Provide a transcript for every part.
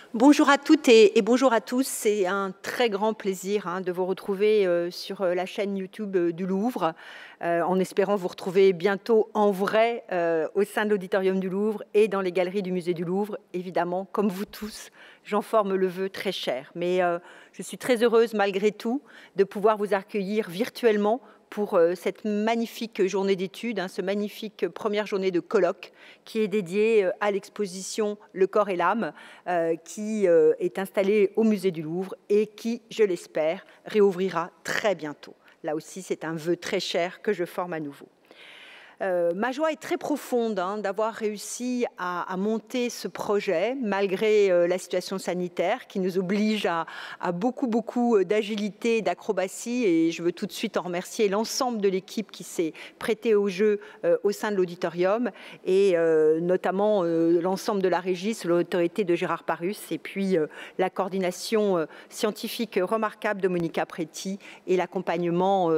Bonjour à toutes et bonjour à tous. C'est un très grand plaisir de vous retrouver sur la chaîne YouTube du Louvre, en espérant vous retrouver bientôt en vrai au sein de l'auditorium du Louvre et dans les galeries du musée du Louvre. Évidemment, comme vous tous, j'en forme le vœu très cher. Mais je suis très heureuse malgré tout de pouvoir vous accueillir virtuellement pour cette magnifique journée d'études, ce magnifique première journée de colloque qui est dédiée à l'exposition Le corps et l'âme, qui est installée au musée du Louvre et qui, je l'espère, réouvrira très bientôt. Là aussi, c'est un vœu très cher que je forme à nouveau. Ma joie est très profonde d'avoir réussi à monter ce projet malgré la situation sanitaire qui nous oblige à beaucoup d'agilité et d'acrobatie, et je veux tout de suite en remercier l'ensemble de l'équipe qui s'est prêtée au jeu au sein de l'auditorium et notamment l'ensemble de la régie sous l'autorité de Gérard Parus et puis la coordination scientifique remarquable de Monica Preti et l'accompagnement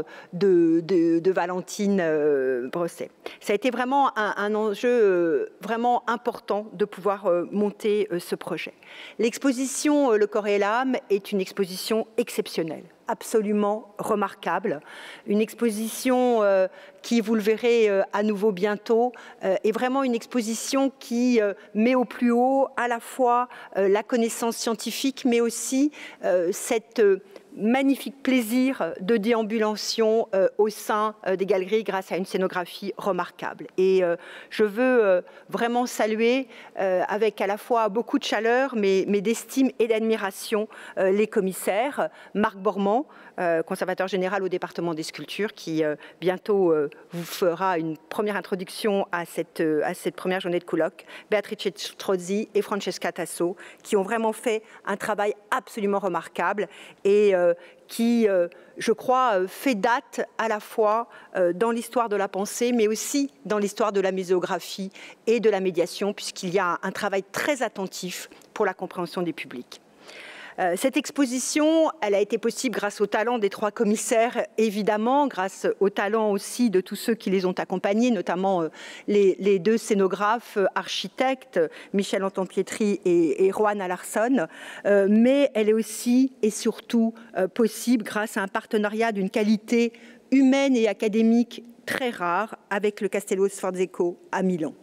de Valentine Brosset. Ça a été vraiment un enjeu vraiment important de pouvoir monter ce projet. L'exposition Le corps et l'âme est une exposition exceptionnelle, absolument remarquable. Une exposition qui, vous le verrez à nouveau bientôt, est vraiment une exposition qui met au plus haut à la fois la connaissance scientifique, mais aussi cette magnifique plaisir de déambulation au sein des galeries grâce à une scénographie remarquable. Et je veux vraiment saluer avec à la fois beaucoup de chaleur, mais d'estime et d'admiration les commissaires. Marc Bormand, conservateur général au département des sculptures, qui bientôt vous fera une première introduction à cette première journée de colloque, Beatrice Strozzi et Francesca Tasso, qui ont vraiment fait un travail absolument remarquable et qui, je crois, fait date à la fois dans l'histoire de la pensée, mais aussi dans l'histoire de la muséographie et de la médiation, puisqu'il y a un travail très attentif pour la compréhension des publics. Cette exposition, elle a été possible grâce au talent des trois commissaires, évidemment, grâce au talent aussi de tous ceux qui les ont accompagnés, notamment les deux scénographes, architectes, Michel Anton-Pietri et Rohan Allarsson, mais elle est aussi et surtout possible grâce à un partenariat d'une qualité humaine et académique très rare avec le Castello Sforzesco à Milan.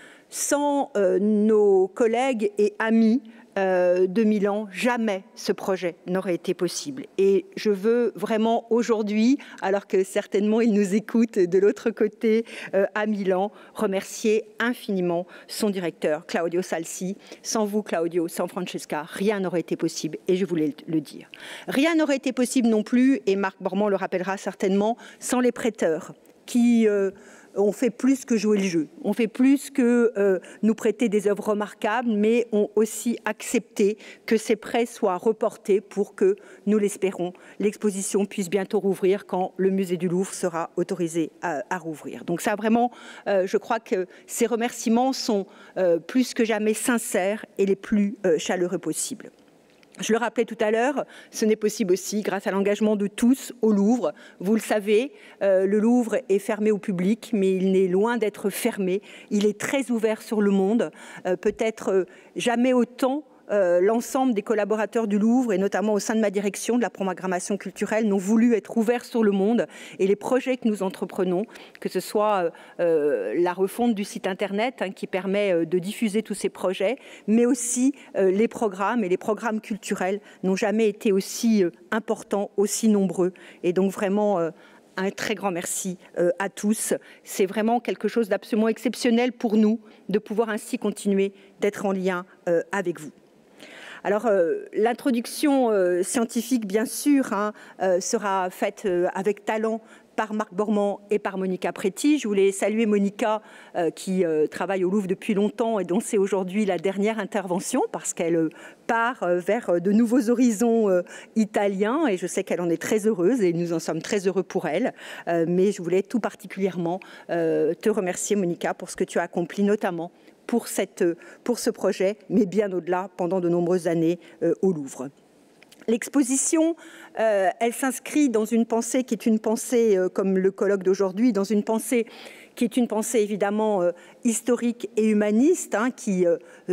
Sans nos collègues et amis de Milan, jamais ce projet n'aurait été possible. Et je veux vraiment aujourd'hui, alors que certainement ils nous écoutent de l'autre côté à Milan, remercier infiniment son directeur, Claudio Salsi. Sans vous, Claudio, sans Francesca, rien n'aurait été possible, et je voulais le dire. Rien n'aurait été possible non plus, et Marc Bormand le rappellera certainement, sans les prêteurs qui ont fait plus que jouer le jeu, ont fait plus que nous prêter des œuvres remarquables, mais ont aussi accepté que ces prêts soient reportés pour que, nous l'espérons, l'exposition puisse bientôt rouvrir quand le musée du Louvre sera autorisé à rouvrir. Donc ça, vraiment, je crois que ces remerciements sont plus que jamais sincères et les plus chaleureux possibles. Je le rappelais tout à l'heure, ce n'est possible aussi grâce à l'engagement de tous au Louvre. Vous le savez, le Louvre est fermé au public, mais il n'est loin d'être fermé. Il est très ouvert sur le monde, peut-être jamais autant. L'ensemble des collaborateurs du Louvre, et notamment au sein de ma direction de la programmation culturelle, n'ont voulu être ouverts sur le monde. Et les projets que nous entreprenons, que ce soit la refonte du site internet qui permet de diffuser tous ces projets, mais aussi les programmes et les programmes culturels n'ont jamais été aussi importants, aussi nombreux. Et donc vraiment un très grand merci à tous. C'est vraiment quelque chose d'absolument exceptionnel pour nous de pouvoir ainsi continuer d'être en lien avec vous. Alors, l'introduction scientifique, bien sûr, sera faite avec talent par Marc Bormand et par Monica Preti. Je voulais saluer Monica qui travaille au Louvre depuis longtemps et dont c'est aujourd'hui la dernière intervention parce qu'elle part vers de nouveaux horizons italiens et je sais qu'elle en est très heureuse et nous en sommes très heureux pour elle. Mais je voulais tout particulièrement te remercier, Monica, pour ce que tu as accompli, notamment pour ce projet, mais bien au-delà, pendant de nombreuses années au Louvre. L'exposition, elle s'inscrit dans une pensée qui est une pensée, comme le colloque d'aujourd'hui, dans une pensée qui est une pensée évidemment historique et humaniste, hein, qui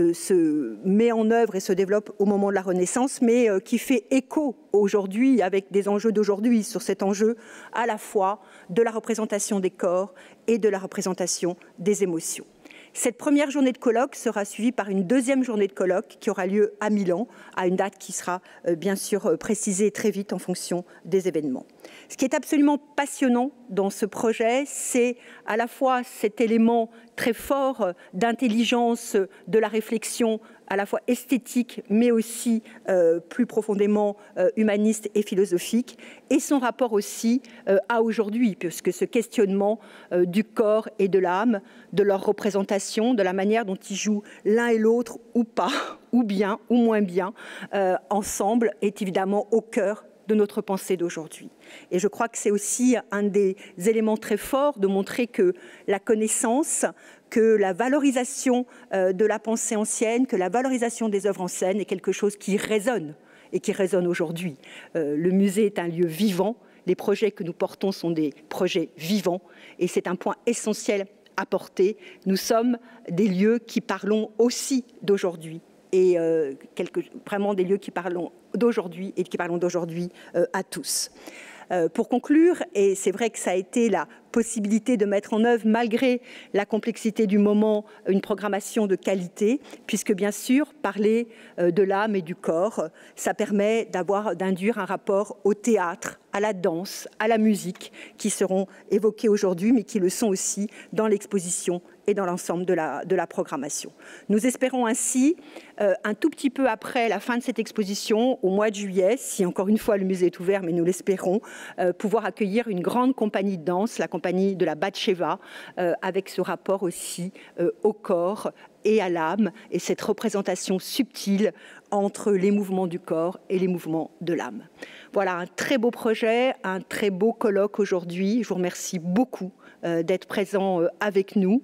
se met en œuvre et se développe au moment de la Renaissance, mais qui fait écho aujourd'hui avec des enjeux d'aujourd'hui, sur cet enjeu à la fois de la représentation des corps et de la représentation des émotions. Cette première journée de colloque sera suivie par une deuxième journée de colloque qui aura lieu à Milan, à une date qui sera bien sûr précisée très vite en fonction des événements. Ce qui est absolument passionnant dans ce projet, c'est à la fois cet élément très fort d'intelligence de la réflexion, à la fois esthétique, mais aussi plus profondément humaniste et philosophique, et son rapport aussi à aujourd'hui, puisque ce questionnement du corps et de l'âme, de leur représentation, de la manière dont ils jouent l'un et l'autre, ou pas, ou bien, ou moins bien, ensemble, est évidemment au cœur de notre pensée d'aujourd'hui. Et je crois que c'est aussi un des éléments très forts de montrer que la connaissance, que la valorisation de la pensée ancienne, que la valorisation des œuvres anciennes est quelque chose qui résonne et qui résonne aujourd'hui. Le musée est un lieu vivant, les projets que nous portons sont des projets vivants et c'est un point essentiel à porter. Nous sommes des lieux qui parlons aussi d'aujourd'hui et vraiment des lieux qui parlons d'aujourd'hui et qui parlons d'aujourd'hui à tous. Pour conclure, et c'est vrai que ça a été la possibilité de mettre en œuvre, malgré la complexité du moment, une programmation de qualité, puisque bien sûr, parler de l'âme et du corps, ça permet d'induire un rapport au théâtre, à la danse, à la musique, qui seront évoqués aujourd'hui, mais qui le sont aussi dans l'exposition et dans l'ensemble de la programmation. Nous espérons ainsi, un tout petit peu après la fin de cette exposition, au mois de juillet, si encore une fois le musée est ouvert, mais nous l'espérons, pouvoir accueillir une grande compagnie de danse, la compagnie de la Batcheva, avec ce rapport aussi au corps et à l'âme, et cette représentation subtile entre les mouvements du corps et les mouvements de l'âme. Voilà un très beau projet, un très beau colloque aujourd'hui. Je vous remercie beaucoup d'être présent avec nous.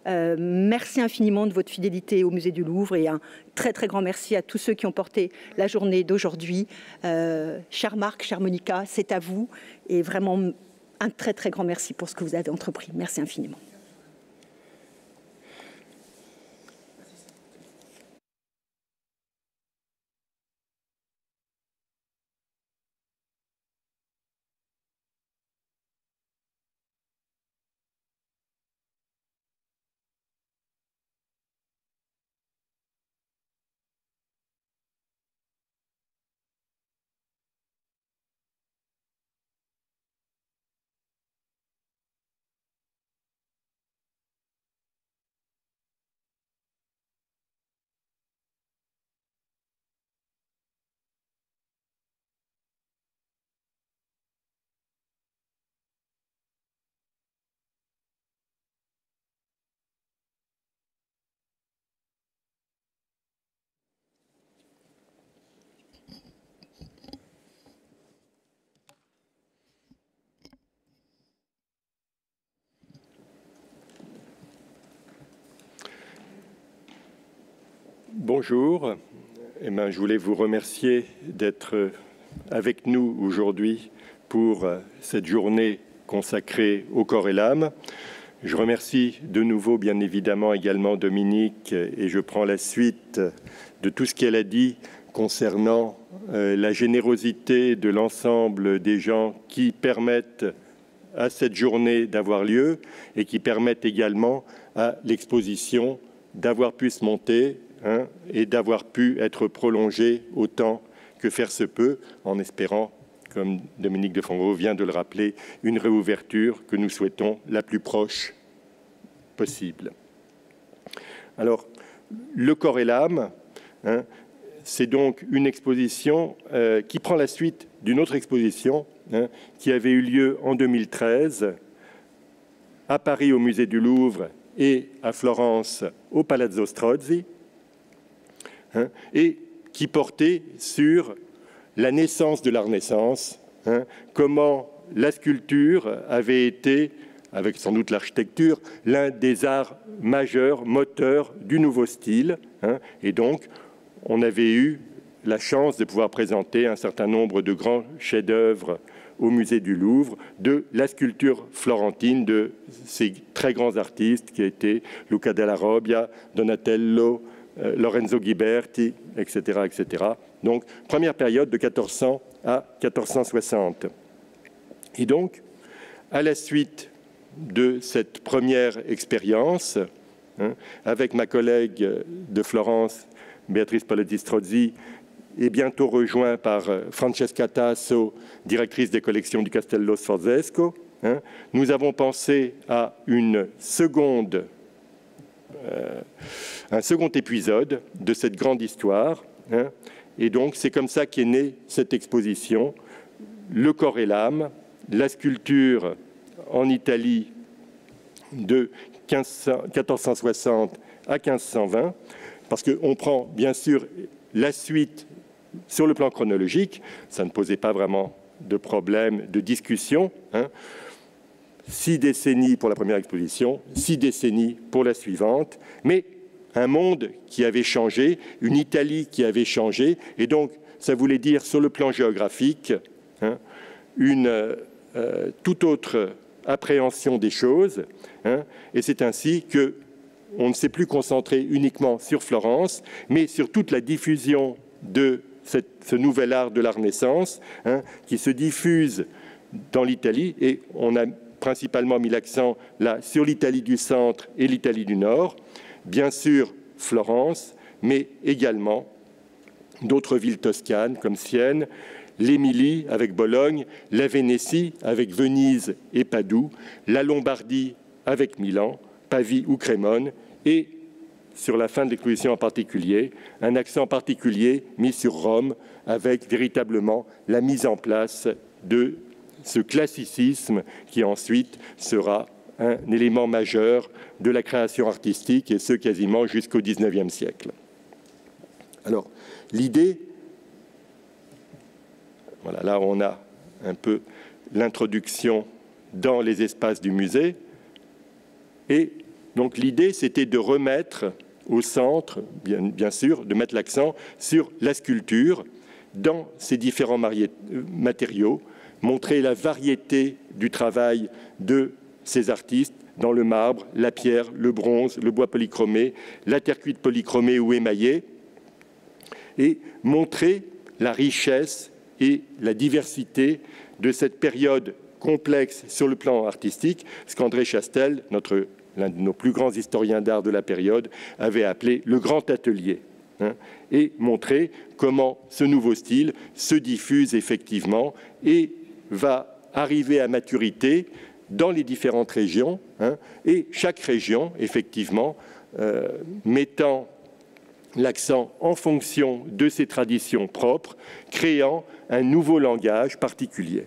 Merci infiniment de votre fidélité au Musée du Louvre et un très très grand merci à tous ceux qui ont porté la journée d'aujourd'hui. Cher Marc, chère Monica, c'est à vous et vraiment un très très grand merci pour ce que vous avez entrepris. Merci infiniment. Bonjour, je voulais vous remercier d'être avec nous aujourd'hui pour cette journée consacrée au corps et l'âme. Je remercie de nouveau bien évidemment également Dominique et je prends la suite de tout ce qu'elle a dit concernant la générosité de l'ensemble des gens qui permettent à cette journée d'avoir lieu et qui permettent également à l'exposition d'avoir pu se monter et d'avoir pu être prolongé autant que faire se peut, en espérant, comme Dominique de Fongreau vient de le rappeler, une réouverture que nous souhaitons la plus proche possible. Alors, le corps et l'âme, c'est donc une exposition qui prend la suite d'une autre exposition qui avait eu lieu en 2013 à Paris au Musée du Louvre et à Florence au Palazzo Strozzi, et qui portait sur la naissance de la Renaissance, comment la sculpture avait été, avec sans doute l'architecture, l'un des arts majeurs, moteurs du nouveau style. Et donc, on avait eu la chance de pouvoir présenter un certain nombre de grands chefs-d'œuvre au musée du Louvre, de la sculpture florentine de ces très grands artistes qui étaient Luca della Robbia, Donatello, Lorenzo Ghiberti, etc., etc. Donc, première période de 1400 à 1460. Et donc, à la suite de cette première expérience, avec ma collègue de Florence, Béatrice Palotti-Strozzi, et bientôt rejoint par Francesca Tasso, directrice des collections du Castello Sforzesco, nous avons pensé à un second épisode de cette grande histoire. Et donc, c'est comme ça qu'est née cette exposition, Le corps et l'âme, la sculpture en Italie de 1460 à 1520, parce qu'on prend bien sûr la suite sur le plan chronologique, ça ne posait pas vraiment de problème de discussion. 6 décennies pour la première exposition, 6 décennies pour la suivante, mais un monde qui avait changé, une Italie qui avait changé, et donc ça voulait dire sur le plan géographique une toute autre appréhension des choses, et c'est ainsi qu'on ne s'est plus concentré uniquement sur Florence, mais sur toute la diffusion de ce nouvel art de la Renaissance, qui se diffuse dans l'Italie, et on a principalement mis l'accent là sur l'Italie du centre et l'Italie du nord, bien sûr Florence, mais également d'autres villes toscanes comme Sienne, l'Émilie avec Bologne, la Vénétie avec Venise et Padoue, la Lombardie avec Milan, Pavie ou Crémone, et sur la fin de l'exposition en particulier, un accent particulier mis sur Rome avec véritablement la mise en place de ce classicisme qui ensuite sera un élément majeur de la création artistique, et ce quasiment jusqu'au XIXe siècle. Alors, l'idée, voilà, là on a un peu l'introduction dans les espaces du musée, et donc l'idée c'était de remettre au centre, bien sûr, de mettre l'accent sur la sculpture dans ses différents matériaux, montrer la variété du travail de ces artistes dans le marbre, la pierre, le bronze, le bois polychromé, la terre cuite polychromée ou émaillée, et montrer la richesse et la diversité de cette période complexe sur le plan artistique, ce qu'André Chastel, l'un de nos plus grands historiens d'art de la période, avait appelé le grand atelier, et montrer comment ce nouveau style se diffuse effectivement et va arriver à maturité dans les différentes régions, et chaque région, effectivement, mettant l'accent en fonction de ses traditions propres, créant un nouveau langage particulier,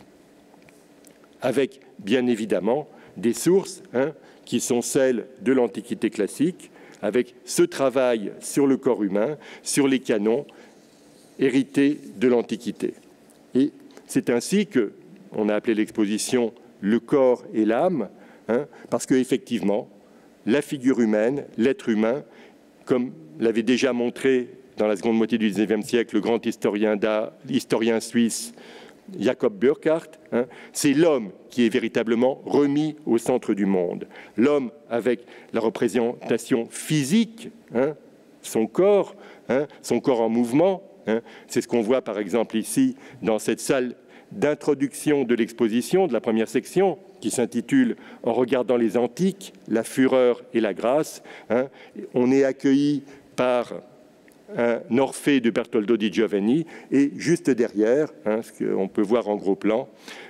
avec bien évidemment des sources qui sont celles de l'Antiquité classique, avec ce travail sur le corps humain, sur les canons hérités de l'Antiquité. Et c'est ainsi qu'on a appelé l'exposition « Le corps et l'âme », parce qu'effectivement, la figure humaine, l'être humain, comme l'avait déjà montré dans la seconde moitié du XIXe siècle le grand historien suisse Jacob Burckhardt, c'est l'homme qui est véritablement remis au centre du monde. L'homme avec la représentation physique, son corps en mouvement. C'est ce qu'on voit par exemple ici dans cette salle d'introduction de l'exposition, de la première section, qui s'intitule « En regardant les antiques, la fureur et la grâce ». On est accueilli par un Orphée de Bertoldo di Giovanni, et juste derrière, ce qu'on peut voir en gros plan,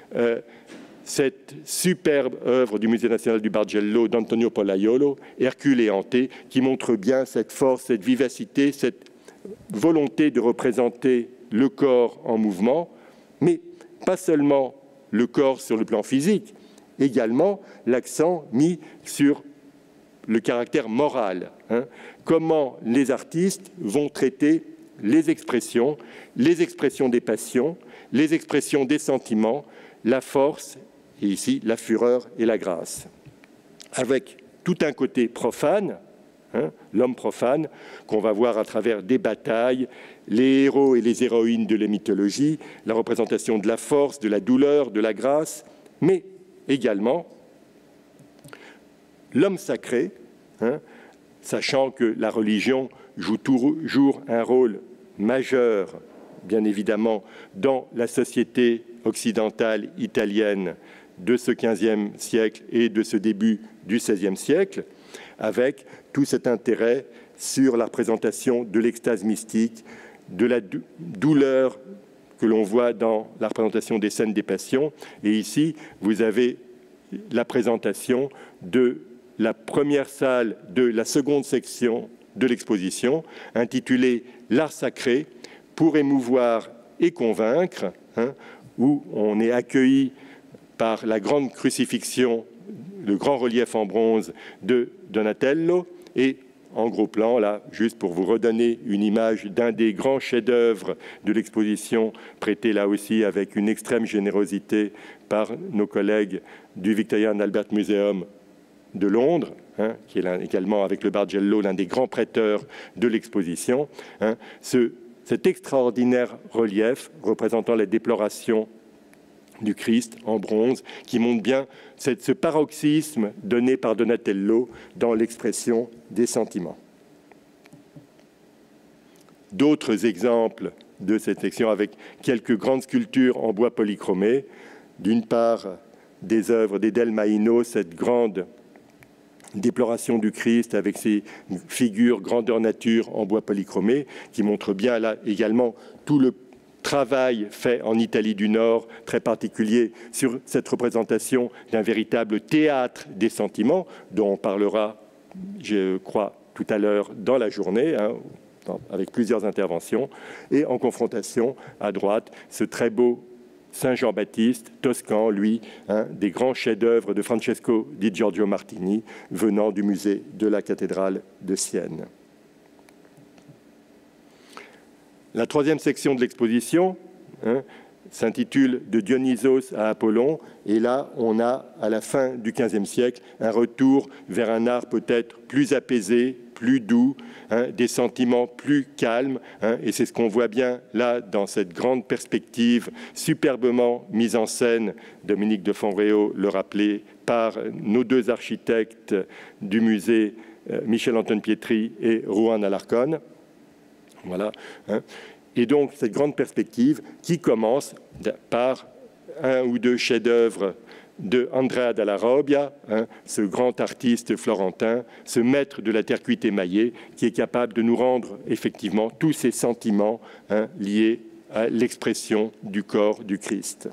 cette superbe œuvre du Musée national du Bargello d'Antonio Pollaiolo, Hercule et Anté, qui montre bien cette force, cette vivacité, cette volonté de représenter le corps en mouvement, mais pas seulement le corps sur le plan physique, également l'accent mis sur le caractère moral. Comment les artistes vont traiter les expressions des passions, les expressions des sentiments, la force, et ici la fureur et la grâce. Avec tout un côté profane, l'homme profane, qu'on va voir à travers des batailles, les héros et les héroïnes de la mythologie, la représentation de la force, de la douleur, de la grâce, mais également l'homme sacré, sachant que la religion joue toujours un rôle majeur, bien évidemment, dans la société occidentale italienne de ce XVe siècle et de ce début du XVIe siècle, avec tout cet intérêt sur la représentation de l'extase mystique, de la douleur que l'on voit dans la représentation des scènes des passions. Et ici, vous avez la présentation de la première salle de la seconde section de l'exposition, intitulée « L'art sacré pour émouvoir et convaincre », où on est accueilli par la grande crucifixion, le grand relief en bronze de Donatello, et en gros plan, là, juste pour vous redonner une image d'un des grands chefs-d'œuvre de l'exposition, prêté là aussi avec une extrême générosité par nos collègues du Victoria and Albert Museum de Londres, qui est également avec le Bargello l'un des grands prêteurs de l'exposition, cet extraordinaire relief représentant la déploration du Christ en bronze, qui montre bien ce paroxysme donné par Donatello dans l'expression des sentiments. D'autres exemples de cette section avec quelques grandes sculptures en bois polychromé. D'une part, des œuvres d'Edelmaino, cette grande déploration du Christ avec ses figures grandeur nature en bois polychromé, qui montre bien là également tout le travail fait en Italie du Nord, très particulier sur cette représentation d'un véritable théâtre des sentiments, dont on parlera, je crois, tout à l'heure dans la journée, avec plusieurs interventions, et en confrontation à droite, ce très beau Saint Jean-Baptiste, toscan, lui, des grands chefs-d'œuvre de Francesco di Giorgio Martini, venant du musée de la cathédrale de Sienne. La troisième section de l'exposition s'intitule « De Dionysos à Apollon » et là, on a, à la fin du XVe siècle, un retour vers un art peut-être plus apaisé, plus doux, des sentiments plus calmes, et c'est ce qu'on voit bien là dans cette grande perspective superbement mise en scène, Dominique de Fonréau le rappelait, par nos deux architectes du musée, Michel-Antoine Pietri et Juan Alarcón. Voilà. Et donc, cette grande perspective qui commence par un ou deux chefs-d'œuvre de Andrea della Robbia, ce grand artiste florentin, ce maître de la terre cuite émaillée, qui est capable de nous rendre effectivement tous ces sentiments liés à l'expression du corps du Christ.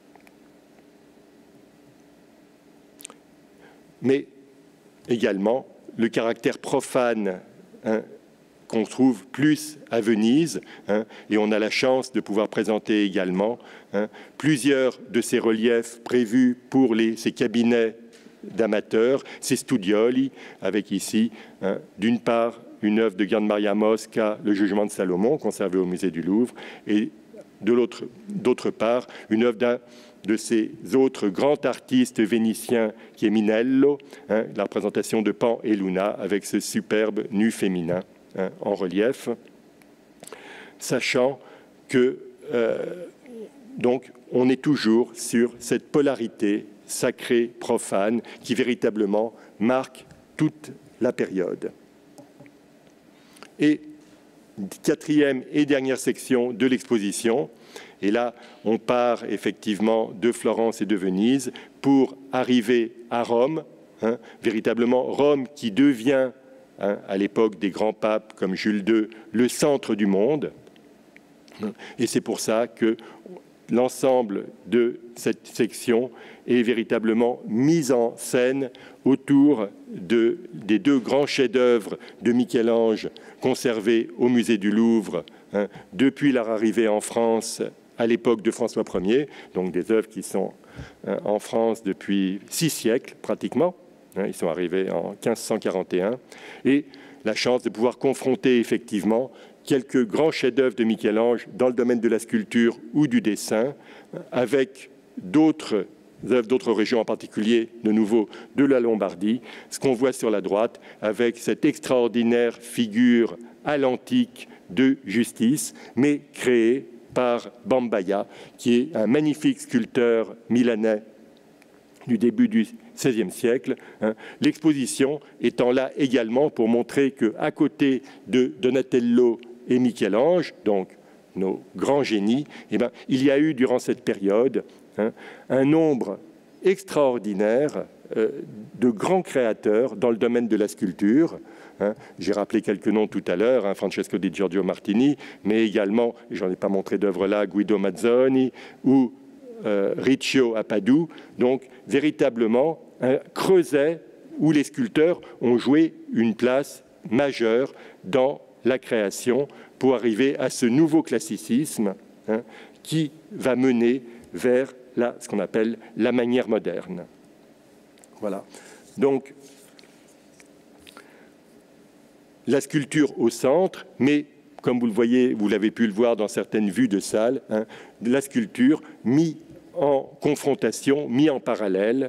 Mais également le caractère profane qu'on trouve plus à Venise, et on a la chance de pouvoir présenter également plusieurs de ces reliefs prévus pour ces cabinets d'amateurs, ces studioli, avec ici, d'une part, une œuvre de Gian Maria Mosca, Le Jugement de Salomon, conservée au musée du Louvre, et d'autre part, une œuvre d'un de ces autres grands artistes vénitiens qui est Minello, la représentation de Pan et Luna, avec ce superbe nu féminin en relief, sachant que donc on est toujours sur cette polarité sacrée-profane qui véritablement marque toute la période. Et quatrième et dernière section de l'exposition, et là on part effectivement de Florence et de Venise pour arriver à Rome, véritablement Rome qui devient à l'époque des grands papes comme Jules II, le centre du monde. Et c'est pour ça que l'ensemble de cette section est véritablement mise en scène autour des deux grands chefs-d'œuvre de Michel-Ange conservés au musée du Louvre depuis leur arrivée en France à l'époque de François Ier, donc des œuvres qui sont en France depuis 6 siècles pratiquement. Ils sont arrivés en 1541, et la chance de pouvoir confronter effectivement quelques grands chefs-d'œuvre de Michel-Ange dans le domaine de la sculpture ou du dessin avec d'autres œuvres d'autres régions, en particulier de nouveau de la Lombardie. Ce qu'on voit sur la droite avec cette extraordinaire figure à l'antique de Justice, mais créée par Bambaia, qui est un magnifique sculpteur milanais du début du XVIe siècle. L'exposition étant là également pour montrer qu'à côté de Donatello et Michel-Ange, donc nos grands génies, il y a eu durant cette période un nombre extraordinaire de grands créateurs dans le domaine de la sculpture. J'ai rappelé quelques noms tout à l'heure, Francesco Di Giorgio Martini, mais également, j'en ai pas montré d'œuvre là, Guido Mazzoni ou Riccio à Padoue. Donc véritablement un creuset où les sculpteurs ont joué une place majeure dans la création pour arriver à ce nouveau classicisme qui va mener vers ce qu'on appelle la manière moderne. Voilà. Donc, la sculpture au centre, mais comme vous le voyez, vous l'avez pu le voir dans certaines vues de salle, la sculpture mise en confrontation, mise en parallèle,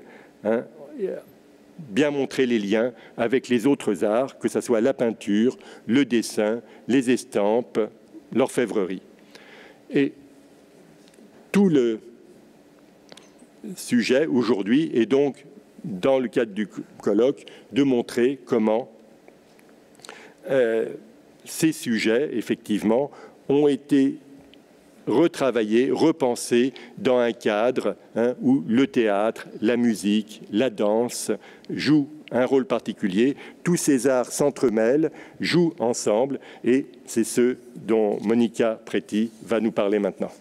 bien montrer les liens avec les autres arts, que ce soit la peinture, le dessin, les estampes, l'orfèvrerie. Et tout le sujet aujourd'hui est donc, dans le cadre du colloque, de montrer comment ces sujets, effectivement, ont été retravaillés, repensés dans un cadre où le théâtre, la musique, la danse jouent un rôle particulier. Tous ces arts s'entremêlent, jouent ensemble, et c'est ce dont Monica Preti va nous parler maintenant.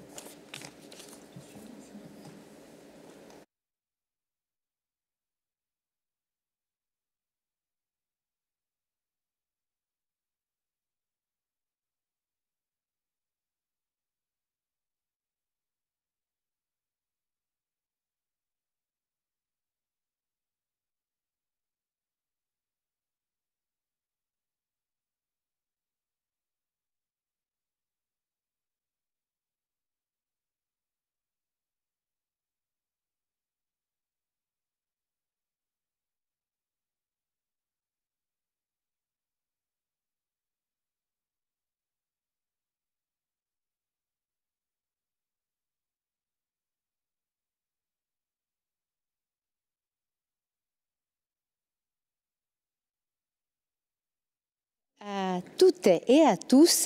À toutes et à tous,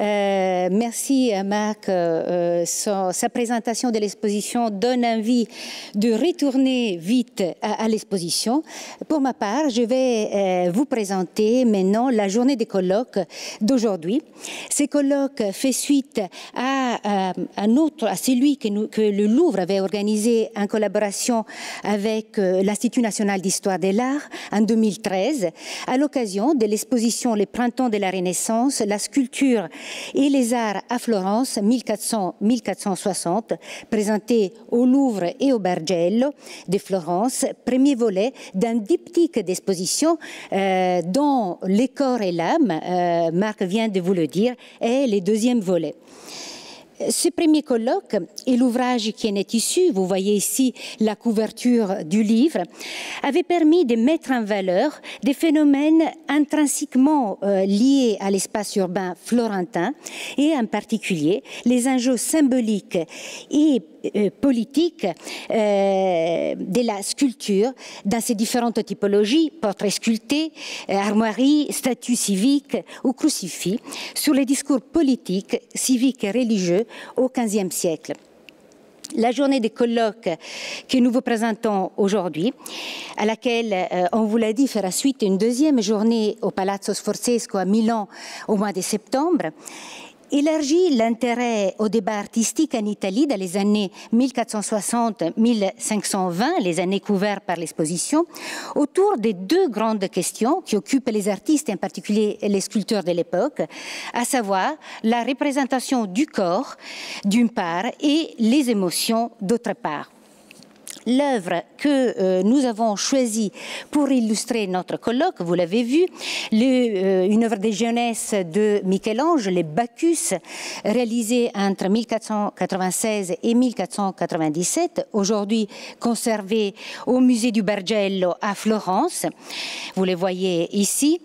merci à Marc. Sa présentation de l'exposition donne envie de retourner vite à l'exposition. Pour ma part, je vais vous présenter maintenant la journée des colloques d'aujourd'hui. Ces colloques fait suite à celui que le Louvre avait organisé en collaboration avec l'Institut national d'histoire de l'art en 2013, à l'occasion de l'exposition Les Printemps de la Renaissance, la sculpture et les arts à Florence 1400-1460, présenté au Louvre et au Bargello de Florence, premier volet d'un diptyque d'exposition dont Les corps et l'âme, Marc vient de vous le dire, est le deuxième volet. Ce premier colloque et l'ouvrage qui en est issu, vous voyez ici la couverture du livre, avait permis de mettre en valeur des phénomènes intrinsèquement liés à l'espace urbain florentin et en particulier les enjeux symboliques et politique de la sculpture dans ses différentes typologies, portraits sculptés, armoiries, statues civiques ou crucifix, sur les discours politiques, civiques et religieux au XVe siècle. La journée des colloques que nous vous présentons aujourd'hui, à laquelle, on vous l'a dit, fera suite une deuxième journée au Palazzo Sforzesco à Milan au mois de septembre, élargit l'intérêt au débat artistique en Italie dans les années 1460-1520, les années couvertes par l'exposition, autour des deux grandes questions qui occupent les artistes, en particulier les sculpteurs de l'époque, à savoir la représentation du corps, d'une part, et les émotions, d'autre part. l'œuvre que nous avons choisie pour illustrer notre colloque, vous l'avez vu, une œuvre de jeunesse de Michel-Ange, les Bacchus, réalisé entre 1496 et 1497, aujourd'hui conservé au musée du Bargello à Florence. Vous les voyez ici.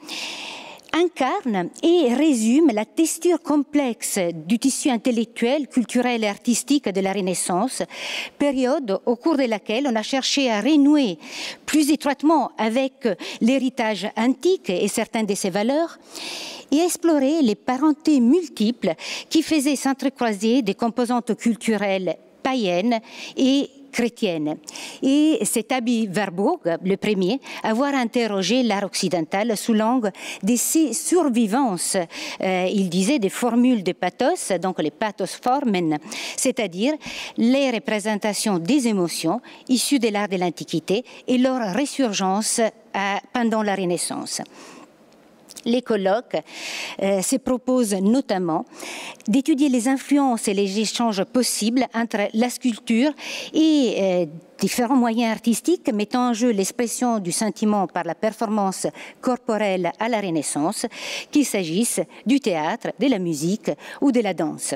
Incarne et résume la texture complexe du tissu intellectuel, culturel et artistique de la Renaissance, période au cours de laquelle on a cherché à renouer plus étroitement avec l'héritage antique et certaines de ses valeurs, et à explorer les parentés multiples qui faisaient s'entrecroiser des composantes culturelles païennes et chrétienne. Et c'est Aby Warburg, le premier, à avoir interrogé l'art occidental sous l'angle de ses survivances. Il disait des formules de pathos, donc les pathosformen, c'est-à-dire les représentations des émotions issues de l'art de l'Antiquité et leur résurgence pendant la Renaissance. Les colloques se proposent notamment d'étudier les influences et les échanges possibles entre la sculpture et différents moyens artistiques mettant en jeu l'expression du sentiment par la performance corporelle à la Renaissance, qu'il s'agisse du théâtre, de la musique ou de la danse.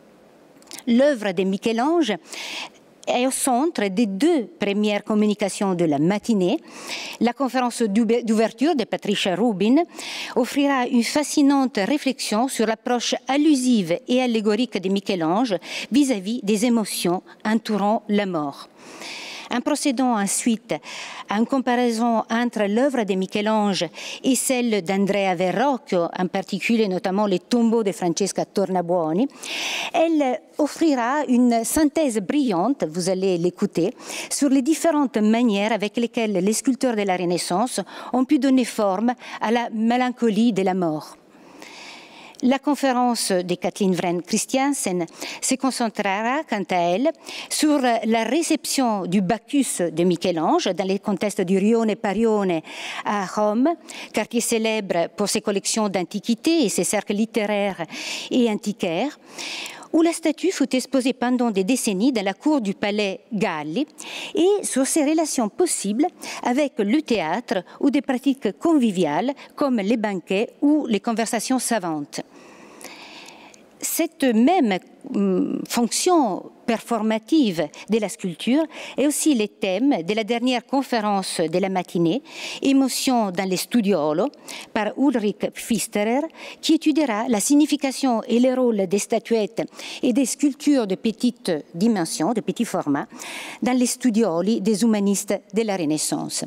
L'œuvre de Michel-Ange est au centre des deux premières communications de la matinée. La conférence d'ouverture de Patricia Rubin offrira une fascinante réflexion sur l'approche allusive et allégorique de Michel-Ange vis-à-vis des émotions entourant la mort. En procédant ensuite à une comparaison entre l'œuvre de Michel-Ange et celle d'Andrea Verrocchio, en particulier notamment les tombeaux de Francesca Tornabuoni, elle offrira une synthèse brillante, vous allez l'écouter, sur les différentes manières avec lesquelles les sculpteurs de la Renaissance ont pu donner forme à la mélancolie de la mort. La conférence de Kathleen Wren Christiansen se concentrera, quant à elle, sur la réception du Bacchus de Michel-Ange dans le contexte du Rione Parione à Rome, quartier célèbre pour ses collections d'antiquités et ses cercles littéraires et antiquaires, où la statue fut exposée pendant des décennies dans la cour du palais Galli, et sur ses relations possibles avec le théâtre ou des pratiques conviviales comme les banquets ou les conversations savantes. Cette même fonction performative de la sculpture est aussi le thème de la dernière conférence de la matinée, Émotion dans les studiolo, par Ulrich Pfisterer, qui étudiera la signification et le rôle des statuettes et des sculptures de petite dimension, de petit format, dans les studioli des humanistes de la Renaissance.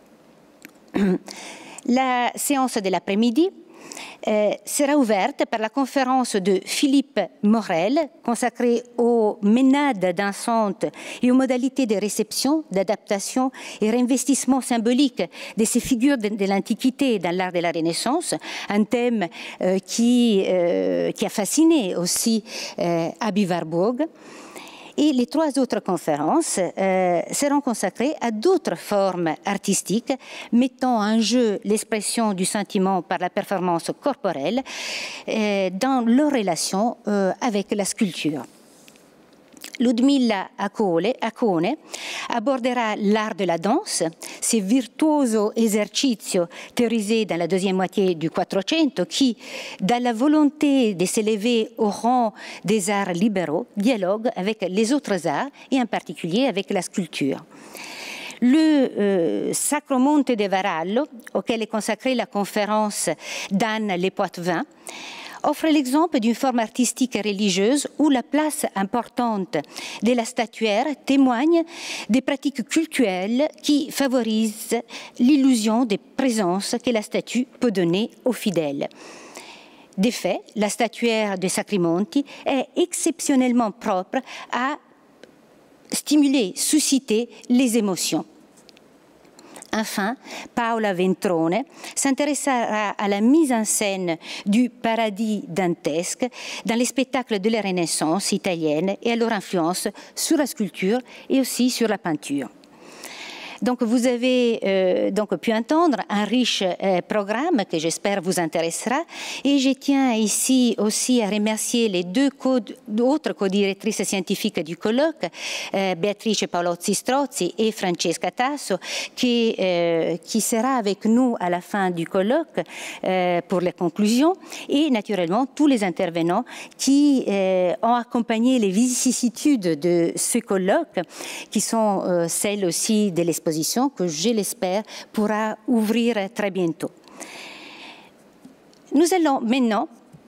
La séance de l'après-midi sera ouverte par la conférence de Philippe Morel consacrée aux ménades dansantes et aux modalités de réception, d'adaptation et réinvestissement symbolique de ces figures de l'Antiquité dans l'art de la Renaissance, un thème qui a fasciné aussi Aby Warburg. Et les trois autres conférences seront consacrées à d'autres formes artistiques mettant en jeu l'expression du sentiment par la performance corporelle dans leur relation avec la sculpture. Ludmilla Acone abordera l'art de la danse, ce virtuoso esercizio théorisé dans la deuxième moitié du Quattrocento qui, dans la volonté de s'élever au rang des arts libéraux, dialogue avec les autres arts et en particulier avec la sculpture. Le Sacro Monte de Varallo, auquel est consacrée la conférence d'Anne Lepoitvin, offre l'exemple d'une forme artistique et religieuse où la place importante de la statuaire témoigne des pratiques cultuelles qui favorisent l'illusion de présence que la statue peut donner aux fidèles. De fait, la statuaire de Sacrimonti est exceptionnellement propre à stimuler, susciter les émotions. Enfin, Paola Ventrone s'intéressera à la mise en scène du paradis dantesque dans les spectacles de la Renaissance italienne et à leur influence sur la sculpture et aussi sur la peinture. Donc, vous avez donc pu entendre un riche programme que j'espère vous intéressera. Et je tiens ici aussi à remercier les deux autres co-directrices scientifiques du colloque, Beatrice Paolozzi-Strozzi et Francesca Tasso, qui sera avec nous à la fin du colloque pour les conclusions, et naturellement tous les intervenants qui ont accompagné les vicissitudes de ce colloque, qui sont celles aussi de l'exposition que, je l'espère, pourra ouvrir très bientôt. Nous allons maintenant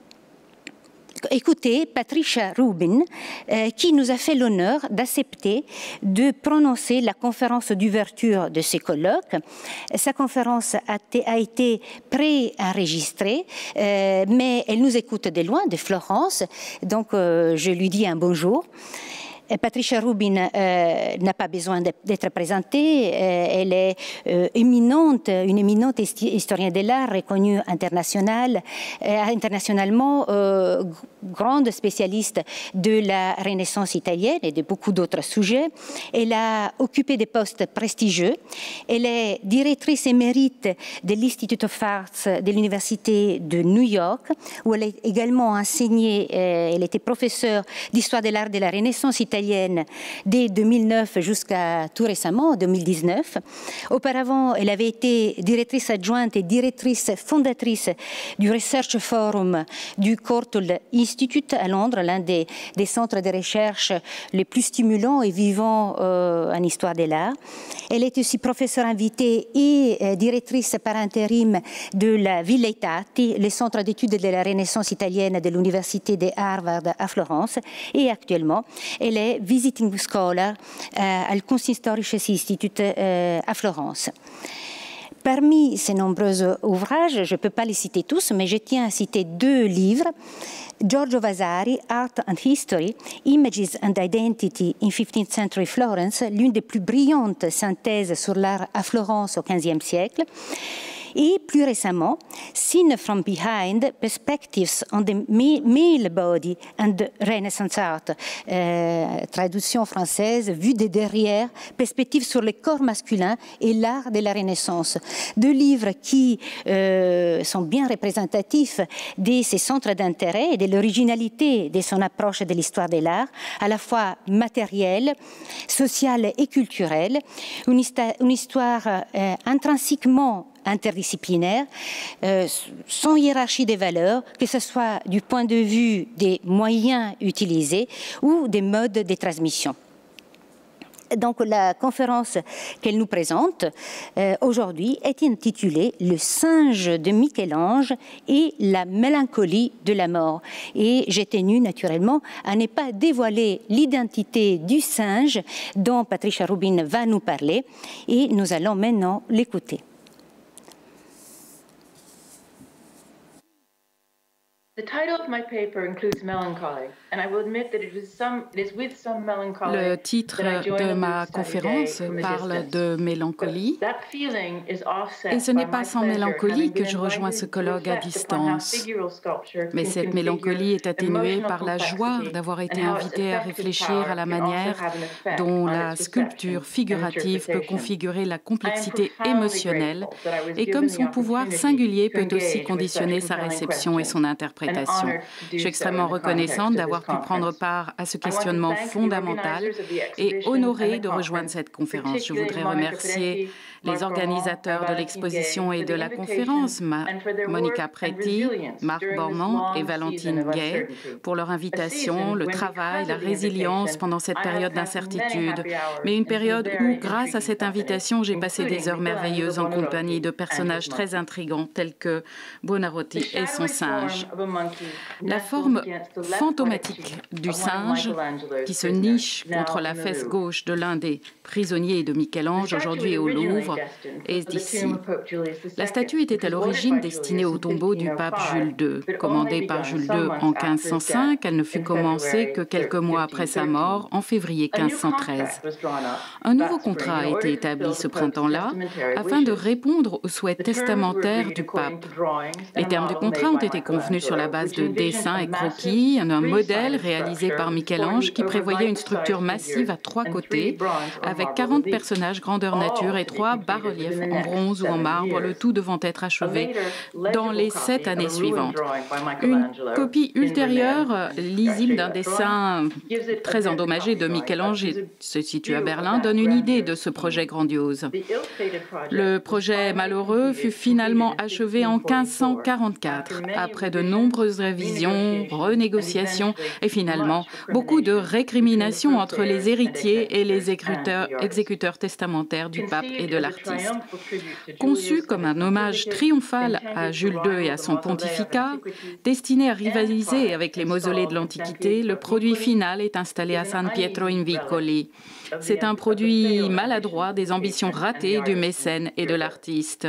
écouter Patricia Rubin, qui nous a fait l'honneur d'accepter de prononcer la conférence d'ouverture de ce colloque. Sa conférence a été préenregistrée, mais elle nous écoute de loin, de Florence, donc je lui dis un bonjour. Patricia Rubin n'a pas besoin d'être présentée. Elle est une éminente historienne de l'art reconnue internationalement, grande spécialiste de la Renaissance italienne et de beaucoup d'autres sujets. Elle a occupé des postes prestigieux. Elle est directrice émérite de l'Institute of Arts de l'Université de New York, où elle a également enseigné. Elle était professeure d'histoire de l'art de la Renaissance italienne dès 2009 jusqu'à tout récemment, en 2019. Auparavant, elle avait été directrice adjointe et directrice fondatrice du Research Forum du Courtauld Institute à Londres, l'un des centres de recherche les plus stimulants et vivants en histoire de l'art. Elle est aussi professeure invitée et directrice par intérim de la Villeitati, le centre d'études de la Renaissance italienne de l'Université de Harvard à Florence. Et actuellement, elle est visiting scholar al Kunsthistorisches Institut à Florence. Parmi ces nombreux ouvrages, je ne peux pas les citer tous, mais je tiens à citer deux livres. Giorgio Vasari, Art and History, Images and Identity in 15th Century Florence, l'une des plus brillantes synthèses sur l'art à Florence au XVe siècle. Et plus récemment, Seen from Behind, Perspectives on the Male Body and Renaissance Art, traduction française, Vue de derrière, perspectives sur le corps masculin et l'art de la Renaissance. Deux livres qui sont bien représentatifs de ses centres d'intérêt et de l'originalité de son approche de l'histoire de l'art, à la fois matérielle, sociale et culturelle, une histoire intrinsèquement interdisciplinaire, sans hiérarchie des valeurs, que ce soit du point de vue des moyens utilisés ou des modes de transmission. Donc la conférence qu'elle nous présente aujourd'hui est intitulée « Le singe de Michel-Ange et la mélancolie de la mort ». Et j'ai tenu naturellement à ne pas dévoiler l'identité du singe dont Patricia Rubin va nous parler, et nous allons maintenant l'écouter. The title of my paper includes melancholy, and I will admit that it is with some melancholy. Le titre de ma conférence parle de mélancolie, et ce n'est pas sans mélancolie que je rejoins ce colloque à distance. Mais cette mélancolie est atténuée par la joie d'avoir été invitée à réfléchir à la manière dont la sculpture figurative peut configurer la complexité émotionnelle, et comme son pouvoir singulier peut aussi conditionner sa réception et son interprétation. Je suis extrêmement reconnaissante d'avoir pu prendre part à ce questionnement fondamental et honorée de rejoindre cette conférence. Je voudrais remercier les organisateurs de l'exposition et de la conférence, Monica Preti, Marc Bormand et Valentine Gay, pour leur invitation, le travail, la résilience pendant cette période d'incertitude. Mais une période où, grâce à cette invitation, j'ai passé des heures merveilleuses en compagnie de personnages très intrigants tels que Buonarroti et son singe. La forme fantomatique du singe qui se niche contre la fesse gauche de l'un des prisonniers de Michel-Ange aujourd'hui au Louvre est d'ici. La statue était à l'origine destinée au tombeau du pape Jules II. Commandée par Jules II en 1505, elle ne fut commencée que quelques mois après sa mort, en février 1513. Un nouveau contrat a été établi ce printemps-là afin de répondre aux souhaits testamentaires du pape. Les termes du contrat ont été convenus sur la base de dessins et croquis, un modèle visuel réalisé par Michel-Ange qui prévoyait une structure massive à 3 côtés avec 40 personnages grandeur nature et 3 bas-reliefs en bronze ou en marbre, le tout devant être achevé dans les 7 années suivantes. Une copie ultérieure, lisible d'un dessin très endommagé de Michel-Ange, se situe à Berlin, donne une idée de ce projet grandiose. Le projet malheureux fut finalement achevé en 1544, après de nombreuses révisions, renégociations et finalement beaucoup de récriminations entre les héritiers et les exécuteurs testamentaires du pape et de l'artiste. Conçu comme un hommage triomphal à Jules II et à son pontificat, destiné à rivaliser avec les mausolées de l'Antiquité, le produit final est installé à San Pietro in Vicoli. C'est un produit maladroit des ambitions ratées du mécène et de l'artiste.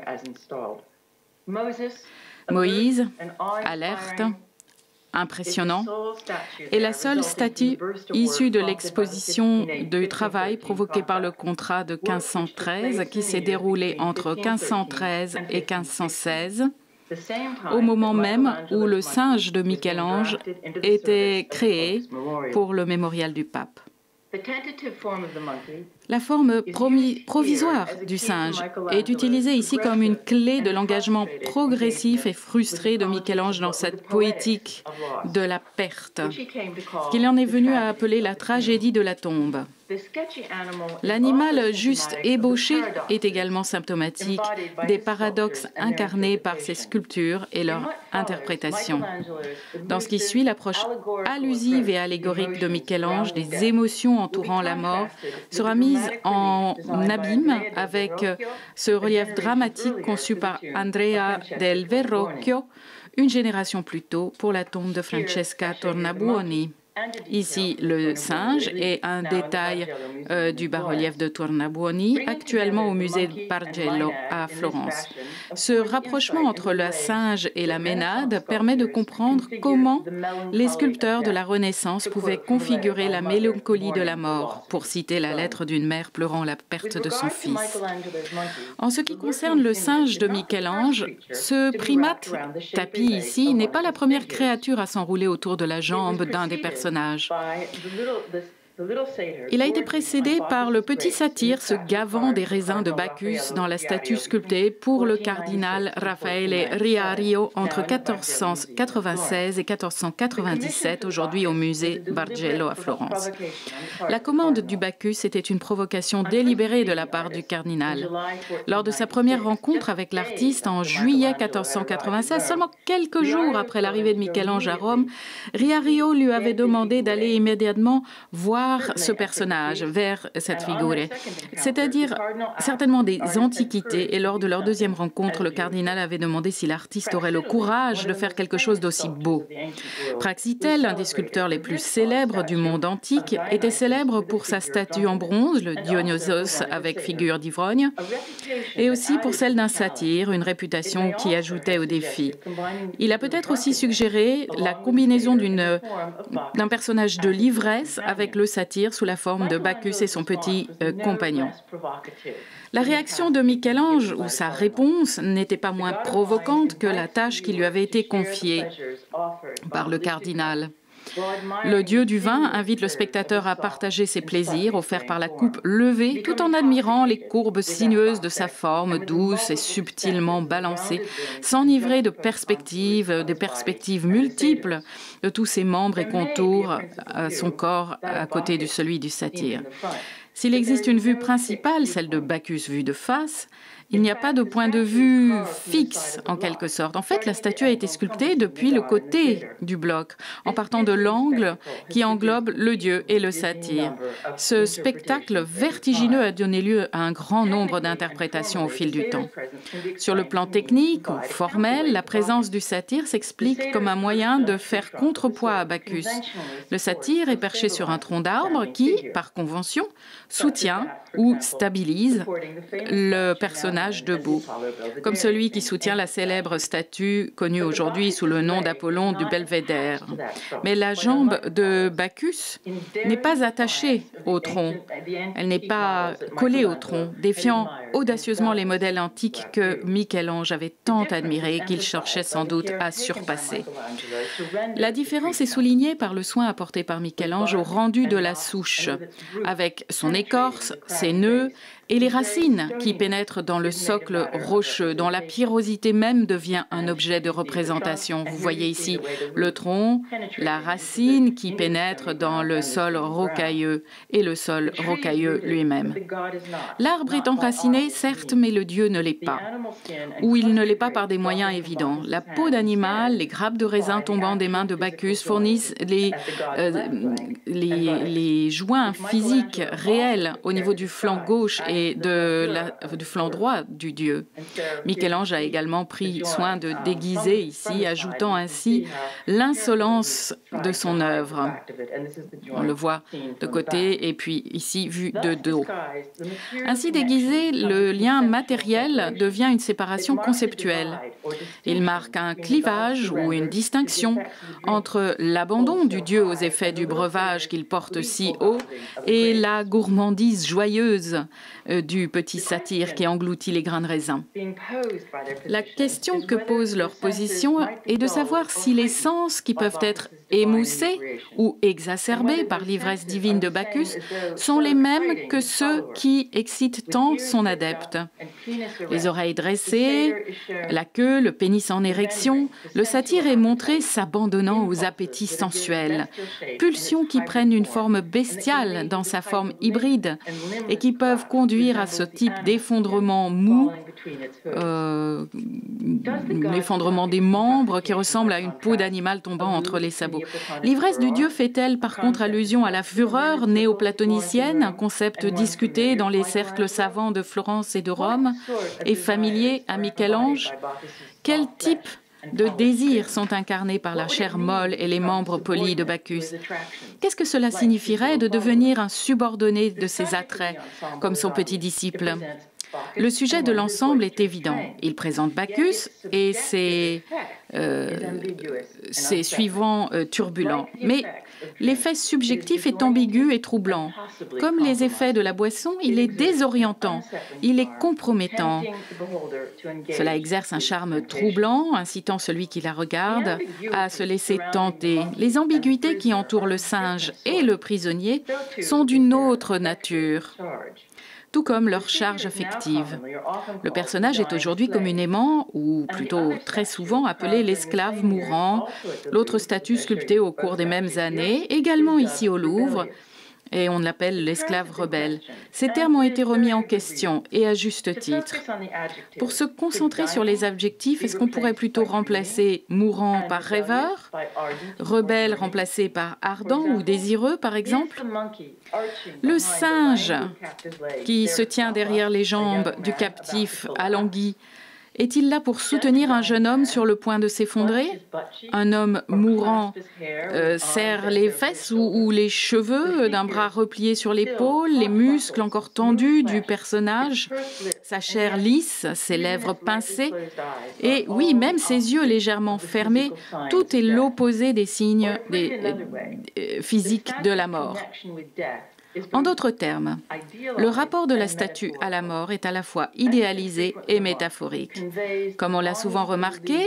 Moïse, alerte, impressionnant, est la seule statue issue de l'exposition du travail provoquée par le contrat de 1513 qui s'est déroulé entre 1513 et 1516, au moment même où le singe de Michel-Ange était créé pour le mémorial du pape. La forme provisoire du singe est utilisée ici comme une clé de l'engagement progressif et frustré de Michel-Ange dans cette poétique de la perte, qu'il en est venu à appeler la tragédie de la tombe. L'animal juste ébauché est également symptomatique des paradoxes incarnés par ces sculptures et leur interprétation. Dans ce qui suit, l'approche allusive et allégorique de Michel-Ange des émotions entourant la mort sera mise en abîme avec ce relief dramatique conçu par Andrea del Verrocchio, une génération plus tôt, pour la tombe de Francesca Tornabuoni. Ici, le singe est un détail du bas-relief de Tornabuoni, actuellement au musée Bargello à Florence. Ce rapprochement entre le singe et la Ménade permet de comprendre comment les sculpteurs de la Renaissance pouvaient configurer la mélancolie de la mort, pour citer la lettre d'une mère pleurant la perte de son fils. En ce qui concerne le singe de Michel-Ange, ce primate tapi ici n'est pas la première créature à s'enrouler autour de la jambe d'un des personnages. Il a été précédé par le petit satyre se gavant des raisins de Bacchus dans la statue sculptée pour le cardinal Raffaele Riario entre 1496 et 1497, aujourd'hui au musée Bargello à Florence. La commande du Bacchus était une provocation délibérée de la part du cardinal. Lors de sa première rencontre avec l'artiste en juillet 1496, seulement quelques jours après l'arrivée de Michel-Ange à Rome, Riario lui avait demandé d'aller immédiatement voir ce personnage, vers cette figure, c'est-à-dire certainement des antiquités. Et lors de leur deuxième rencontre, le cardinal avait demandé si l'artiste aurait le courage de faire quelque chose d'aussi beau. Praxitèle, l'un des sculpteurs les plus célèbres du monde antique, était célèbre pour sa statue en bronze, le Dionysos avec figure d'ivrogne, et aussi pour celle d'un satyre, une réputation qui ajoutait au défi. Il a peut-être aussi suggéré la combinaison d'un personnage de l'ivresse avec le satyre sous la forme de Bacchus et son petit compagnon. La réaction de Michel-Ange, ou sa réponse, n'était pas moins provocante que la tâche qui lui avait été confiée par le cardinal. Le dieu du vin invite le spectateur à partager ses plaisirs offerts par la coupe levée tout en admirant les courbes sinueuses de sa forme douce et subtilement balancée, s'enivrer de des perspectives multiples de tous ses membres et contours, son corps à côté de celui du satyre. S'il existe une vue principale, celle de Bacchus vue de face, il n'y a pas de point de vue fixe, en quelque sorte. En fait, la statue a été sculptée depuis le côté du bloc, en partant de l'angle qui englobe le dieu et le satyre. Ce spectacle vertigineux a donné lieu à un grand nombre d'interprétations au fil du temps. Sur le plan technique ou formel, la présence du satyre s'explique comme un moyen de faire contrepoids à Bacchus. Le satyre est perché sur un tronc d'arbre qui, par convention, soutient ou stabilise le personnage personnage debout, comme celui qui soutient la célèbre statue connue aujourd'hui sous le nom d'Apollon du Belvédère. Mais la jambe de Bacchus n'est pas attachée au tronc, elle n'est pas collée au tronc, défiant audacieusement les modèles antiques que Michel-Ange avait tant admirés qu'il cherchait sans doute à surpasser. La différence est soulignée par le soin apporté par Michel-Ange au rendu de la souche, avec son écorce, ses nœuds et les racines qui pénètrent dans le socle rocheux, dont la pierrosité même devient un objet de représentation. Vous voyez ici le tronc, la racine qui pénètre dans le sol rocailleux et le sol rocailleux lui-même. L'arbre est enraciné, certes, mais le dieu ne l'est pas, ou il ne l'est pas par des moyens évidents. La peau d'animal, les grappes de raisin tombant des mains de Bacchus fournissent les joints physiques réels au niveau du flanc gauche et du flanc droit du dieu. Michel-Ange a également pris soin de déguiser ici, ajoutant ainsi l'insolence de son œuvre. On le voit de côté et puis ici vu de dos. Ainsi déguisé, le lien matériel devient une séparation conceptuelle. Il marque un clivage ou une distinction entre l'abandon du dieu aux effets du breuvage qu'il porte si haut et la gourmandise joyeuse du petit satyre qui engloutit les grains de raisin. La question que pose leur position est de savoir si les sens qui peuvent être émoussés ou exacerbés par l'ivresse divine de Bacchus sont les mêmes que ceux qui excitent tant son adepte. Les oreilles dressées, la queue, le pénis en érection, le satyre est montré s'abandonnant aux appétits sensuels, pulsions qui prennent une forme bestiale dans sa forme hybride et qui peuvent conduire à ce type d'effondrement mou, l'effondrement des membres qui ressemble à une peau d'animal tombant entre les sabots. L'ivresse du dieu fait-elle par contre allusion à la fureur néoplatonicienne, un concept discuté dans les cercles savants de Florence et de Rome et familier à Michel-Ange? Quel type de désirs sont incarnés par la chair molle et les membres polis de Bacchus? Qu'est-ce que cela signifierait de devenir un subordonné de ses attraits, comme son petit disciple? Le sujet de l'ensemble est évident. Il présente Bacchus et ses suivants turbulents. Mais l'effet subjectif est ambigu et troublant. Comme les effets de la boisson, il est désorientant, il est compromettant. Cela exerce un charme troublant, incitant celui qui la regarde à se laisser tenter. Les ambiguïtés qui entourent le singe et le prisonnier sont d'une autre nature, tout comme leur charge affective. Le personnage est aujourd'hui communément, ou plutôt très souvent, appelé l'esclave mourant, l'autre statue sculptée au cours des mêmes années, également ici au Louvre, et on l'appelle l'esclave rebelle. Ces termes ont été remis en question, et à juste titre. Pour se concentrer sur les adjectifs, est-ce qu'on pourrait plutôt remplacer mourant par rêveur, rebelle remplacé par ardent ou désireux, par exemple? Le singe qui se tient derrière les jambes du captif alangui est-il là pour soutenir un jeune homme sur le point de s'effondrer? Un homme mourant serre les fesses ou les cheveux d'un bras replié sur l'épaule, les muscles encore tendus du personnage, sa chair lisse, ses lèvres pincées, et oui, même ses yeux légèrement fermés, tout est l'opposé des signes physiques de la mort. En d'autres termes, le rapport de la statue à la mort est à la fois idéalisé et métaphorique. Comme on l'a souvent remarqué,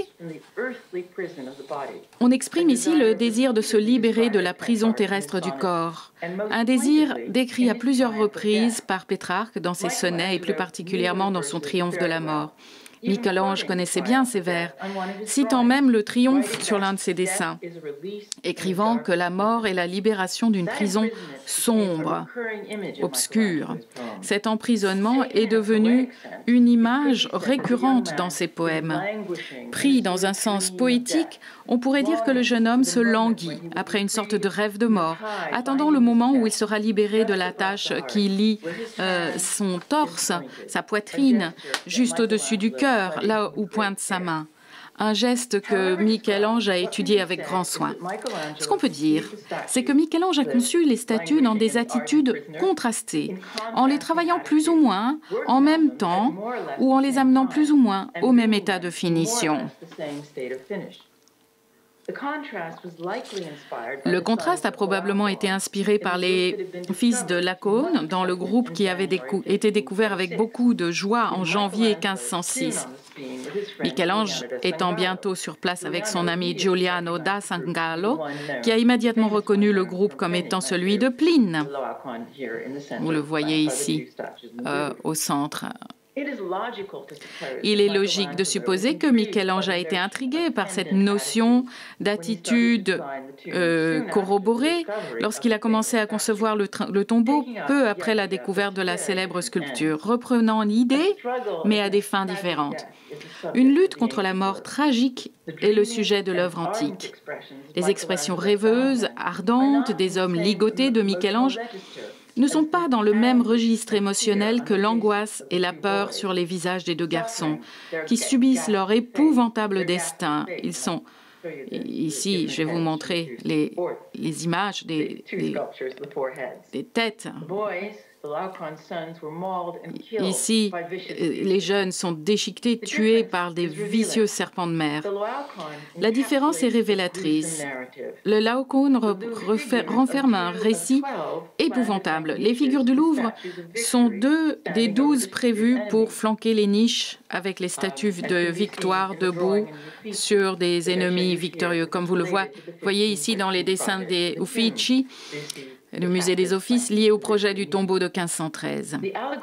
on exprime ici le désir de se libérer de la prison terrestre du corps, un désir décrit à plusieurs reprises par Pétrarque dans ses sonnets et plus particulièrement dans son Triomphe de la mort. Michel-Ange connaissait bien ces vers, citant même le triomphe sur l'un de ses dessins, écrivant que la mort est la libération d'une prison sombre, obscure. Cet emprisonnement est devenu une image récurrente dans ses poèmes. Pris dans un sens poétique, on pourrait dire que le jeune homme se languit après une sorte de rêve de mort, attendant le moment où il sera libéré de la tâche qui lie son torse, sa poitrine, juste au-dessus du cœur, là où pointe sa main. un geste que Michel-Ange a étudié avec grand soin. Ce qu'on peut dire, c'est que Michel-Ange a conçu les statues dans des attitudes contrastées, en les travaillant plus ou moins en même temps ou en les amenant plus ou moins au même état de finition. Le contraste a probablement été inspiré par les fils de Lacaune, dans le groupe qui avait été découvert avec beaucoup de joie en janvier 1506. Michel-Ange étant bientôt sur place avec son ami Giuliano da Sangallo, qui a immédiatement reconnu le groupe comme étant celui de Pline. Vous le voyez ici, au centre. Il est logique de supposer que Michel-Ange a été intrigué par cette notion d'attitude corroborée lorsqu'il a commencé à concevoir le tombeau peu après la découverte de la célèbre sculpture, reprenant l'idée, mais à des fins différentes. Une lutte contre la mort tragique est le sujet de l'œuvre antique. Les expressions rêveuses, ardentes des hommes ligotés de Michel-Ange ne sont pas dans le même registre émotionnel que l'angoisse et la peur sur les visages des deux garçons, qui subissent leur épouvantable destin. Ils sont... Ici, je vais vous montrer les images des têtes. Ici, les jeunes sont déchiquetés, tués par des vicieux serpents de mer. La différence est révélatrice. Le Laocoon renferme un récit épouvantable. Les figures du Louvre sont 2 des 12 prévues pour flanquer les niches avec les statues de victoire debout sur des ennemis victorieux. Comme vous le voyez ici dans les dessins des Uffizi, le musée des Offices lié au projet du tombeau de 1513.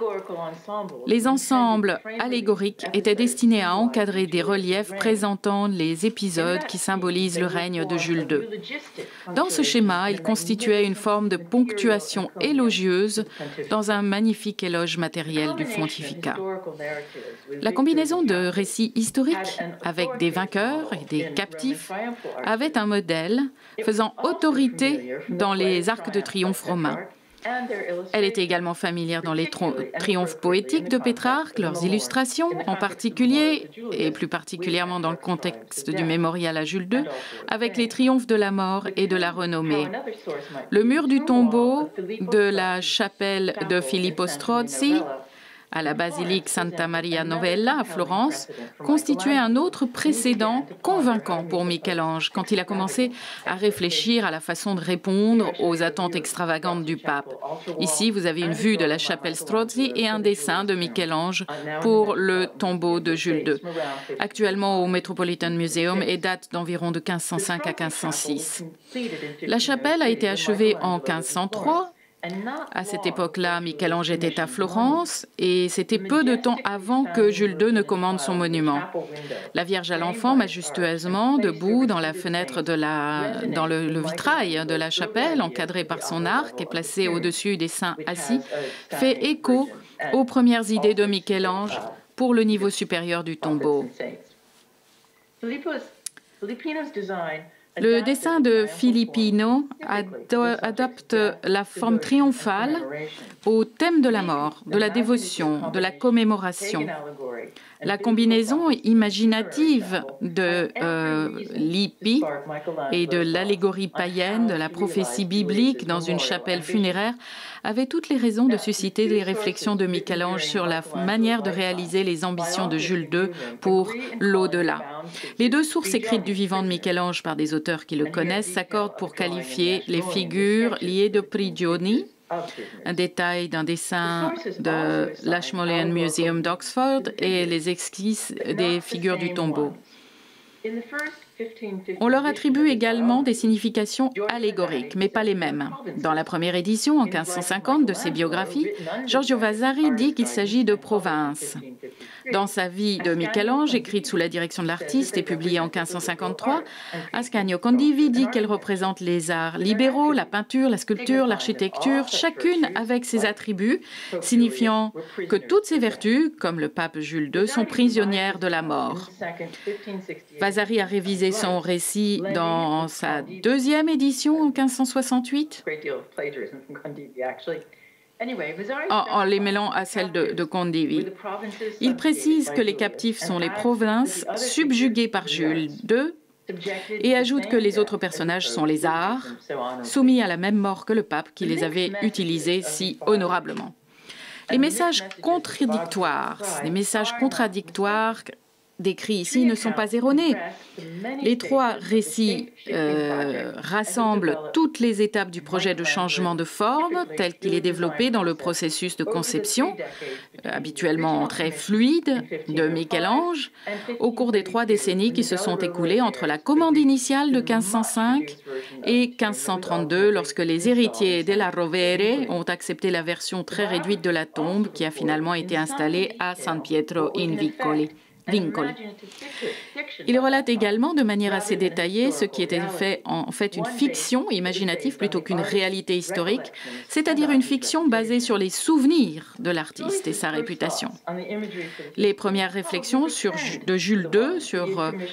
Les ensembles allégoriques étaient destinés à encadrer des reliefs présentant les épisodes qui symbolisent le règne de Jules II. Dans ce schéma, ils constituaient une forme de ponctuation élogieuse dans un magnifique éloge matériel du pontificat. La combinaison de récits historiques avec des vainqueurs et des captifs avait un modèle faisant autorité dans les arcs de triomphe romains. Elle était également familière dans les triomphes poétiques de Pétrarque, leurs illustrations, en particulier, et plus particulièrement dans le contexte du mémorial à Jules II, avec les triomphes de la mort et de la renommée. Le mur du tombeau de la chapelle de Filippo Strozzi, à la basilique Santa Maria Novella à Florence, constituait un autre précédent convaincant pour Michel-Ange quand il a commencé à réfléchir à la façon de répondre aux attentes extravagantes du pape. Ici, vous avez une vue de la chapelle Strozzi et un dessin de Michel-Ange pour le tombeau de Jules II, actuellement au Metropolitan Museum et date d'environ de 1505 à 1506. La chapelle a été achevée en 1503. À cette époque-là, Michel-Ange était à Florence et c'était peu de temps avant que Jules II ne commande son monument. La Vierge à l'enfant, majestueusement, debout dans la fenêtre dans le vitrail de la chapelle, encadrée par son arc et placée au-dessus des saints assis, fait écho aux premières idées de Michel-Ange pour le niveau supérieur du tombeau. Le dessin de Filippino adopte la forme triomphale au thème de la mort, de la dévotion, de la commémoration. La combinaison imaginative de l'hippie et de l'allégorie païenne, de la prophétie biblique dans une chapelle funéraire avait toutes les raisons de susciter les réflexions de Michel-Ange sur la manière de réaliser les ambitions de Jules II pour l'au-delà. Les 2 sources écrites du vivant de Michel-Ange par des auteurs qui le connaissent s'accordent pour qualifier les figures liées de prigioni, un détail d'un dessin de l'Ashmolean Museum d'Oxford et les esquisses des figures du tombeau. On leur attribue également des significations allégoriques, mais pas les mêmes. Dans la première édition, en 1550, de ses biographies, Giorgio Vasari dit qu'il s'agit de provinces. Dans sa vie de Michel-Ange, écrite sous la direction de l'artiste et publiée en 1553, Ascanio Condivi dit qu'elle représente les arts libéraux, la peinture, la sculpture, l'architecture, chacune avec ses attributs, signifiant que toutes ces vertus, comme le pape Jules II, sont prisonnières de la mort. Vasari a révisé son récit dans sa 2e édition en 1568. en les mêlant à celles de Condivi. Il précise que les captifs sont les provinces subjuguées par Jules II et ajoute que les autres personnages sont les Tsars, soumis à la même mort que le pape qui les avait utilisés si honorablement. Les messages contradictoires décrits ici ne sont pas erronés. Les trois récits rassemblent toutes les étapes du projet de changement de forme tel qu'il est développé dans le processus de conception, habituellement très fluide, de Michel-Ange, au cours des 3 décennies qui se sont écoulées entre la commande initiale de 1505 et 1532, lorsque les héritiers della Rovere ont accepté la version très réduite de la tombe qui a finalement été installée à San Pietro in Vincoli. Il relate également de manière assez détaillée ce qui était en fait une fiction imaginative plutôt qu'une réalité historique, c'est-à-dire une fiction basée sur les souvenirs de l'artiste et sa réputation. Les premières réflexions de Jules II sur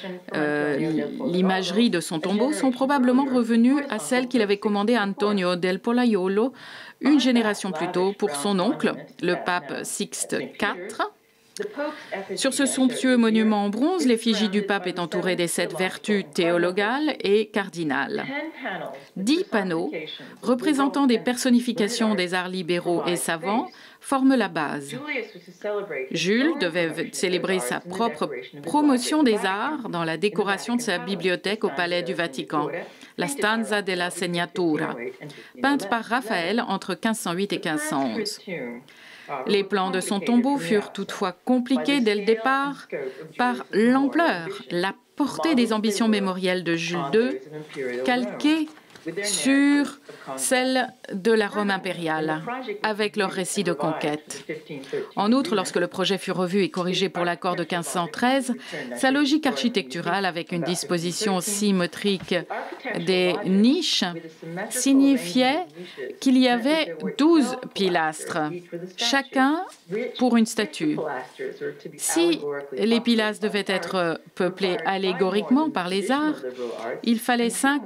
l'imagerie de son tombeau sont probablement revenues à celles qu'il avait commandées à Antonio del Pollaiolo une génération plus tôt pour son oncle, le pape Sixte IV. Sur ce somptueux monument en bronze, l'effigie du pape est entourée des 7 vertus théologales et cardinales. 10 panneaux, représentant des personnifications des arts libéraux et savants, forment la base. Jules devait célébrer sa propre promotion des arts dans la décoration de sa bibliothèque au Palais du Vatican, la Stanza della Segnatura, peinte par Raphaël entre 1508 et 1511. Les plans de son tombeau furent toutefois compliqués dès le départ par l'ampleur, la portée des ambitions mémorielles de Jules II, calquées sur celle de la Rome impériale, avec leur récit de conquête. En outre, lorsque le projet fut revu et corrigé pour l'accord de 1513, sa logique architecturale, avec une disposition symétrique des niches, signifiait qu'il y avait 12 pilastres, chacun pour une statue. Si les pilastres devaient être peuplés allégoriquement par les arts, il fallait 5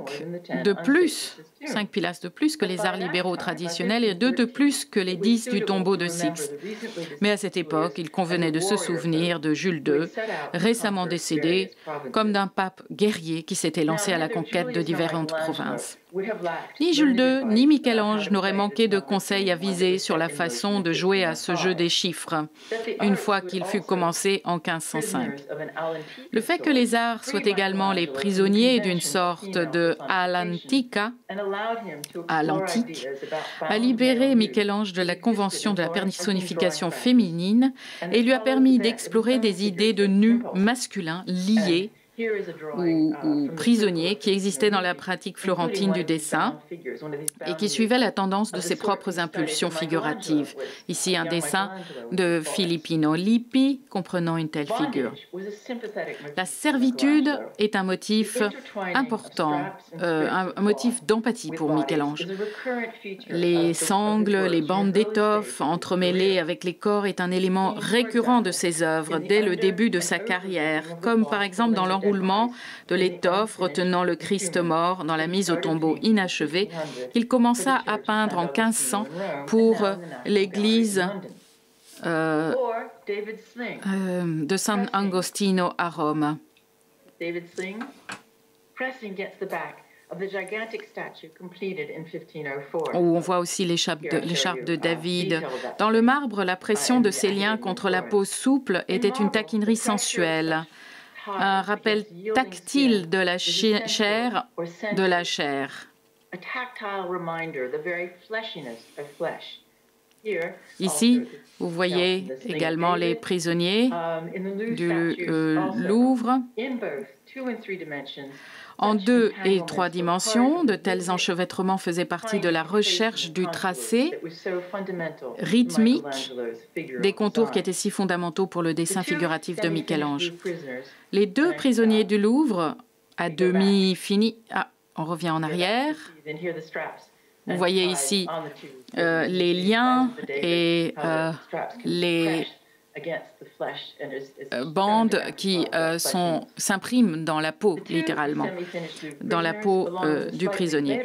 pilastres de plus que les arts libéraux traditionnels et 2 de plus que les 10 du tombeau de Sixte. Mais à cette époque, il convenait de se souvenir de Jules II, récemment décédé, comme d'un pape guerrier qui s'était lancé à la conquête de différentes provinces. Ni Jules II ni Michel-Ange n'auraient manqué de conseils avisés sur la façon de jouer à ce jeu des chiffres, une fois qu'il fut commencé en 1505. Le fait que les arts soient également les prisonniers d'une sorte de l'antique a libéré Michel-Ange de la convention de la personnification féminine et lui a permis d'explorer des idées de nus masculins liés ou prisonniers qui existaient dans la pratique florentine du dessin et qui suivaient la tendance de ses propres impulsions figuratives. Ici, un dessin de Filippino Lippi comprenant une telle figure. La servitude est un motif important, un motif d'empathie pour Michel-Ange. Les sangles, les bandes d'étoffe entremêlées avec les corps est un élément récurrent de ses œuvres dès le début de sa carrière, comme par exemple dans l'enroulement de l'étoffe retenant le Christ mort dans la mise au tombeau inachevée qu'il commença à peindre en 1500 pour l'église de San Agostino à Rome. Où on voit aussi l'écharpe de David. Dans le marbre, la pression de ses liens contre la peau souple était une taquinerie sensuelle, un rappel tactile de la chair de la chair. Ici, vous voyez également les prisonniers du Louvre. En 2 et 3 dimensions, de tels enchevêtrements faisaient partie de la recherche du tracé rythmique des contours qui étaient si fondamentaux pour le dessin figuratif de Michel-Ange. Les 2 prisonniers du Louvre, à demi finis... Ah, on revient en arrière. Vous voyez ici les liens et les bandes qui s'impriment dans la peau, littéralement, dans la peau du prisonnier.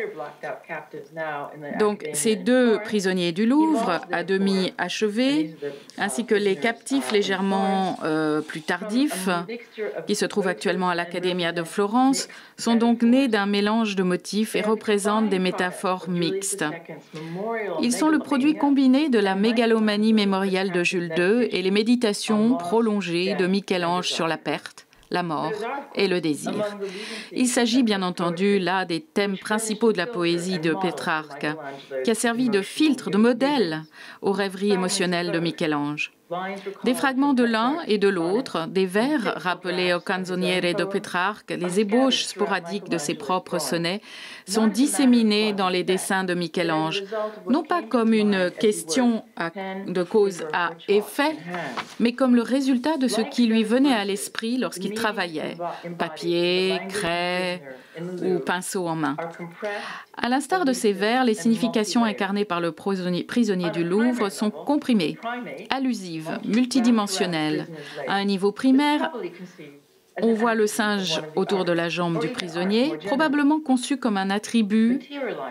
Donc, ces deux prisonniers du Louvre, à demi achevés, ainsi que les captifs légèrement plus tardifs, qui se trouvent actuellement à l'Accademia de Florence, sont donc nés d'un mélange de motifs et représentent des métaphores mixtes. Ils sont le produit combiné de la mégalomanie mémoriale de Jules II et les méditations prolongées de Michel-Ange sur la perte, la mort et le désir. Il s'agit bien entendu là des thèmes principaux de la poésie de Pétrarque, qui a servi de filtre, de modèle aux rêveries émotionnelles de Michel-Ange. Des fragments de l'un et de l'autre, des vers rappelés au Canzoniere de Pétrarque, les ébauches sporadiques de ses propres sonnets, sont disséminés dans les dessins de Michel-Ange, non pas comme une question de cause à effet, mais comme le résultat de ce qui lui venait à l'esprit lorsqu'il travaillait, papier, craie ou pinceau en main. À l'instar de ces vers, les significations incarnées par le prisonnier du Louvre sont comprimées, allusives, multidimensionnelles. À un niveau primaire, on voit le singe autour de la jambe du prisonnier, probablement conçu comme un attribut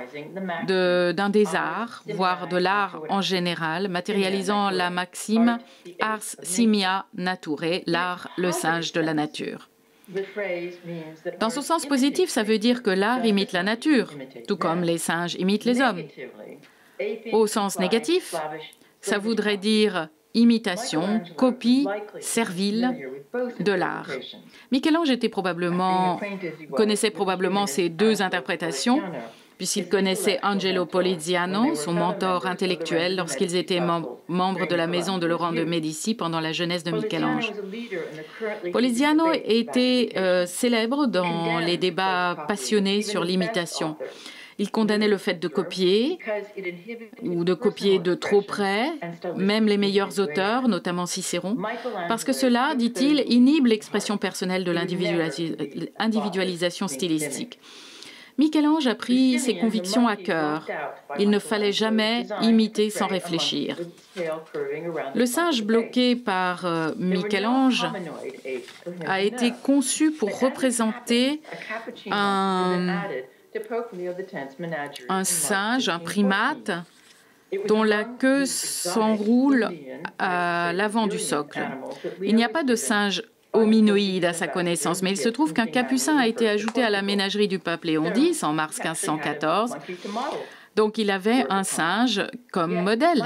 d'un des arts, voire de l'art en général, matérialisant la maxime « ars simia naturae », l'art, le singe de la nature. Dans son sens positif, ça veut dire que l'art imite la nature, tout comme les singes imitent les hommes. Au sens négatif, ça voudrait dire imitation, copie, servile de l'art. Michel-Ange connaissait probablement ces deux interprétations, puisqu'il connaissait Angelo Poliziano, son mentor intellectuel, lorsqu'ils étaient membres de la maison de Laurent de Médicis pendant la jeunesse de Michel-Ange. Poliziano était célèbre dans les débats passionnés sur l'imitation. Il condamnait le fait de copier, ou de copier de trop près, même les meilleurs auteurs, notamment Cicéron, parce que cela, dit-il, inhibe l'expression personnelle de l'individualisation stylistique. Michel-Ange a pris ses convictions à cœur. Il ne fallait jamais imiter sans réfléchir. Le singe bloqué par Michel-Ange a été conçu pour représenter un singe, un primate, dont la queue s'enroule à l'avant du socle. Il n'y a pas de singe hominoïde à sa connaissance, mais il se trouve qu'un capucin a été ajouté à la ménagerie du pape Léon X en mars 1514. Donc il avait un singe comme modèle.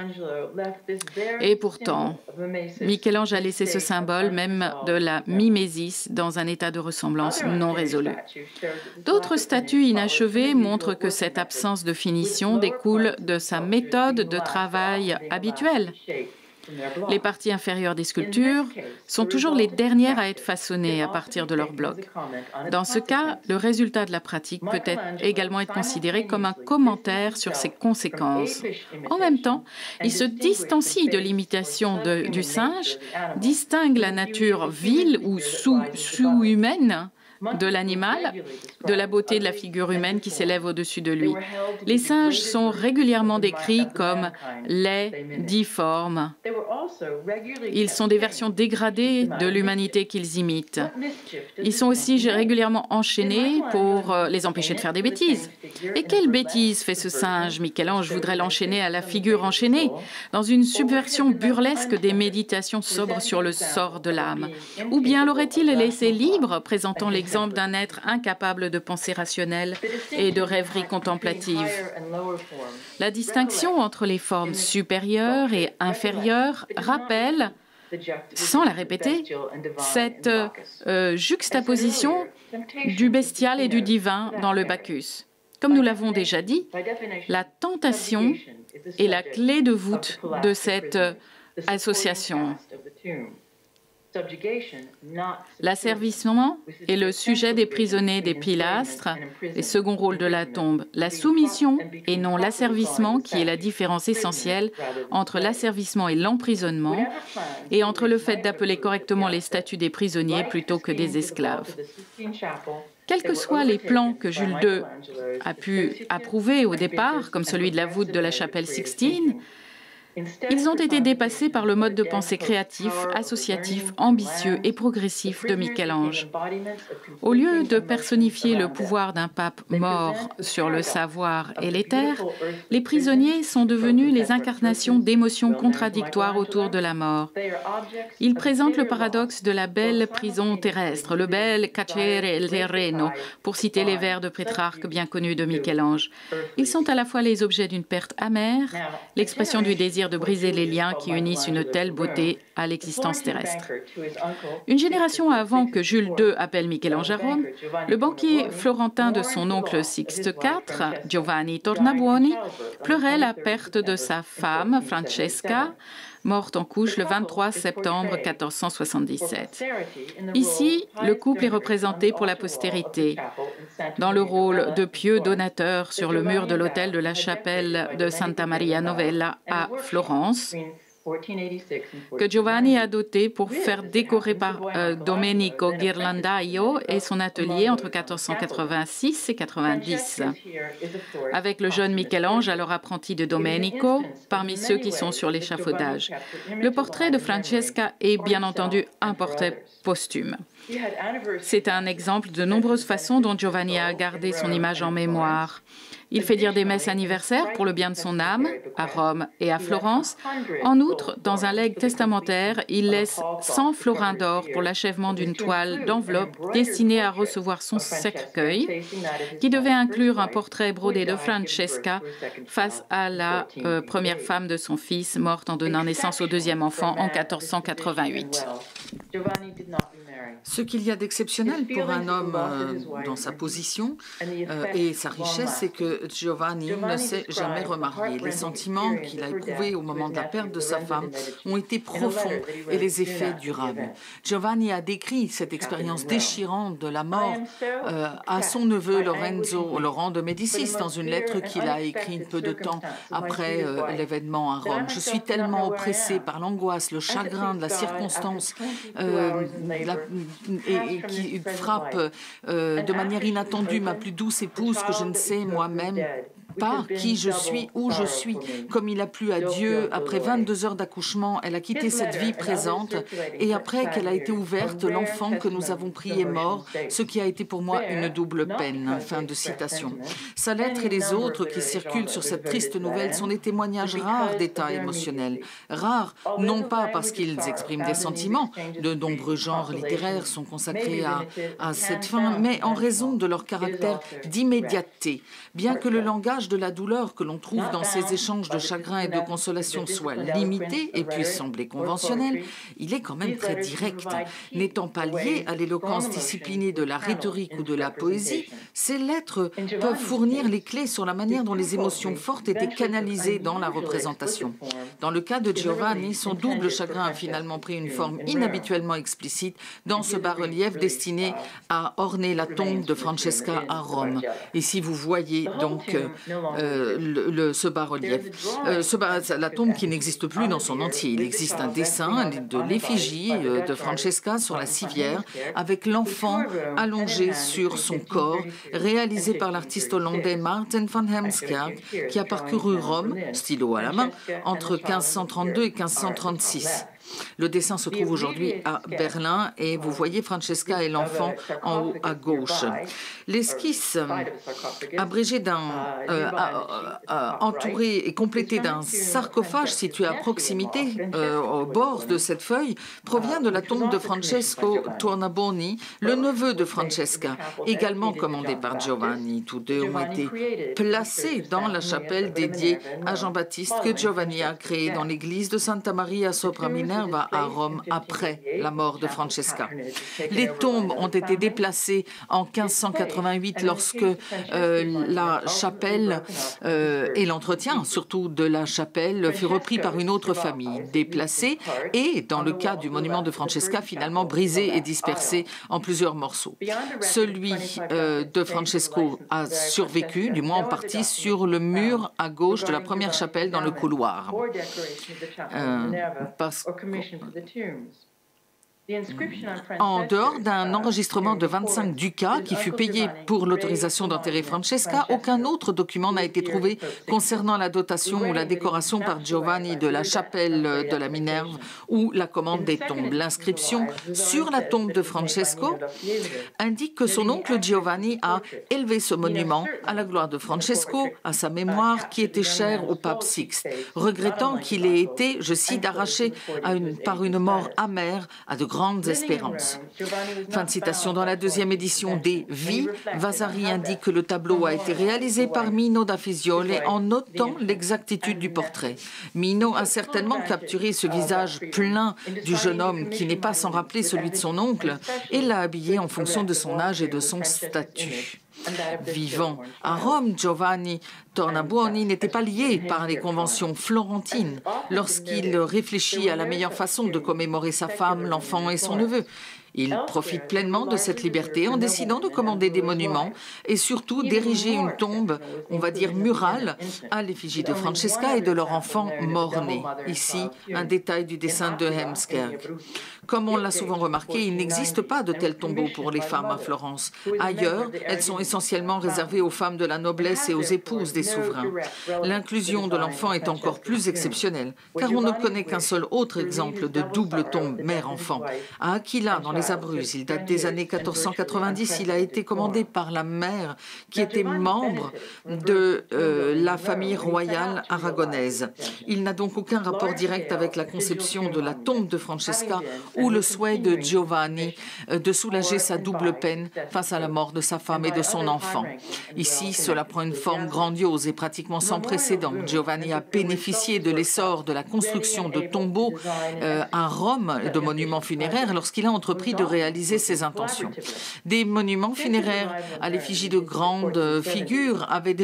Et pourtant, Michel-Ange a laissé ce symbole, même de la mimésis, dans un état de ressemblance non résolu. D'autres statues inachevées montrent que cette absence de finition découle de sa méthode de travail habituelle. Les parties inférieures des sculptures sont toujours les dernières à être façonnées à partir de leur bloc. Dans ce cas, le résultat de la pratique peut également être considéré comme un commentaire sur ses conséquences. En même temps, il se distancie de l'imitation du singe, distingue la nature vile ou sous-humaine de l'animal, de la beauté de la figure humaine qui s'élève au-dessus de lui. Les singes sont régulièrement décrits comme laids, difformes. Ils sont des versions dégradées de l'humanité qu'ils imitent. Ils sont aussi régulièrement enchaînés pour les empêcher de faire des bêtises. Et quelle bêtise fait ce singe? Michel-Ange voudrait l'enchaîner à la figure enchaînée, dans une subversion burlesque des méditations sobres sur le sort de l'âme. Ou bien l'aurait-il laissé libre, présentant l'exemple d'un être incapable de pensée rationnelle et de rêverie contemplative. La distinction entre les formes supérieures et inférieures rappelle, sans la répéter, cette juxtaposition du bestial et du divin dans le Bacchus. Comme nous l'avons déjà dit, la tentation est la clé de voûte de cette association. L'asservissement est le sujet des prisonniers des pilastres, les seconds rôles de la tombe. La soumission et non l'asservissement qui est la différence essentielle entre l'asservissement et l'emprisonnement et entre le fait d'appeler correctement les statuts des prisonniers plutôt que des esclaves. Quels que soient les plans que Jules II a pu approuver au départ, comme celui de la voûte de la chapelle Sixtine, Ils ont été dépassés par le mode de pensée créatif, associatif, ambitieux et progressif de Michel-Ange. Au lieu de personnifier le pouvoir d'un pape mort sur le savoir et les terres, les prisonniers sont devenus les incarnations d'émotions contradictoires autour de la mort. Ils présentent le paradoxe de la belle prison terrestre, le bel carcere terreno, pour citer les vers de Pétrarque bien connus de Michel-Ange. Ils sont à la fois les objets d'une perte amère, l'expression du désir de briser les liens qui unissent une telle beauté à l'existence terrestre. Une génération avant que Jules II appelle Michel-Ange à Rome, le banquier florentin de son oncle Sixte IV, Giovanni Tornabuoni, pleurait la perte de sa femme, Francesca, morte en couche le 23 septembre 1477. Ici, le couple est représenté pour la postérité, dans le rôle de pieux donateur sur le mur de l'autel de la chapelle de Santa Maria Novella à Florence, que Giovanni a doté pour faire décorer par Domenico Ghirlandaio et son atelier entre 1486 et 90. Avec le jeune Michel-Ange, alors apprenti de Domenico, parmi ceux qui sont sur l'échafaudage. Le portrait de Francesca est bien entendu un portrait posthume. C'est un exemple de nombreuses façons dont Giovanni a gardé son image en mémoire. Il fait dire des messes anniversaires pour le bien de son âme, à Rome et à Florence. En outre, dans un legs testamentaire, il laisse 100 florins d'or pour l'achèvement d'une toile d'enveloppe destinée à recevoir son cercueil, qui devait inclure un portrait brodé de Francesca face à la première femme de son fils, morte en donnant naissance au deuxième enfant en 1488. Ce qu'il y a d'exceptionnel pour un homme dans sa position et sa richesse, c'est que Giovanni ne s'est jamais remarié. Les sentiments qu'il a éprouvés au moment de la perte de sa femme ont été profonds et les effets durables. Giovanni a décrit cette expérience déchirante de la mort à son neveu Laurent de Médicis dans une lettre qu'il a écrite peu de temps après l'événement à Rome. Je suis tellement oppressé par l'angoisse, le chagrin de la circonstance et qui frappe de manière inattendue ma plus douce épouse que je ne sais moi-même pas qui je suis, où je suis. Comme il a plu à Dieu, après 22 heures d'accouchement, elle a quitté cette vie présente et après qu'elle a été ouverte, l'enfant que nous avons pris est mort, ce qui a été pour moi une double peine. Fin de citation. Sa lettre et les autres qui circulent sur cette triste nouvelle sont des témoignages rares d'état émotionnel. Rares, non pas parce qu'ils expriment des sentiments, de nombreux genres littéraires sont consacrés à cette fin, mais en raison de leur caractère d'immédiateté. Bien que le langage de la douleur que l'on trouve dans ces échanges de chagrin et de consolation soit limité et puisse sembler conventionnel, il est quand même très direct. N'étant pas lié à l'éloquence disciplinée de la rhétorique ou de la poésie, ces lettres peuvent fournir les clés sur la manière dont les émotions fortes étaient canalisées dans la représentation. Dans le cas de Giovanni, son double chagrin a finalement pris une forme inhabituellement explicite dans ce bas-relief destiné à orner la tombe de Francesca à Rome. Ici, vous voyez donc ce bas-relief. La tombe qui n'existe plus dans son entier. Il existe un dessin de l'effigie de Francesca sur la civière avec l'enfant allongé sur son corps, réalisé par l'artiste hollandais Maarten van Heemskerk, qui a parcouru Rome, stylo à la main, entre 1532 et 1536. Le dessin se trouve aujourd'hui à Berlin et vous voyez Francesca et l'enfant en haut à gauche. L'esquisse abrégée entourée et complétée d'un sarcophage situé à proximité, au bord de cette feuille, provient de la tombe de Francesco Tornabuoni, le neveu de Francesca, également commandé par Giovanni. Tous deux ont été placés dans la chapelle dédiée à Jean-Baptiste que Giovanni a créée dans l'église de Santa Maria sopra Minerva à Rome après la mort de Francesca. Les tombes ont été déplacées en 1588 lorsque la chapelle et l'entretien, surtout de la chapelle, fut repris par une autre famille, déplacée et, dans le cas du monument de Francesca, finalement brisé et dispersé en plusieurs morceaux. Celui de Francesco a survécu, du moins en partie, sur le mur à gauche de la première chapelle dans le couloir. En dehors d'un enregistrement de 25 ducats qui fut payé pour l'autorisation d'enterrer Francesca, aucun autre document n'a été trouvé concernant la dotation ou la décoration par Giovanni de la chapelle de la Minerve ou la commande des tombes. L'inscription sur la tombe de Francesco indique que son oncle Giovanni a élevé ce monument à la gloire de Francesco, à sa mémoire, qui était chère au pape Sixte, regrettant qu'il ait été, je cite, arraché par une mort amère à de grandes espérances. Fin de citation. Dans la deuxième édition des Vies, Vasari indique que le tableau a été réalisé par Mino da Fiesole en notant l'exactitude du portrait. Mino a certainement capturé ce visage plein du jeune homme qui n'est pas sans rappeler celui de son oncle et l'a habillé en fonction de son âge et de son statut. Vivant à Rome, Giovanni Tornabuoni n'était pas lié par les conventions florentines lorsqu'il réfléchit à la meilleure façon de commémorer sa femme, l'enfant et son neveu. Il profite pleinement de cette liberté en décidant de commander des monuments et surtout d'ériger une tombe, on va dire murale, à l'effigie de Francesca et de leur enfant mort-né. Ici, un détail du dessin de Heemskerk. Comme on l'a souvent remarqué, il n'existe pas de tels tombeaux pour les femmes à Florence. Ailleurs, elles sont essentiellement réservées aux femmes de la noblesse et aux épouses des souverains. L'inclusion de l'enfant est encore plus exceptionnelle, car on ne connaît qu'un seul autre exemple de double tombe mère-enfant. À Aquila, dans les Abruzzes, il date des années 1490, il a été commandé par la mère qui était membre de la famille royale aragonaise. Il n'a donc aucun rapport direct avec la conception de la tombe de Francesca ou le souhait de Giovanni de soulager sa double peine face à la mort de sa femme et de son enfant. Ici, cela prend une forme grandiose et pratiquement sans précédent. Giovanni a bénéficié de l'essor de la construction de tombeaux à Rome et de monuments funéraires lorsqu'il a entrepris de réaliser ses intentions. Des monuments funéraires à l'effigie de grandes figures avaient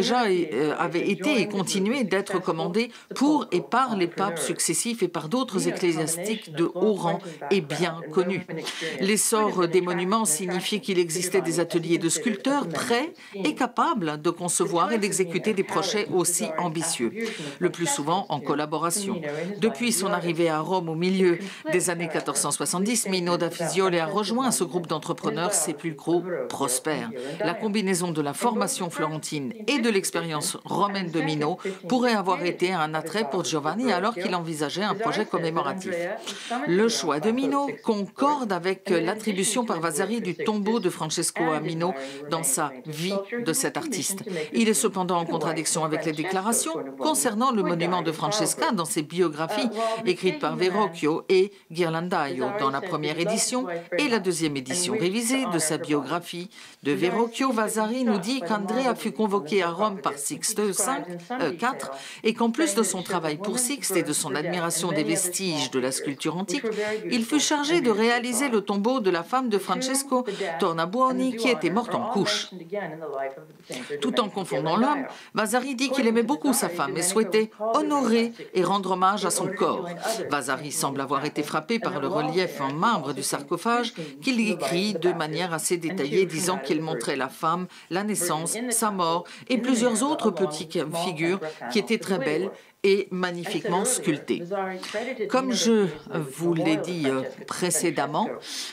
été et continué d'être commandés pour et par les papes successifs et par d'autres ecclésiastiques de haut rang et bien connus. L'essor des monuments signifiait qu'il existait des ateliers de sculpteurs prêts et capables de concevoir et d'exécuter des projets aussi ambitieux, le plus souvent en collaboration. Depuis son arrivée à Rome au milieu des années 1470, Mino da Fiesole a rejoint ce groupe d'entrepreneurs sépulcraux prospères. La combinaison de la formation florentine et de l'expérience romaine de Mino pourrait avoir été un attrait pour Giovanni alors qu'il envisageait un projet commémoratif. Le choix de Mino concorde avec l'attribution par Vasari du tombeau de Francesco a Mino dans sa vie de cet artiste. Il est cependant en contradiction avec les déclarations concernant le monument de Francesca dans ses biographies écrites par Verrocchio et Ghirlandaio dans la première édition et la deuxième édition révisée de sa biographie de Verrocchio. Vasari nous dit qu'Andrea fut convoqué à Rome par Sixte IV et qu'en plus de son travail pour Sixte et de son admiration des vestiges de la sculpture antique, il fut chargé de réaliser le tombeau de la femme de Francesco Tornabuoni qui était morte en couche. Tout en confondant l'homme, Vasari dit qu'il aimait beaucoup sa femme et souhaitait honorer et rendre hommage à son corps. Vasari semble avoir été frappé par le relief en marbre du sarcophage qu'il écrit de manière assez détaillée, disant qu'il montrait la femme, la naissance, sa mort et plusieurs autres petites figures qui étaient très belles et magnifiquement sculptées. Comme je vous l'ai dit précédemment,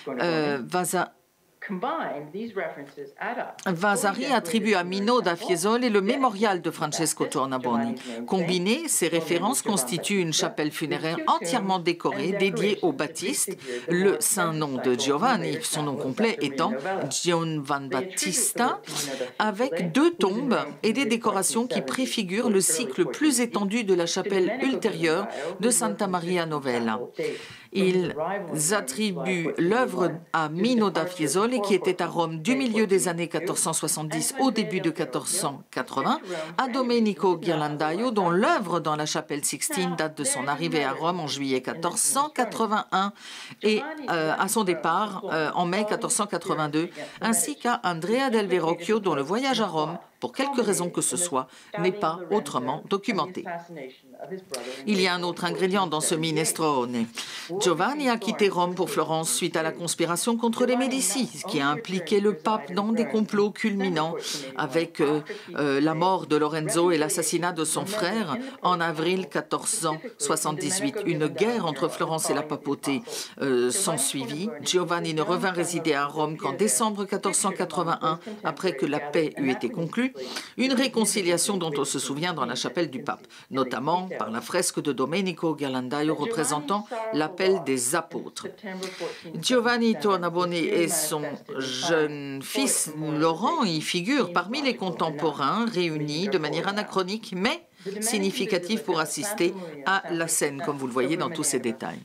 Vasari attribue à Mino da Fiesole le mémorial de Francesco Tornabuoni. Combinés, ces références constituent une chapelle funéraire entièrement décorée, dédiée au Baptiste, le saint nom de Giovanni, son nom complet étant Giovanbattista, avec deux tombes et des décorations qui préfigurent le cycle plus étendu de la chapelle ultérieure de Santa Maria Novella. Ils attribuent l'œuvre à Mino da Fiesole, qui était à Rome du milieu des années 1470 au début de 1480, à Domenico Ghirlandaio, dont l'œuvre dans la chapelle Sixtine date de son arrivée à Rome en juillet 1481 et à son départ en mai 1482, ainsi qu'à Andrea del Verrocchio, dont le voyage à Rome pour quelque raison que ce soit, n'est pas autrement documenté. Il y a un autre ingrédient dans ce minestrone. Giovanni a quitté Rome pour Florence suite à la conspiration contre les Médicis, qui a impliqué le pape dans des complots culminants avec la mort de Lorenzo et l'assassinat de son frère en avril 1478. Une guerre entre Florence et la papauté s'ensuivit. Giovanni ne revint résider à Rome qu'en décembre 1481, après que la paix eut été conclue. Une réconciliation dont on se souvient dans la chapelle du pape, notamment par la fresque de Domenico Ghirlandaio représentant l'appel des apôtres. Giovanni Tornabuoni et son jeune fils Laurent y figurent parmi les contemporains réunis de manière anachronique, mais significative pour assister à la scène, comme vous le voyez dans tous ces détails.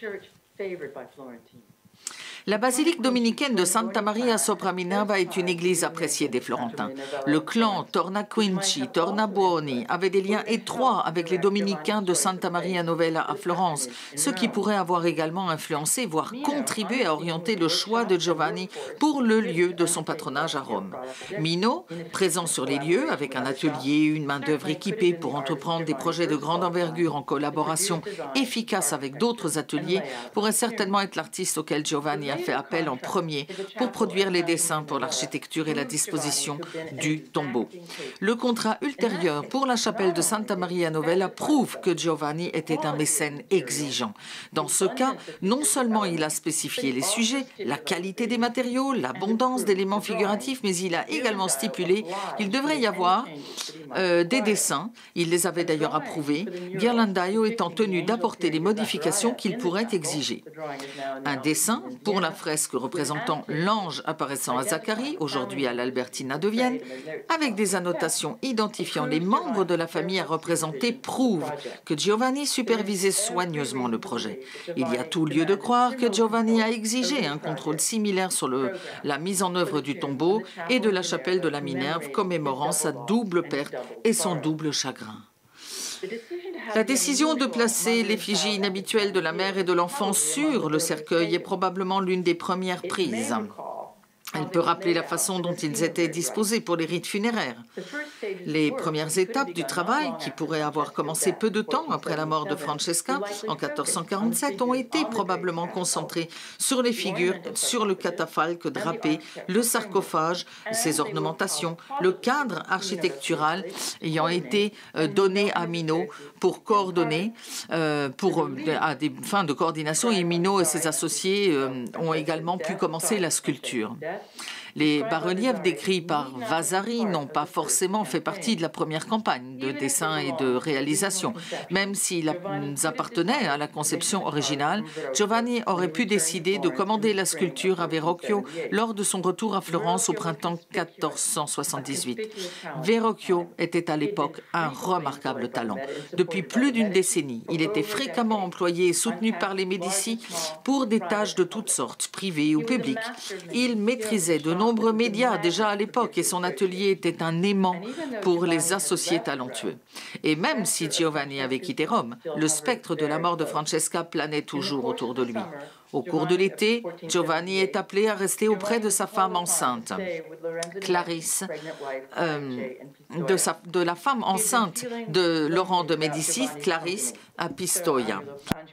La basilique dominicaine de Santa Maria sopra Minerva est une église appréciée des Florentins. Le clan Tornaquinci, Tornabuoni avait des liens étroits avec les dominicains de Santa Maria Novella à Florence, ce qui pourrait avoir également influencé, voire contribué à orienter le choix de Giovanni pour le lieu de son patronage à Rome. Mino, présent sur les lieux avec un atelier, une main-d'œuvre équipée pour entreprendre des projets de grande envergure en collaboration efficace avec d'autres ateliers, pourrait certainement être l'artiste auquel Giovanni a fait appel en premier pour produire les dessins pour l'architecture et la disposition du tombeau. Le contrat ultérieur pour la chapelle de Santa Maria Novella prouve que Giovanni était un mécène exigeant. Dans ce cas, non seulement il a spécifié les sujets, la qualité des matériaux, l'abondance d'éléments figuratifs, mais il a également stipulé qu'il devrait y avoir des dessins. Il les avait d'ailleurs approuvés, Ghirlandaio étant tenu d'apporter les modifications qu'il pourrait exiger. Un dessin pour la fresque représentant l'ange apparaissant à Zacharie, aujourd'hui à l'Albertina de Vienne, avec des annotations identifiant les membres de la famille à représenter, prouve que Giovanni supervisait soigneusement le projet. Il y a tout lieu de croire que Giovanni a exigé un contrôle similaire sur la mise en œuvre du tombeau et de la chapelle de la Minerve, commémorant sa double perte et son double chagrin. La décision de placer l'effigie inhabituelle de la mère et de l'enfant sur le cercueil est probablement l'une des premières prises. Elle peut rappeler la façon dont ils étaient disposés pour les rites funéraires. Les premières étapes du travail, qui pourraient avoir commencé peu de temps après la mort de Francesca en 1447, ont été probablement concentrées sur les figures, sur le catafalque drapé, le sarcophage, ses ornementations, le cadre architectural ayant été donné à Mino pour coordonner, à des fins de coordination, et Mino et ses associés ont également pu commencer la sculpture. Les bas-reliefs décrits par Vasari n'ont pas forcément fait partie de la première campagne de dessin et de réalisation. Même s'ils appartenaient à la conception originale, Giovanni aurait pu décider de commander la sculpture à Verrocchio lors de son retour à Florence au printemps 1478. Verrocchio était à l'époque un remarquable talent. Depuis plus d'une décennie, il était fréquemment employé et soutenu par les Médicis pour des tâches de toutes sortes, privées ou publiques. Il maîtrisait de nombreux médias déjà à l'époque et son atelier était un aimant pour les associés talentueux. Et même si Giovanni avait quitté Rome, le spectre de la mort de Francesca planait toujours autour de lui. Au cours de l'été, Giovanni est appelé à rester auprès de sa femme enceinte, Clarisse, de la femme enceinte de Laurent de Médicis, Clarisse, à Pistoia.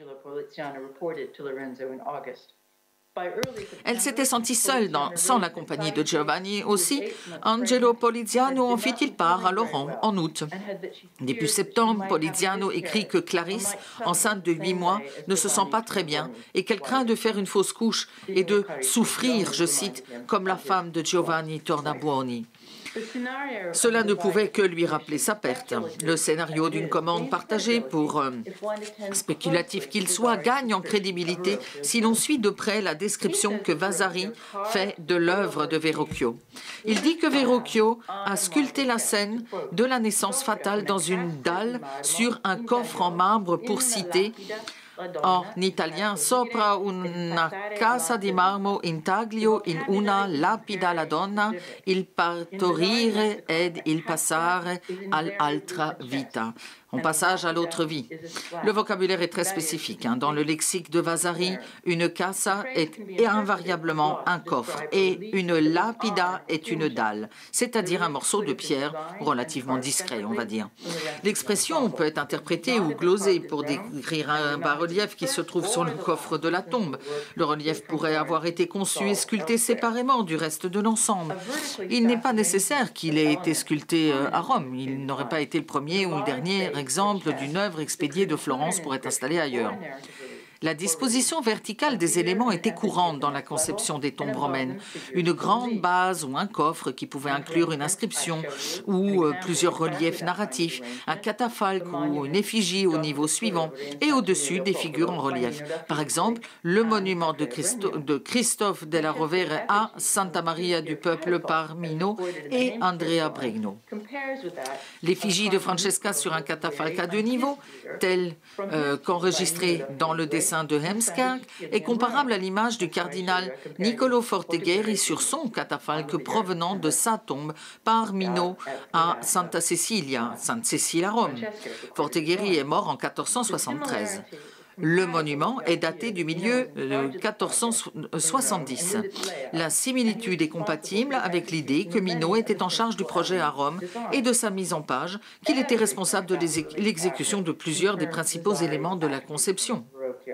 Elle s'était sentie seule sans la compagnie de Giovanni. Aussi, Angelo Poliziano en fit-il part à Laurent en août. Début septembre, Poliziano écrit que Clarisse, enceinte de 8 mois, ne se sent pas très bien et qu'elle craint de faire une fausse couche et de souffrir, je cite, comme la femme de Giovanni Tornabuoni. Cela ne pouvait que lui rappeler sa perte. Le scénario d'une commande partagée, pour spéculatif qu'il soit, gagne en crédibilité si l'on suit de près la description que Vasari fait de l'œuvre de Verrocchio. Il dit que Verrocchio a sculpté la scène de la naissance fatale dans une dalle sur un coffre en marbre pour citer en italien, sopra una casa di marmo intaglio in una lapida la donna, il partorire ed il passare all'altra vita. en passage à l'autre vie. Le vocabulaire est très spécifique. Dans le lexique de Vasari, une casa est invariablement un coffre et une lapida est une dalle, c'est-à-dire un morceau de pierre relativement discret, on va dire. L'expression peut être interprétée ou glosée pour décrire un bas-relief qui se trouve sur le coffre de la tombe. Le relief pourrait avoir été conçu et sculpté séparément du reste de l'ensemble. Il n'est pas nécessaire qu'il ait été sculpté à Rome. Il n'aurait pas été le premier ou le dernier exemple d'une œuvre expédiée de Florence pour être installée ailleurs. La disposition verticale des éléments était courante dans la conception des tombes romaines. Une grande base ou un coffre qui pouvait inclure une inscription ou plusieurs reliefs narratifs, un catafalque ou une effigie au niveau suivant et au-dessus des figures en relief. Par exemple, le monument de Christophe della Rovere à Santa Maria du Peuple par Mino et Andrea Bregno. L'effigie de Francesca sur un catafalque à 2 niveaux, tel qu'enregistré dans le dessin de Heemskerk, est comparable à l'image du cardinal Niccolò Fortegheri sur son catafalque provenant de sa tombe par Mino à Santa Cecilia, Sainte Cécile à Rome. Fortegheri est mort en 1473. Le monument est daté du milieu de 1470. La similitude est compatible avec l'idée que Mino était en charge du projet à Rome et de sa mise en page, qu'il était responsable de l'exécution de plusieurs des principaux éléments de la conception.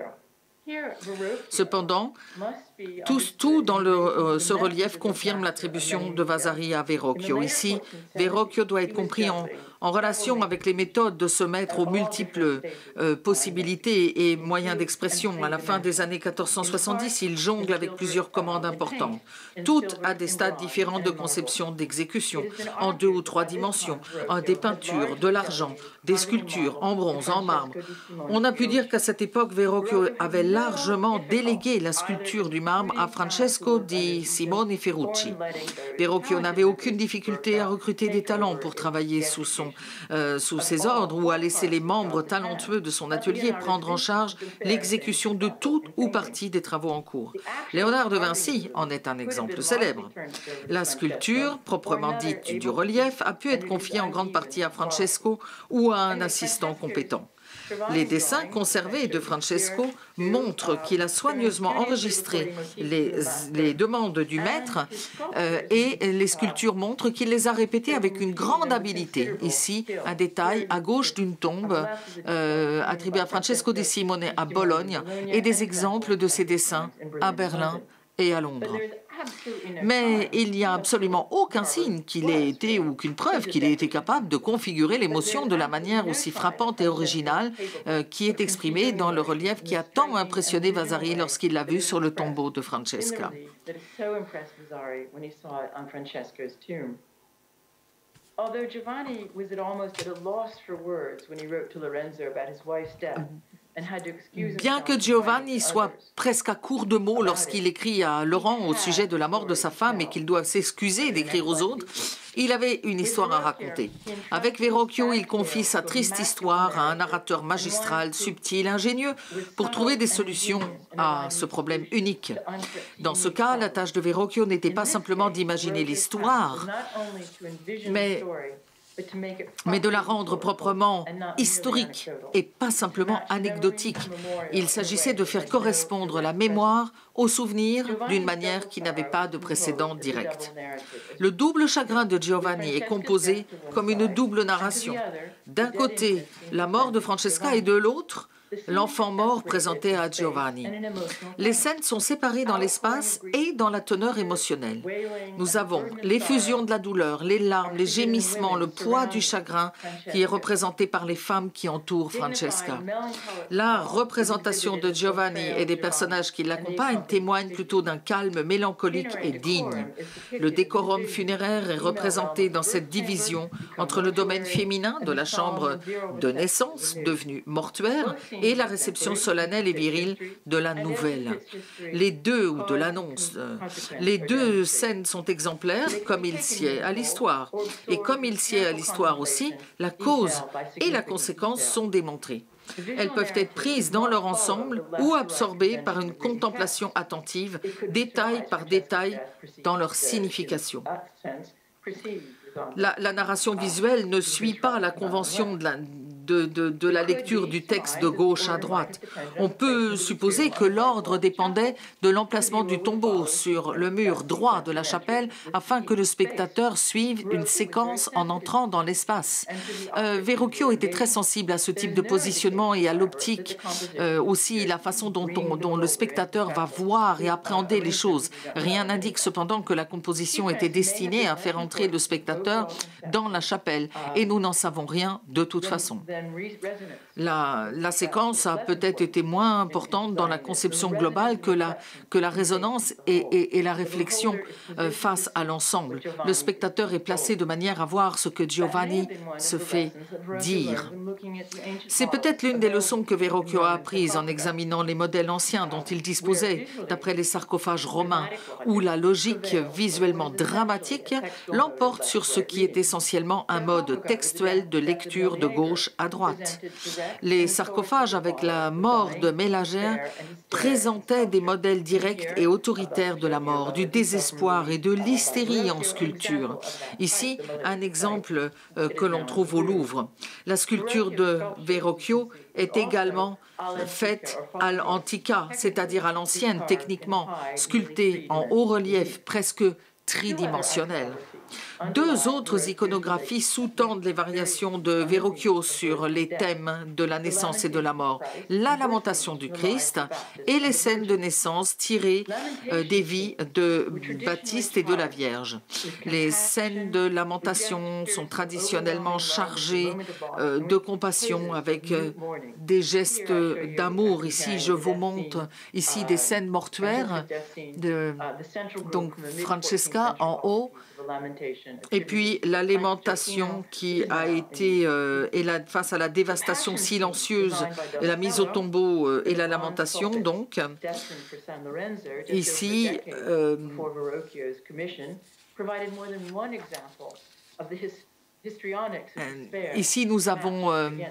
Cependant, tout dans ce relief confirme l'attribution de Vasari à Verrocchio. Ici, Verrocchio doit être compris en relation avec les méthodes de se mettre aux multiples possibilités et moyens d'expression. À la fin des années 1470, il jongle avec plusieurs commandes importantes, toutes à des stades différents de conception d'exécution, en 2 ou 3 dimensions, des peintures, de l'argent, des sculptures en bronze, en marbre. On a pu dire qu'à cette époque, Verrocchio avait largement délégué la sculpture du marbre à Francesco di Simone Ferrucci. Verrocchio n'avait aucune difficulté à recruter des talents pour travailler sous ses ordres ou à laisser les membres talentueux de son atelier prendre en charge l'exécution de toute ou partie des travaux en cours. Léonard de Vinci en est un exemple célèbre. La sculpture, proprement dite du relief, a pu être confiée en grande partie à Francesco ou à un assistant compétent. Les dessins conservés de Francesco montrent qu'il a soigneusement enregistré les demandes du maître et les sculptures montrent qu'il les a répétées avec une grande habileté. Ici, un détail à gauche d'une tombe attribuée à Francesco di Simone à Bologne et des exemples de ses dessins à Berlin et à Londres. Mais il n'y a absolument aucun signe qu'il ait été, ou aucune preuve qu'il ait été capable de configurer l'émotion de la manière aussi frappante et originale qui est exprimée dans le relief qui a tant impressionné Vasari lorsqu'il l'a vu sur le tombeau de Francesca. Although Giovanni was almost at a loss for words when he wrote to Lorenzo about his wife's death. Bien que Giovanni soit presque à court de mots lorsqu'il écrit à Laurent au sujet de la mort de sa femme et qu'il doit s'excuser d'écrire aux autres, il avait une histoire à raconter. Avec Verrocchio, il confie sa triste histoire à un narrateur magistral, subtil, ingénieux, pour trouver des solutions à ce problème unique. Dans ce cas, la tâche de Verrocchio n'était pas simplement d'imaginer l'histoire, mais de la rendre proprement historique et pas simplement anecdotique. Il s'agissait de faire correspondre la mémoire au souvenir d'une manière qui n'avait pas de précédent direct. Le double chagrin de Giovanni est composé comme une double narration. D'un côté, la mort de Francesca et de l'autre, l'enfant mort présenté à Giovanni. Les scènes sont séparées dans l'espace et dans la teneur émotionnelle. Nous avons l'effusion de la douleur, les larmes, les gémissements, le poids du chagrin qui est représenté par les femmes qui entourent Francesca. La représentation de Giovanni et des personnages qui l'accompagnent témoigne plutôt d'un calme mélancolique et digne. Le décorum funéraire est représenté dans cette division entre le domaine féminin de la chambre de naissance, devenue mortuaire, et la réception solennelle et virile de la nouvelle. Les deux, ou de l'annonce, les deux scènes sont exemplaires, comme il sied à l'histoire. Et comme il sied à l'histoire aussi, la cause et la conséquence sont démontrées. Elles peuvent être prises dans leur ensemble ou absorbées par une contemplation attentive, détail par détail, dans leur signification. La narration visuelle ne suit pas la convention de la lecture du texte de gauche à droite. On peut supposer que l'ordre dépendait de l'emplacement du tombeau sur le mur droit de la chapelle afin que le spectateur suive une séquence en entrant dans l'espace. Verrocchio était très sensible à ce type de positionnement et à l'optique, aussi la façon dont le spectateur va voir et appréhender les choses. Rien n'indique cependant que la composition était destinée à faire entrer le spectateur dans la chapelle et nous n'en savons rien de toute façon. La séquence a peut-être été moins importante dans la conception globale que la résonance et la réflexion face à l'ensemble. Le spectateur est placé de manière à voir ce que Giovanni se fait dire. C'est peut-être l'une des leçons que Verrocchio a apprises en examinant les modèles anciens dont il disposait d'après les sarcophages romains, où la logique visuellement dramatique l'emporte sur ce qui est essentiellement un mode textuel de lecture de gauche à droite. Les sarcophages avec la mort de Mélagère présentaient des modèles directs et autoritaires de la mort, du désespoir et de l'hystérie en sculpture. Ici, un exemple que l'on trouve au Louvre. La sculpture de Verrocchio est également faite à l'antica, c'est-à-dire à l'ancienne, techniquement, sculptée en haut relief presque tridimensionnel. Deux autres iconographies sous-tendent les variations de Verrocchio sur les thèmes de la naissance et de la mort. La lamentation du Christ et les scènes de naissance tirées des vies de Baptiste et de la Vierge. Les scènes de lamentation sont traditionnellement chargées de compassion avec des gestes d'amour. Ici, je vous montre ici des scènes mortuaires de donc Francesca en haut. Et puis la lamentation qui a été, face à la dévastation silencieuse, la mise au tombeau et la lamentation, donc, ici, ici, nous avons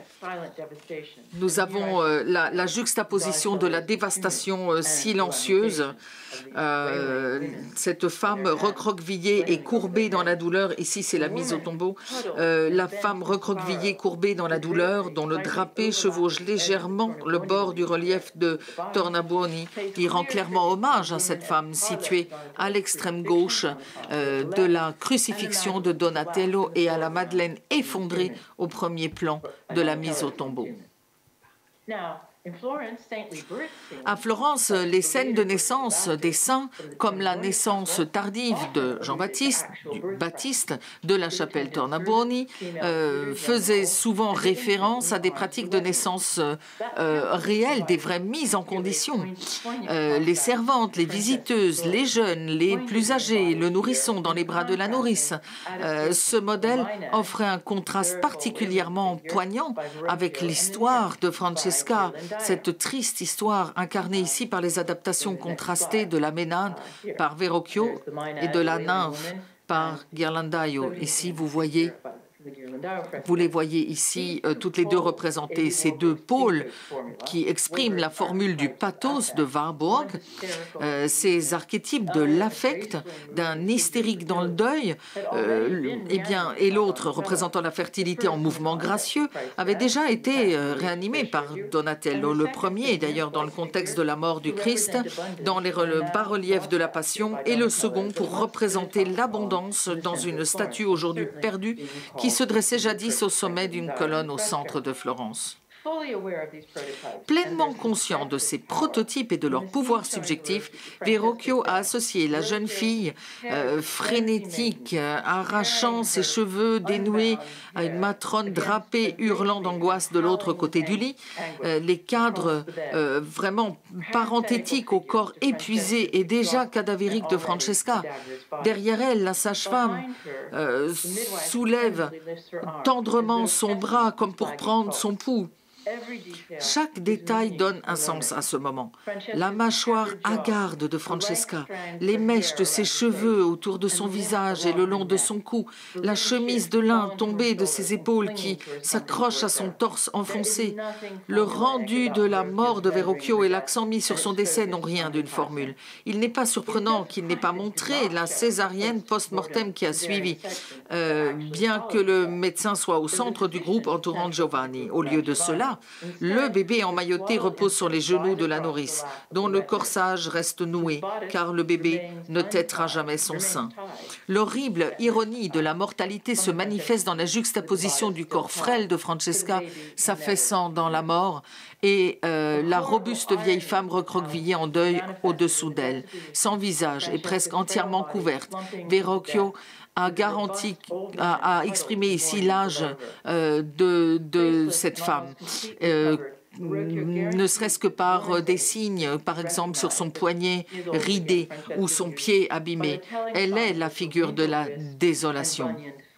la juxtaposition de la dévastation silencieuse. Cette femme recroquevillée et courbée dans la douleur, ici c'est la mise au tombeau, la femme recroquevillée, courbée dans la douleur, dont le drapé chevauche légèrement le bord du relief de Tornabuoni. Il rend clairement hommage à cette femme située à l'extrême gauche de la crucifixion de Donatello et à la Madeleine effondrée au premier plan de la mise au tombeau. À Florence, les scènes de naissance des saints, comme la naissance tardive de Jean-Baptiste, du Baptiste, de la chapelle Tornabuoni, faisaient souvent référence à des pratiques de naissance réelles, des vraies mises en condition. Les servantes, les visiteuses, les jeunes, les plus âgés, le nourrisson dans les bras de la nourrice. Ce modèle offrait un contraste particulièrement poignant avec l'histoire de Francesca, cette triste histoire incarnée ici par les adaptations contrastées de la Ménade par Verrocchio et de la nymphe par Ghirlandaio. Ici, vous les voyez ici, toutes les deux représentées, ces deux pôles qui expriment la formule du pathos de Warburg, ces archétypes de l'affect, d'un hystérique dans le deuil, et l'autre représentant la fertilité en mouvement gracieux, avait déjà été réanimé par Donatello. Le premier, d'ailleurs, dans le contexte de la mort du Christ, dans les bas-reliefs de la Passion, et le second pour représenter l'abondance dans une statue aujourd'hui perdue qui se dressait jadis au sommet d'une colonne au centre de Florence. Pleinement conscient de ces prototypes et de leur pouvoir subjectif, Verrocchio a associé la jeune fille frénétique, arrachant ses cheveux dénoués à une matrone drapée, hurlant d'angoisse de l'autre côté du lit, les cadres vraiment parenthétiques au corps épuisé et déjà cadavérique de Francesca. Derrière elle, la sage-femme soulève tendrement son bras comme pour prendre son pouls. Chaque détail donne un sens à ce moment. La mâchoire hagarde de Francesca, les mèches de ses cheveux autour de son visage et le long de son cou, la chemise de lin tombée de ses épaules qui s'accroche à son torse enfoncé. Le rendu de la mort de Verrocchio et l'accent mis sur son décès n'ont rien d'une formule. Il n'est pas surprenant qu'il n'ait pas montré la césarienne post-mortem qui a suivi, bien que le médecin soit au centre du groupe entourant Giovanni. Au lieu de cela, le bébé emmailloté repose sur les genoux de la nourrice, dont le corsage reste noué, car le bébé ne têtera jamais son sein. L'horrible ironie de la mortalité se manifeste dans la juxtaposition du corps frêle de Francesca, s'affaissant dans la mort, et la robuste vieille femme recroquevillée en deuil au-dessous d'elle, sans visage et presque entièrement couverte. Verrocchio a exprimé ici l'âge de cette femme. Ne serait-ce que par des signes, par exemple sur son poignet ridé ou son pied abîmé. Elle est la figure de la désolation.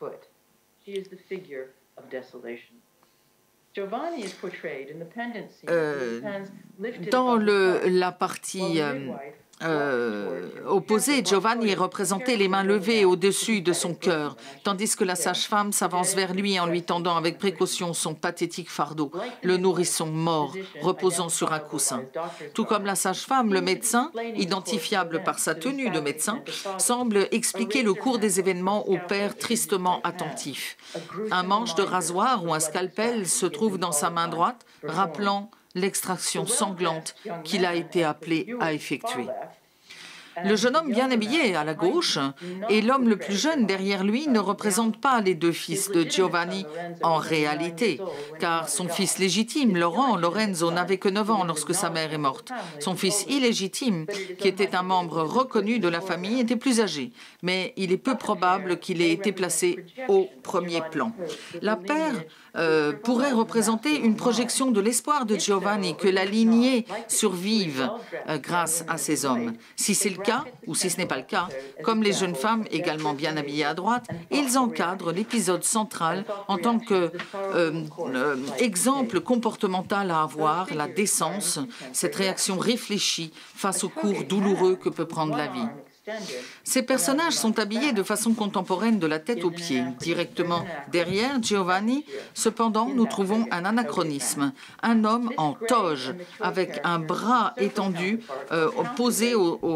Dans la partie opposée, Giovanni est représenté les mains levées au-dessus de son cœur, tandis que la sage-femme s'avance vers lui en lui tendant avec précaution son pathétique fardeau, le nourrisson mort, reposant sur un coussin. Tout comme la sage-femme, le médecin, identifiable par sa tenue de médecin, semble expliquer le cours des événements au père tristement attentif. Un manche de rasoir ou un scalpel se trouve dans sa main droite, rappelant l'extraction sanglante qu'il a été appelé à effectuer. Le jeune homme bien habillé à la gauche et l'homme le plus jeune derrière lui ne représentent pas les deux fils de Giovanni en réalité, car son fils légitime, Lorenzo, n'avait que 9 ans lorsque sa mère est morte. Son fils illégitime, qui était un membre reconnu de la famille, était plus âgé, mais il est peu probable qu'il ait été placé au premier plan. La paire pourrait représenter une projection de l'espoir de Giovanni que la lignée survive grâce à ces hommes. Si c'est le cas, ou si ce n'est pas le cas, comme les jeunes femmes également bien habillées à droite, ils encadrent l'épisode central en tant qu'exemple comportemental à avoir, la décence, cette réaction réfléchie face au cours douloureux que peut prendre la vie. Ces personnages sont habillés de façon contemporaine de la tête aux pieds. Directement derrière Giovanni, cependant, nous trouvons un anachronisme. Un homme en toge, avec un bras étendu, posé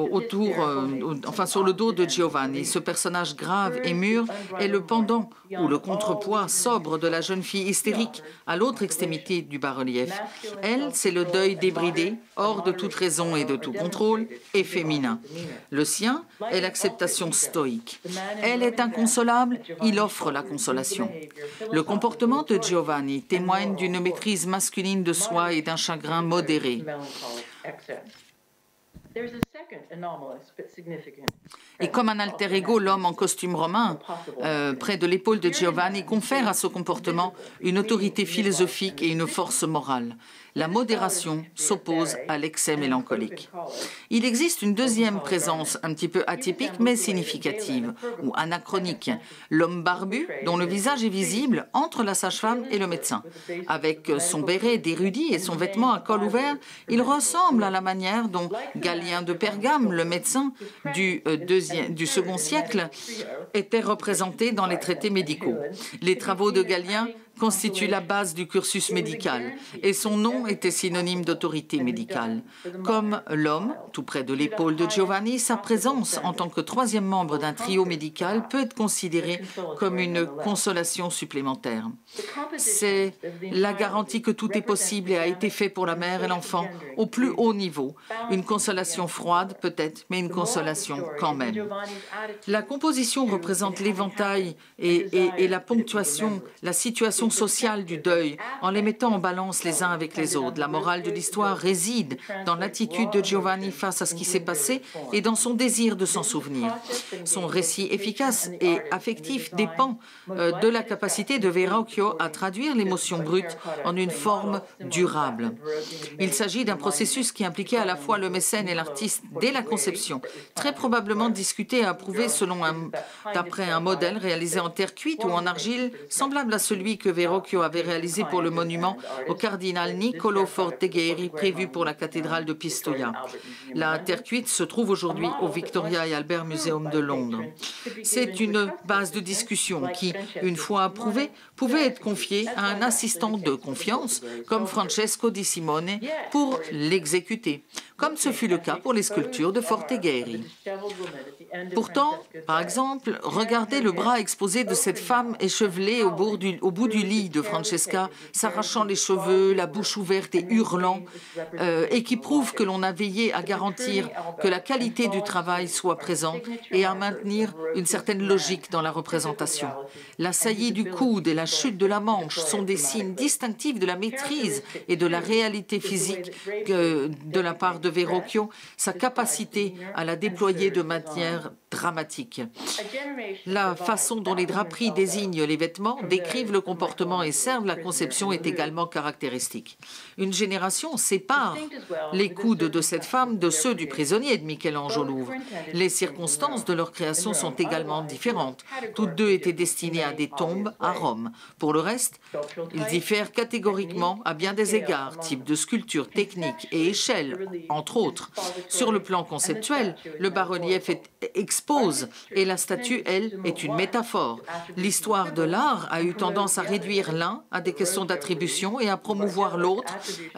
sur le dos de Giovanni. Ce personnage grave et mûr est le pendant ou le contrepoids sobre de la jeune fille hystérique à l'autre extrémité du bas-relief. Elle, c'est le deuil débridé, hors de toute raison et de tout contrôle, et féminin. Le sien est l'acceptation stoïque. Elle est inconsolable, il offre la consolation. Le comportement de Giovanni témoigne d'une maîtrise masculine de soi et d'un chagrin modéré. Et comme un alter ego, l'homme en costume romain, près de l'épaule de Giovanni, confère à ce comportement une autorité philosophique et une force morale. La modération s'oppose à l'excès mélancolique. Il existe une deuxième présence un petit peu atypique mais significative, ou anachronique. L'homme barbu, dont le visage est visible entre la sage-femme et le médecin. Avec son béret d'érudit et son vêtement à col ouvert, il ressemble à la manière dont Galien de Pergame, le médecin du second siècle, était représenté dans les traités médicaux. Les travaux de Galien constitue la base du cursus médical et son nom était synonyme d'autorité médicale. Comme l'homme, tout près de l'épaule de Giovanni, sa présence en tant que troisième membre d'un trio médical peut être considérée comme une consolation supplémentaire. C'est la garantie que tout est possible et a été fait pour la mère et l'enfant au plus haut niveau. Une consolation froide peut-être, mais une consolation quand même. La composition représente l'éventail et la ponctuation, la situation sociale du deuil, en les mettant en balance les uns avec les autres. La morale de l'histoire réside dans l'attitude de Giovanni face à ce qui s'est passé et dans son désir de s'en souvenir. Son récit efficace et affectif dépend de la capacité de Verrocchio à traduire l'émotion brute en une forme durable. Il s'agit d'un processus qui impliquait à la fois le mécène et l'artiste dès la conception, très probablement discuté et approuvé d'après un modèle réalisé en terre cuite ou en argile semblable à celui que Verrocchio avait réalisé pour le monument au cardinal Niccolò Fortegheri prévu pour la cathédrale de Pistoia. La terre cuite se trouve aujourd'hui au Victoria et Albert Museum de Londres. C'est une base de discussion qui, une fois approuvée, pouvait être confiée à un assistant de confiance comme Francesco Di Simone pour l'exécuter, comme ce fut le cas pour les sculptures de Fortegheri. Pourtant, par exemple, regardez le bras exposé de cette femme échevelée au bout du lit de Francesca, s'arrachant les cheveux, la bouche ouverte et hurlant, et qui prouve que l'on a veillé à garantir que la qualité du travail soit présente et à maintenir une certaine logique dans la représentation. La saillie du coude et la chute de la manche sont des signes distinctifs de la maîtrise et de la réalité physique de la part de Verrocchio, sa capacité à la déployer de manière dramatique. La façon dont les draperies désignent les vêtements, décrivent le comportement et servent la conception est également caractéristique. Une génération sépare les coudes de cette femme de ceux du prisonnier de Michel-Ange au Louvre. Les circonstances de leur création sont également différentes. Toutes deux étaient destinées à des tombes à Rome. Pour le reste, ils diffèrent catégoriquement à bien des égards, type de sculpture, technique et échelle, entre autres. Sur le plan conceptuel, le bas-relief expose et la statue, elle, est une métaphore. L'histoire de l'art a eu tendance à réduire l'un à des questions d'attribution et à promouvoir l'autre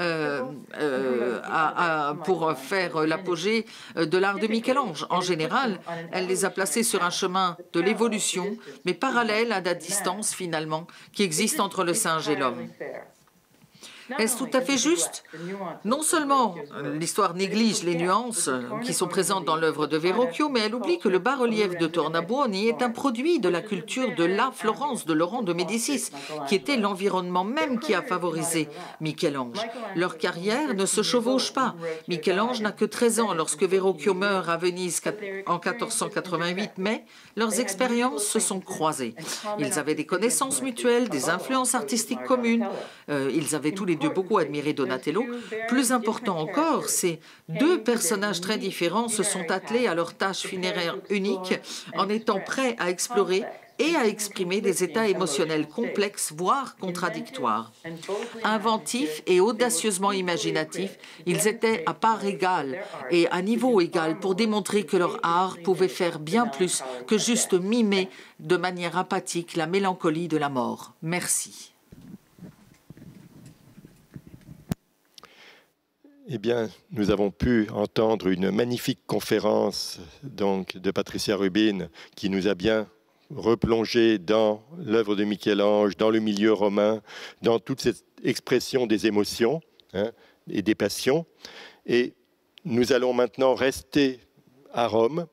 pour faire l'apogée de l'art de Michel-Ange. En général, elle les a placés sur un chemin de l'évolution, mais parallèle à la distance, finalement, qui existe entre le singe et l'homme. Est-ce tout à fait juste? Non seulement l'histoire néglige les nuances qui sont présentes dans l'œuvre de Verrocchio, mais elle oublie que le bas-relief de Tornabuoni est un produit de la culture de la Florence de Laurent de Médicis, qui était l'environnement même qui a favorisé Michel-Ange. Leur carrière ne se chevauche pas. Michel-Ange n'a que 13 ans lorsque Verrocchio meurt à Venise en 1488, mais leurs expériences se sont croisées. Ils avaient des connaissances mutuelles, des influences artistiques communes. Ils avaient tous les deux beaucoup admiré Donatello. Plus important encore, ces deux personnages très différents se sont attelés à leur tâche funéraire unique en étant prêts à explorer et à exprimer des états émotionnels complexes, voire contradictoires. Inventifs et audacieusement imaginatifs, ils étaient à part égale et à niveau égal pour démontrer que leur art pouvait faire bien plus que juste mimer de manière apathique la mélancolie de la mort. Merci. Eh bien, nous avons pu entendre une magnifique conférence donc, de Patricia Rubin qui nous a bien replongé dans l'œuvre de Michel-Ange, dans le milieu romain, dans toute cette expression des émotions et des passions. Et nous allons maintenant rester à Rome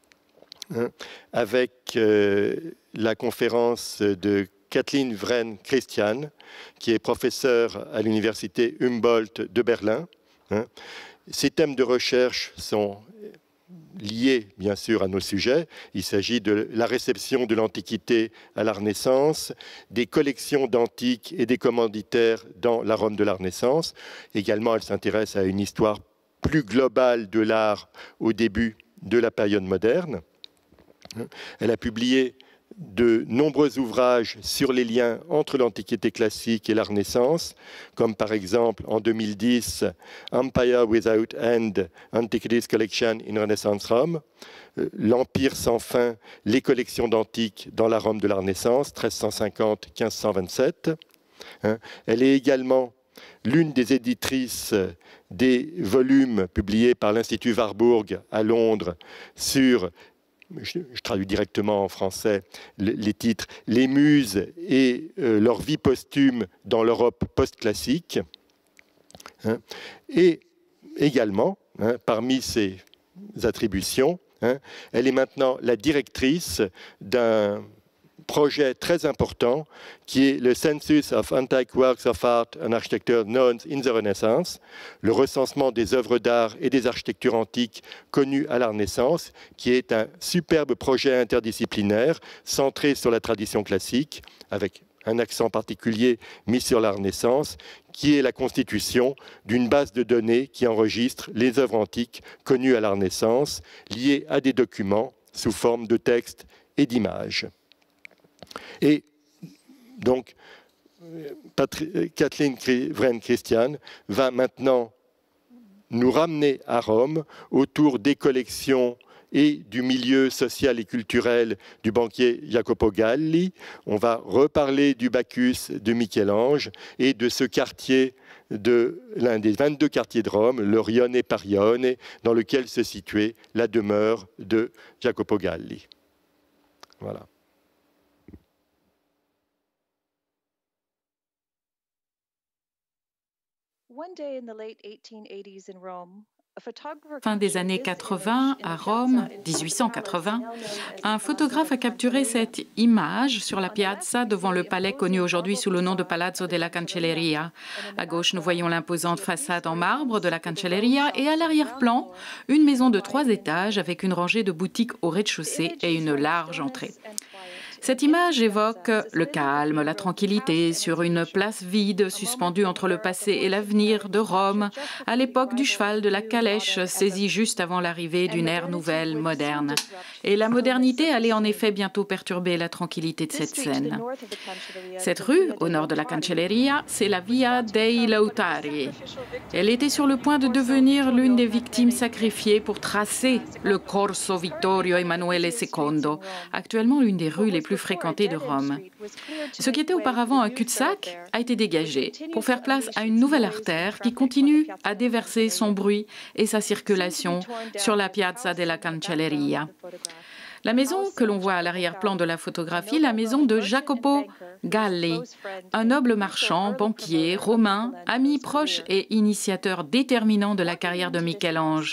avec la conférence de Kathleen Vren-Christian, qui est professeure à l'université Humboldt de Berlin. Ces thèmes de recherche sont liés, bien sûr, à nos sujets. Il s'agit de la réception de l'Antiquité à la Renaissance, des collections d'antiques et des commanditaires dans la Rome de la Renaissance. Également, elle s'intéresse à une histoire plus globale de l'art au début de la période moderne. Elle a publié de nombreux ouvrages sur les liens entre l'Antiquité classique et la Renaissance, comme par exemple en 2010 Empire Without End, Antiquities Collection in Renaissance Rome, l'Empire sans fin, les collections d'antiques dans la Rome de la Renaissance, 1350-1527. Elle est également l'une des éditrices des volumes publiés par l'Institut Warburg à Londres sur, je traduis directement en français les titres, les muses et leur vie posthume dans l'Europe post-classique. Et également, parmi ses attributions, elle est maintenant la directrice d'un projet très important qui est le Census of Antique Works of Art and Architecture Known in the Renaissance, le recensement des œuvres d'art et des architectures antiques connues à la Renaissance, qui est un superbe projet interdisciplinaire centré sur la tradition classique, avec un accent particulier mis sur la Renaissance, qui est la constitution d'une base de données qui enregistre les œuvres antiques connues à la Renaissance, liées à des documents sous forme de textes et d'images. Et donc, Kathleen Wren Christian va maintenant nous ramener à Rome autour des collections et du milieu social et culturel du banquier Jacopo Galli. On va reparler du Bacchus de Michel-Ange et de ce quartier, de l'un des 22 quartiers de Rome, le Rione Parione, dans lequel se situait la demeure de Jacopo Galli. Voilà. Fin des années 80, à Rome, 1880, un photographe a capturé cette image sur la piazza devant le palais connu aujourd'hui sous le nom de Palazzo della Cancelleria. À gauche, nous voyons l'imposante façade en marbre de la Cancelleria et à l'arrière-plan, une maison de 3 étages avec une rangée de boutiques au rez-de-chaussée et une large entrée. Cette image évoque le calme, la tranquillité sur une place vide suspendue entre le passé et l'avenir de Rome, à l'époque du cheval de la calèche, saisi juste avant l'arrivée d'une ère nouvelle, moderne. Et la modernité allait en effet bientôt perturber la tranquillité de cette scène. Cette rue, au nord de la Cancelleria, c'est la Via dei Lautari. Elle était sur le point de devenir l'une des victimes sacrifiées pour tracer le Corso Vittorio Emanuele II, actuellement l'une des rues les plus fréquentée de Rome. Ce qui était auparavant un cul-de-sac a été dégagé pour faire place à une nouvelle artère qui continue à déverser son bruit et sa circulation sur la Piazza della Cancelleria. La maison que l'on voit à l'arrière-plan de la photographie, la maison de Jacopo Galli, un noble marchand, banquier, romain, ami proche et initiateur déterminant de la carrière de Michel-Ange.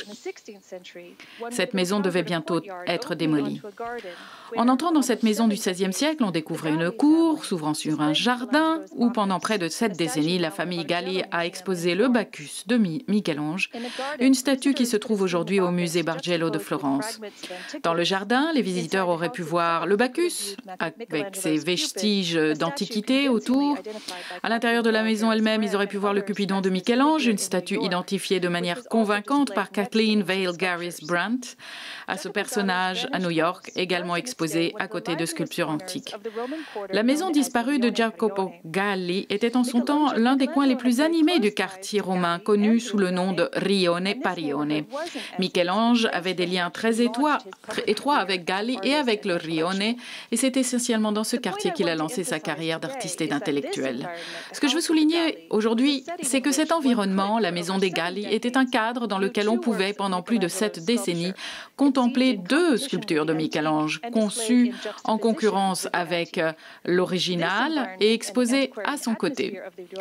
Cette maison devait bientôt être démolie. En entrant dans cette maison du XVIe siècle, on découvrait une cour s'ouvrant sur un jardin où, pendant près de 7 décennies, la famille Galli a exposé le Bacchus de Michel-Ange, une statue qui se trouve aujourd'hui au musée Bargello de Florence. Dans le jardin, les visiteurs auraient pu voir le Bacchus, avec ses vestiges d'antiquité autour. À l'intérieur de la maison elle-même, ils auraient pu voir le Cupidon de Michel-Ange, une statue identifiée de manière convaincante par Kathleen Vale Garris Brandt, à ce personnage à New York, également exposé à côté de sculptures antiques. La maison disparue de Jacopo Galli était en son temps l'un des coins les plus animés du quartier romain, connu sous le nom de Rione Parione. Michel-Ange avait des liens très étroits avec Galli et avec le Rione, et c'est essentiellement dans ce quartier qu'il a lancé sa carrière d'artiste et d'intellectuel. Ce que je veux souligner aujourd'hui, c'est que cet environnement, la maison des Galli, était un cadre dans lequel on pouvait, pendant plus de 7 décennies, contempler 2 sculptures de Michel-Ange, conçues en concurrence avec l'original et exposées à son côté.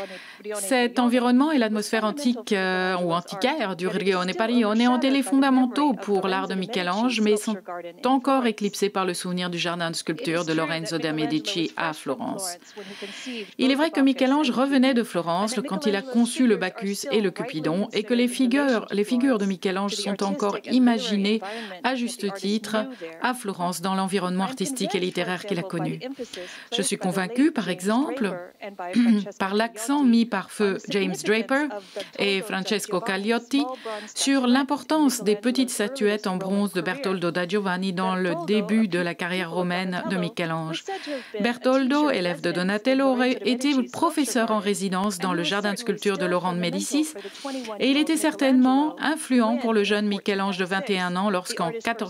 Cet environnement et l'atmosphère antique ou antiquaire du Rione Parione ont été les fondamentaux pour l'art de Michel-Ange, mais sont encore éclipsés par le souvenir du jardin de sculpture de Lorenzo de Medici à Florence. Il est vrai que Michel-Ange revenait de Florence quand il a conçu le Bacchus et le Cupidon, et que les figures de Michel-Ange sont encore imaginées à juste titre à Florence dans l'environnement artistique et littéraire qu'il a connu. Je suis convaincue, par exemple, par l'accent mis par feu James Draper et Francesco Cagliotti sur l'importance des petites statuettes en bronze de Bertoldo da Giovanni dans le début de la carrière romaine de Michel-Ange. Bertoldo, élève de Donatello, aurait été professeur en résidence dans le jardin de sculpture de Laurent de Médicis, et il était certainement influent pour le jeune Michel-Ange de 21 ans lorsqu'en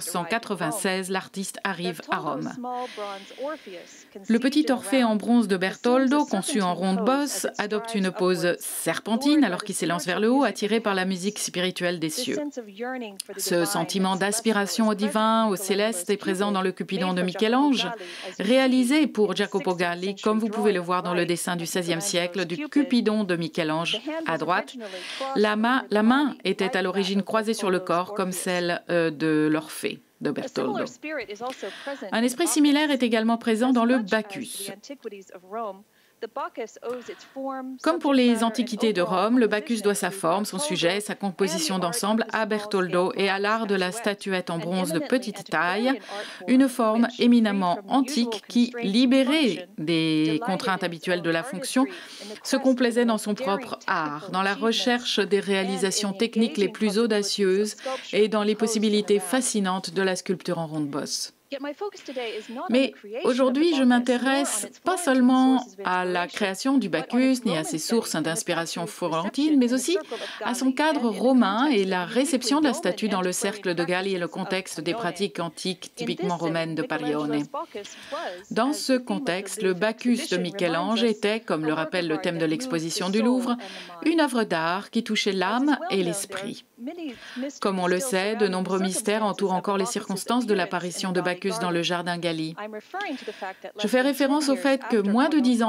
1496, l'artiste arrive à Rome. Le petit Orphée en bronze de Bertoldo, conçu en ronde bosse, adopte une pose serpentine alors qu'il s'élance vers le haut, attiré par la musique spirituelle des cieux. Ce sentiment d'aspiration au divin, au céleste, est présent dans le Cupidon de Michel-Ange, réalisé pour Jacopo Galli, comme vous pouvez le voir dans le dessin du XVIe siècle du Cupidon de Michel-Ange. À droite, la main était à l'origine croisée sur le corps, comme celle de l'Orphée de Bertoldo. Un esprit similaire est également présent dans le Bacchus. Comme pour les antiquités de Rome, le Bacchus doit sa forme, son sujet, sa composition d'ensemble à Bertoldo et à l'art de la statuette en bronze de petite taille, une forme éminemment antique qui, libérée des contraintes habituelles de la fonction, se complaisait dans son propre art, dans la recherche des réalisations techniques les plus audacieuses et dans les possibilités fascinantes de la sculpture en ronde bosse. Mais aujourd'hui, je m'intéresse pas seulement à la création du Bacchus, ni à ses sources d'inspiration florentine, mais aussi à son cadre romain et la réception de la statue dans le cercle de Gallie et le contexte des pratiques antiques typiquement romaines de Parione. Dans ce contexte, le Bacchus de Michel-Ange était, comme le rappelle le thème de l'exposition du Louvre, une œuvre d'art qui touchait l'âme et l'esprit. Comme on le sait, de nombreux mystères entourent encore les circonstances de l'apparition de Bacchus dans le jardin Gallie. Je fais référence au fait que moins de 10 ans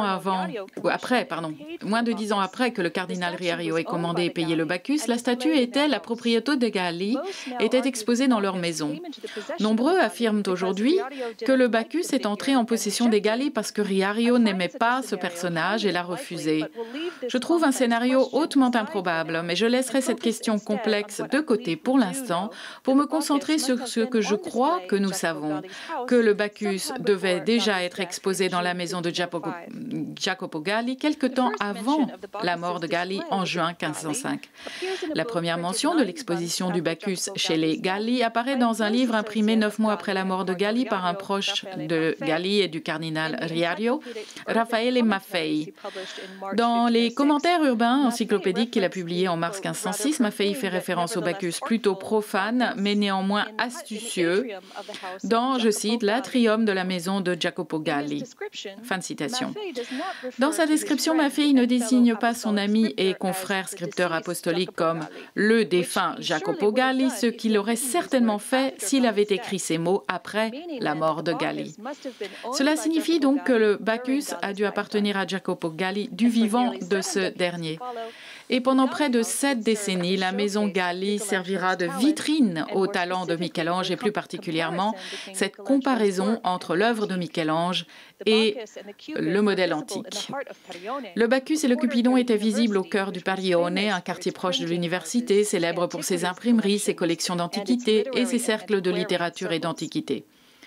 après que le cardinal Riario ait commandé et payé le Bacchus, la statue était la propriété de Gallie, était exposée dans leur maison. Nombreux affirment aujourd'hui que le Bacchus est entré en possession des Gallie parce que Riario n'aimait pas ce personnage et l'a refusé. Je trouve un scénario hautement improbable, mais je laisserai cette question complexe de côté pour l'instant pour me concentrer sur ce que je crois que nous savons, que le Bacchus devait déjà être exposé dans la maison de Jacopo Galli quelque temps avant la mort de Galli en juin 1505. La première mention de l'exposition du Bacchus chez les Galli apparaît dans un livre imprimé 9 mois après la mort de Galli par un proche de Galli et du cardinal Riario, Raffaele Maffei. Dans les commentaires urbains encyclopédiques qu'il a publiés en mars 1506, Maffei fait référence au Bacchus plutôt profane, mais néanmoins astucieux, dans, je cite, l'atrium de la maison de Jacopo Galli. Fin de citation. Dans sa description, Maffei ne désigne pas son ami et confrère scripteur apostolique comme le défunt Jacopo Galli, ce qu'il aurait certainement fait s'il avait écrit ces mots après la mort de Galli. Cela signifie donc que le Bacchus a dû appartenir à Jacopo Galli du vivant de ce dernier. Et pendant près de 7 décennies, la maison Galli servira de vitrine au talent de Michel-Ange et plus particulièrement cette comparaison entre l'œuvre de Michel-Ange et le modèle antique. Le Bacchus et le Cupidon étaient visibles au cœur du Parione, un quartier proche de l'université, célèbre pour ses imprimeries, ses collections d'antiquités et ses cercles de littérature et d'antiquité.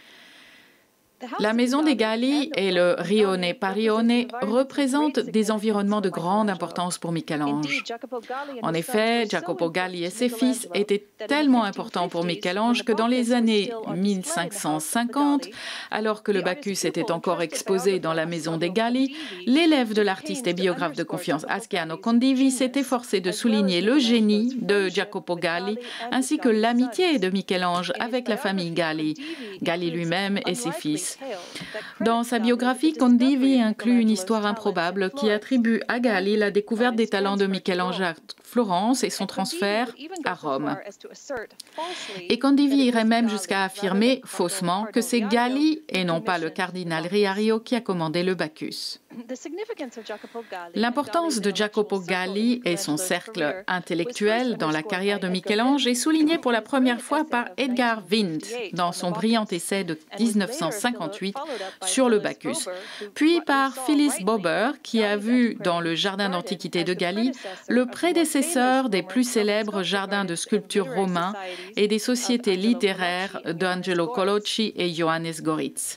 La maison des Galli et le Rione Parione représentent des environnements de grande importance pour Michel-Ange. En effet, Jacopo Galli et ses fils étaient tellement importants pour Michel-Ange que dans les années 1550, alors que le Bacchus était encore exposé dans la maison des Galli, l'élève de l'artiste et biographe de confiance Ascanio Condivi s'est efforcé de souligner le génie de Jacopo Galli ainsi que l'amitié de Michel-Ange avec la famille Galli, Galli lui-même et ses fils. Dans sa biographie, Condivi inclut une histoire improbable qui attribue à Galli la découverte des talents de Michel-Ange à Florence et son transfert à Rome. Et Condivi irait même jusqu'à affirmer, faussement, que c'est Galli et non pas le cardinal Riario qui a commandé le Bacchus. L'importance de Jacopo Galli et son cercle intellectuel dans la carrière de Michel-Ange est soulignée pour la première fois par Edgar Wind dans son brillant essai de 1958 sur le Bacchus, puis par Phyllis Bober qui a vu dans le jardin d'antiquité de Galli le prédécesseur des plus célèbres jardins de sculpture romains et des sociétés littéraires d'Angelo Colocci et Johannes Goritz.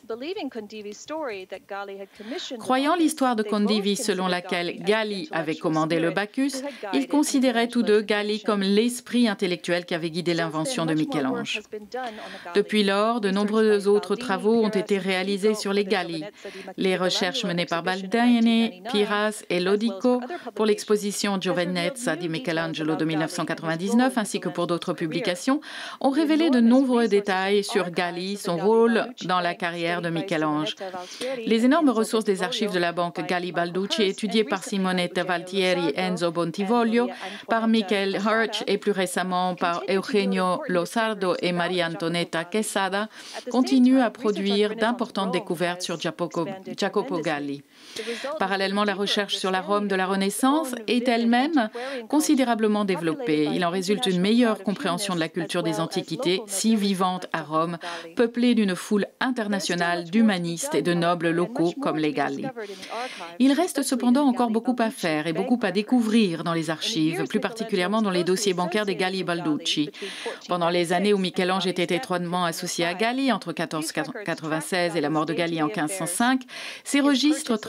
Croyant l'histoire de Condivi selon laquelle Galli avait commandé le Bacchus, ils considéraient tous deux Galli comme l'esprit intellectuel qui avait guidé l'invention de Michel-Ange. Depuis lors, de nombreux autres travaux ont été réalisés sur les Galli. Les recherches menées par Baldini, Piras et Lodico pour l'exposition Giovinezza di Michelangelo de 1999 ainsi que pour d'autres publications ont révélé de nombreux détails sur Galli, son rôle dans la carrière de Michel-Ange. Les énormes ressources des archives de la banque Galli-Balducci, étudiées par Simonetta Valtieri et Enzo Bontivoglio, par Michael Hirsch et plus récemment par Eugenio Losardo et Maria Antonietta Quesada, continuent à produire d'importantes découvertes sur Jacopo Galli. Parallèlement, la recherche sur la Rome de la Renaissance est elle-même considérablement développée. Il en résulte une meilleure compréhension de la culture des Antiquités, si vivante à Rome, peuplée d'une foule internationale d'humanistes et de nobles locaux comme les Galli. Il reste cependant encore beaucoup à faire et beaucoup à découvrir dans les archives, plus particulièrement dans les dossiers bancaires des Galli-Balducci. Pendant les années où Michel-Ange était étroitement associé à Galli, entre 1496 et la mort de Galli en 1505, ces registres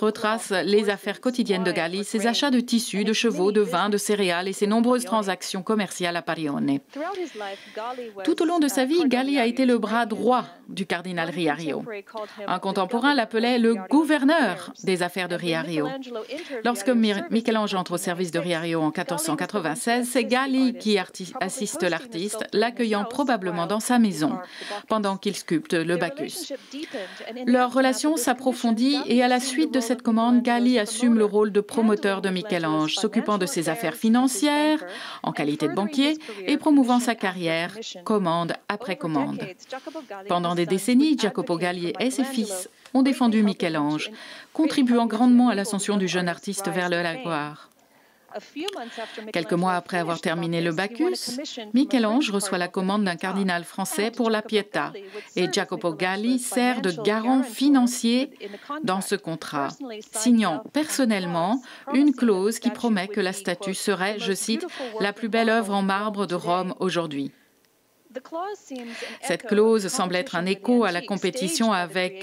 retrace les affaires quotidiennes de Galli, ses achats de tissus, de chevaux, de vin, de céréales et ses nombreuses transactions commerciales à Parione. Tout au long de sa vie, Galli a été le bras droit du cardinal Riario. Un contemporain l'appelait le gouverneur des affaires de Riario. Lorsque Michel-Ange entre au service de Riario en 1496, c'est Galli qui assiste l'artiste, l'accueillant probablement dans sa maison pendant qu'il sculpte le Bacchus. Leur relation s'approfondit et à la suite de cette commande, Galli assume le rôle de promoteur de Michel-Ange, s'occupant de ses affaires financières en qualité de banquier et promouvant sa carrière commande après commande. Pendant des décennies, Jacopo Galli et ses fils ont défendu Michel-Ange, contribuant grandement à l'ascension du jeune artiste vers la gloire. Quelques mois après avoir terminé le Bacchus, Michel-Ange reçoit la commande d'un cardinal français pour la Pietà et Jacopo Galli sert de garant financier dans ce contrat, signant personnellement une clause qui promet que la statue serait, je cite, « la plus belle œuvre en marbre de Rome aujourd'hui ». Cette clause semble être un écho à la compétition avec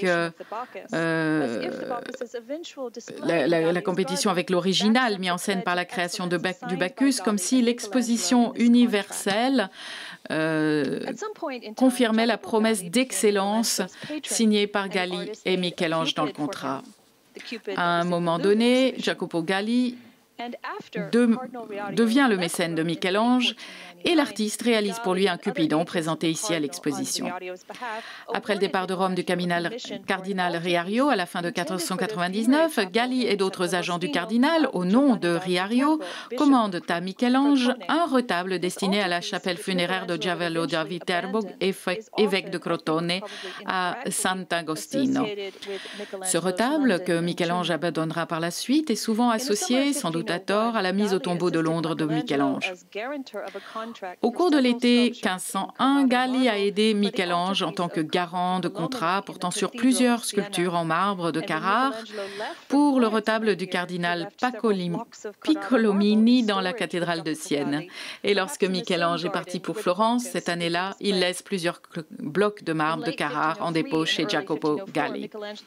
l'original mis en scène par la création du Bacchus, comme si l'exposition universelle confirmait la promesse d'excellence signée par Galli et Michel-Ange dans le contrat. À un moment donné, Jacopo Galli devient le mécène de Michel-Ange et l'artiste réalise pour lui un Cupidon présenté ici à l'exposition. Après le départ de Rome du cardinal Riario à la fin de 1499, Galli et d'autres agents du cardinal, au nom de Riario, commandent à Michel-Ange un retable destiné à la chapelle funéraire de Giavello da Viterbo, évêque de Crotone, à Sant'Agostino. Ce retable, que Michel-Ange abandonnera par la suite, est souvent associé, sans doute à tort, à la mise au tombeau de Londres de Michel-Ange. Au cours de l'été 1501, Galli a aidé Michel-Ange en tant que garant de contrat portant sur plusieurs sculptures en marbre de Carrare pour le retable du cardinal Piccolomini dans la cathédrale de Sienne. Et lorsque Michel-Ange est parti pour Florence, cette année-là, il laisse plusieurs blocs de marbre de Carrare en dépôt chez Jacopo Galli.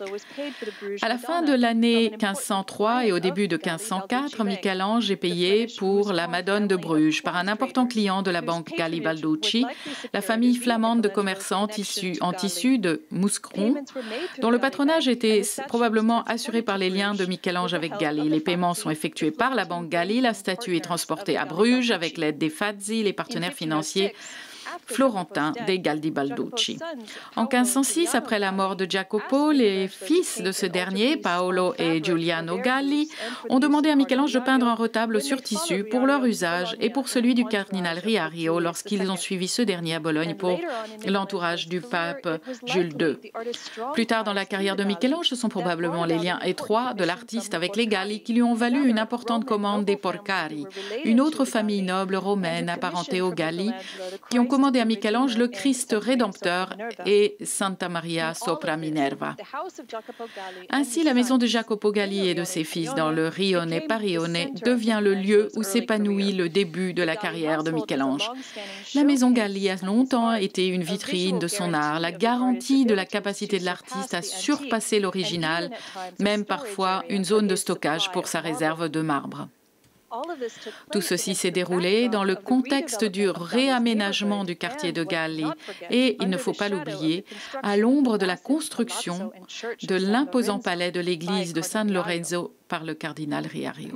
À la fin de l'année 1503 et au début de 1504, Michel-Ange est payé pour la Madone de Bruges par un important client de la banque Galli Balducci, la famille flamande de commerçants en tissu de Mouscron, dont le patronage était probablement assuré par les liens de Michel-Ange avec Galli. Les paiements sont effectués par la banque Galli, la statue est transportée à Bruges avec l'aide des Fazzi, les partenaires financiers florentin des Galli Balducci. En 1506, après la mort de Jacopo, les fils de ce dernier, Paolo et Giuliano Galli, ont demandé à Michel-Ange de peindre un retable sur tissu pour leur usage et pour celui du cardinal Riario lorsqu'ils ont suivi ce dernier à Bologne pour l'entourage du pape Jules II. Plus tard dans la carrière de Michel-Ange, ce sont probablement les liens étroits de l'artiste avec les Galli qui lui ont valu une importante commande des Porcari, une autre famille noble romaine apparentée aux Galli, qui ont commandé à Michel-Ange le Christ rédempteur et Santa Maria sopra Minerva. Ainsi, la maison de Jacopo Galli et de ses fils dans le Rione Parione devient le lieu où s'épanouit le début de la carrière de Michel-Ange. La maison Galli a longtemps été une vitrine de son art, la garantie de la capacité de l'artiste à surpasser l'original, même parfois une zone de stockage pour sa réserve de marbre. Tout ceci s'est déroulé dans le contexte du réaménagement du quartier de Galli et, il ne faut pas l'oublier, à l'ombre de la construction de l'imposant palais de l'église de San Lorenzo par le cardinal Riario.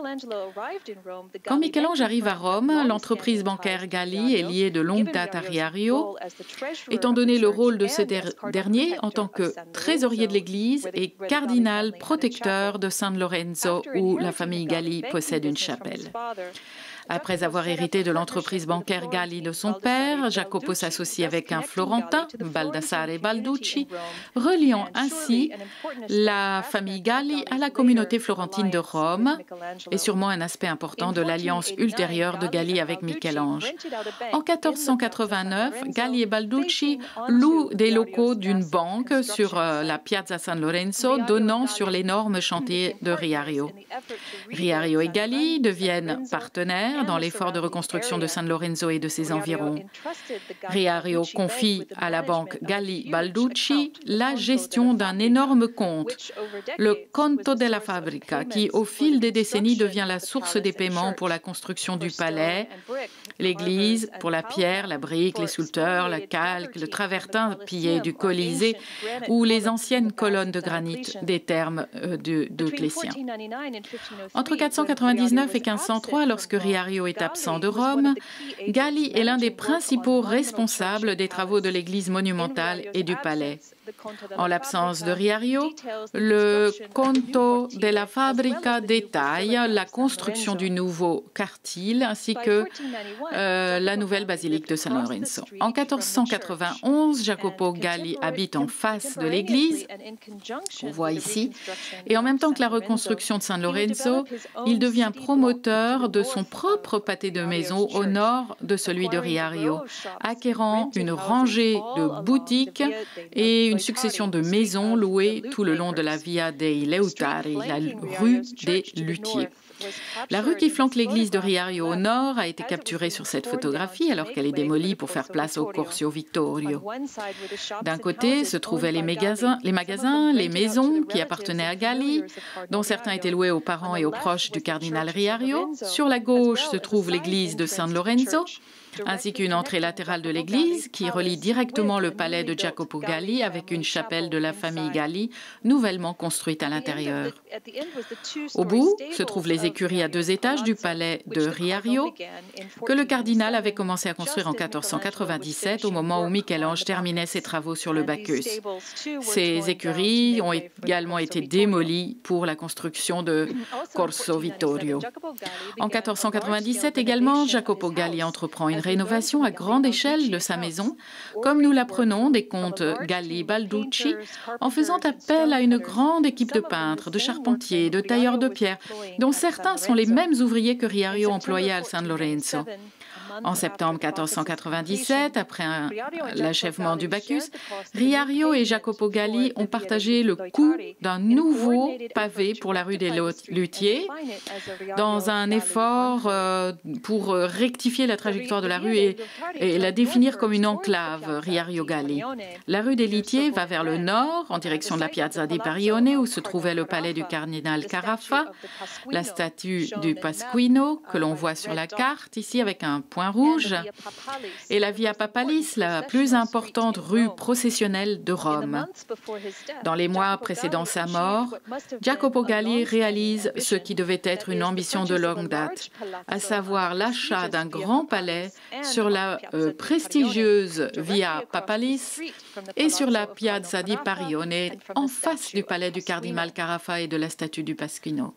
Quand Michel-Ange arrive à Rome, l'entreprise bancaire Galli est liée de longue date à Riario, étant donné le rôle de ce dernier en tant que trésorier de l'église et cardinal protecteur de San Lorenzo où la famille Galli possède une chapelle. Après avoir hérité de l'entreprise bancaire Galli de son père, Jacopo s'associe avec un Florentin, Baldassare Balducci, reliant ainsi la famille Galli à la communauté florentine de Rome et sûrement un aspect important de l'alliance ultérieure de Galli avec Michel-Ange. En 1489, Galli et Balducci louent des locaux d'une banque sur la Piazza San Lorenzo, donnant sur l'énorme chantier de Riario. Riario et Galli deviennent partenaires pionnière dans l'effort de reconstruction de San Lorenzo et de ses environs. Riario confie à la banque Galli Balducci la gestion d'un énorme compte, le Conto della Fabbrica, qui au fil des décennies devient la source des paiements pour la construction du palais, l'église, pour la pierre, la brique, les sculpteurs, le calque, le travertin pillé du Colisée ou les anciennes colonnes de granit des thermes de Clétien. Entre 499 et 1503, lorsque Riario est absent de Rome, Galli est l'un des principaux responsables des travaux de l'église monumentale et du palais. En l'absence de Riario, le Conto della Fabbrica détaille la construction du nouveau quartier ainsi que la nouvelle basilique de San Lorenzo. En 1491, Jacopo Galli habite en face de l'église, qu'on voit ici, et en même temps que la reconstruction de San Lorenzo, il devient promoteur de son propre pâté de maisons au nord de celui de Riario, acquérant une rangée de boutiques et une succession de maisons louées tout le long de la Via dei Leutari, la rue des luthiers. La rue qui flanque l'église de Riario au nord a été capturée sur cette photographie alors qu'elle est démolie pour faire place au Corso Vittorio. D'un côté se trouvaient les magasins, les maisons qui appartenaient à Galli, dont certains étaient loués aux parents et aux proches du cardinal Riario. Sur la gauche se trouve l'église de San Lorenzo, ainsi qu'une entrée latérale de l'église qui relie directement le palais de Jacopo Galli avec une chapelle de la famille Galli nouvellement construite à l'intérieur. Au bout se trouvent les écuries à 2 étages du palais de Riario que le cardinal avait commencé à construire en 1497 au moment où Michel-Ange terminait ses travaux sur le Bacchus. Ces écuries ont également été démolies pour la construction de Corso Vittorio. En 1497 également, Jacopo Galli entreprend une rénovation à grande échelle de sa maison, comme nous l'apprenons des comtes Galli Balducci, en faisant appel à une grande équipe de peintres, de charpentiers, de tailleurs de pierre, dont certains sont les mêmes ouvriers que Riario employait à San Lorenzo. En septembre 1497, après l'achèvement du Bacchus, Riario et Jacopo Galli ont partagé le coût d'un nouveau pavé pour la rue des Luthiers, dans un effort pour rectifier la trajectoire de la rue et la définir comme une enclave, Riario Galli. La rue des Luthiers va vers le nord, en direction de la Piazza di Parione, où se trouvait le palais du cardinal Carafa, la statue du Pasquino, que l'on voit sur la carte, ici avec un point rouge, et la Via Papalis, la plus importante rue processionnelle de Rome. Dans les mois précédant sa mort, Jacopo Galli réalise ce qui devait être une ambition de longue date, à savoir l'achat d'un grand palais sur la prestigieuse Via Papalis et sur la Piazza di Parione, en face du palais du cardinal Carafa et de la statue du Pasquino.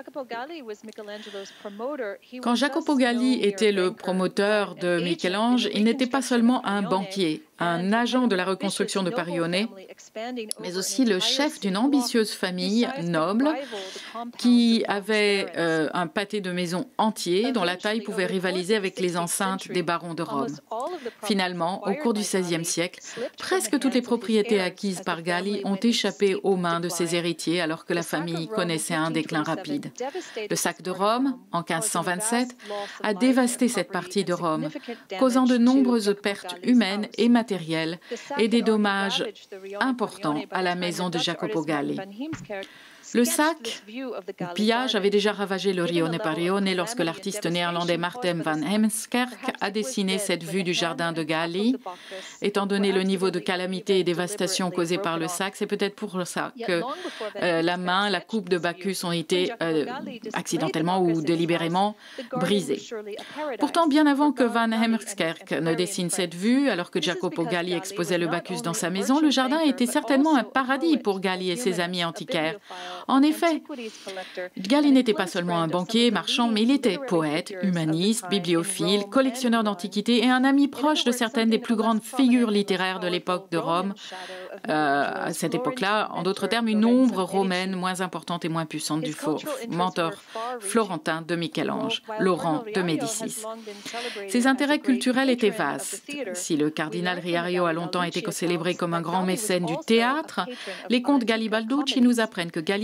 Quand Jacopo Galli était le promoteur de Michel-Ange, il n'était pas seulement un banquier, un agent de la reconstruction de Parione, mais aussi le chef d'une ambitieuse famille noble qui avait un pâté de maison entier dont la taille pouvait rivaliser avec les enceintes des barons de Rome. Finalement, au cours du XVIe siècle, presque toutes les propriétés acquises par Galli ont échappé aux mains de ses héritiers alors que la famille connaissait un déclin rapide. Le sac de Rome, en 1527, a dévasté cette partie de Rome, causant de nombreuses pertes humaines et matérielles et des dommages importants à la maison de Jacopo Galli. Le sac pillage avait déjà ravagé le Rione Parione lorsque l'artiste néerlandais Marten van Heemskerk a dessiné cette vue du jardin de Galli. Étant donné le niveau de calamité et dévastation causé par le sac, c'est peut-être pour ça que la coupe de Bacchus ont été accidentellement ou délibérément brisées. Pourtant, bien avant que van Heemskerk ne dessine cette vue, alors que Jacopo Galli exposait le Bacchus dans sa maison, le jardin était certainement un paradis pour Galli et ses amis antiquaires. En effet, Galli n'était pas seulement un banquier, marchand, mais il était poète, humaniste, bibliophile, collectionneur d'antiquités et un ami proche de certaines des plus grandes figures littéraires de l'époque de Rome. À cette époque-là, en d'autres termes, une ombre romaine moins importante et moins puissante du mentor florentin de Michel-Ange, Laurent de Médicis. Ses intérêts culturels étaient vastes. Si le cardinal Riario a longtemps été célébré comme un grand mécène du théâtre, les comtes Galli Balducci nous apprennent que Galli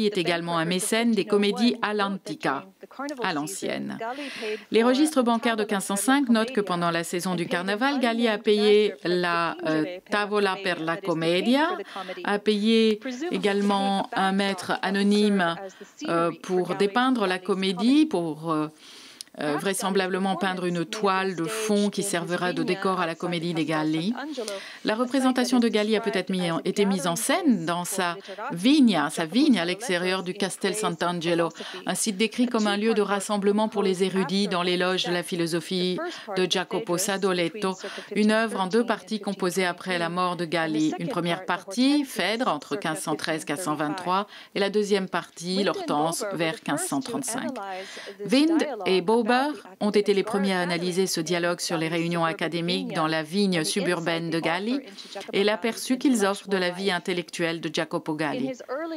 Galli est également un mécène des comédies all'antica, à l'ancienne. Les registres bancaires de 1505 notent que pendant la saison du carnaval, Galli a payé la Tavola per la Commedia, a payé également un maître anonyme pour dépeindre la comédie, pour vraisemblablement peindre une toile de fond qui servira de décor à la comédie des Galli. La représentation de Galli a peut-être été mise en scène dans sa vigne à l'extérieur du Castel Sant'Angelo, un site décrit comme un lieu de rassemblement pour les érudits dans les loges de la philosophie de Jacopo Sadoleto, une œuvre en 2 parties composée après la mort de Galli. Une première partie, Phèdre, entre 1513 et 1523, et la deuxième partie, l'Hortense, vers 1535. Wind et Bober ont été les premiers à analyser ce dialogue sur les réunions académiques dans la vigne suburbaine de Galli et l'aperçu qu'ils offrent de la vie intellectuelle de Jacopo Galli.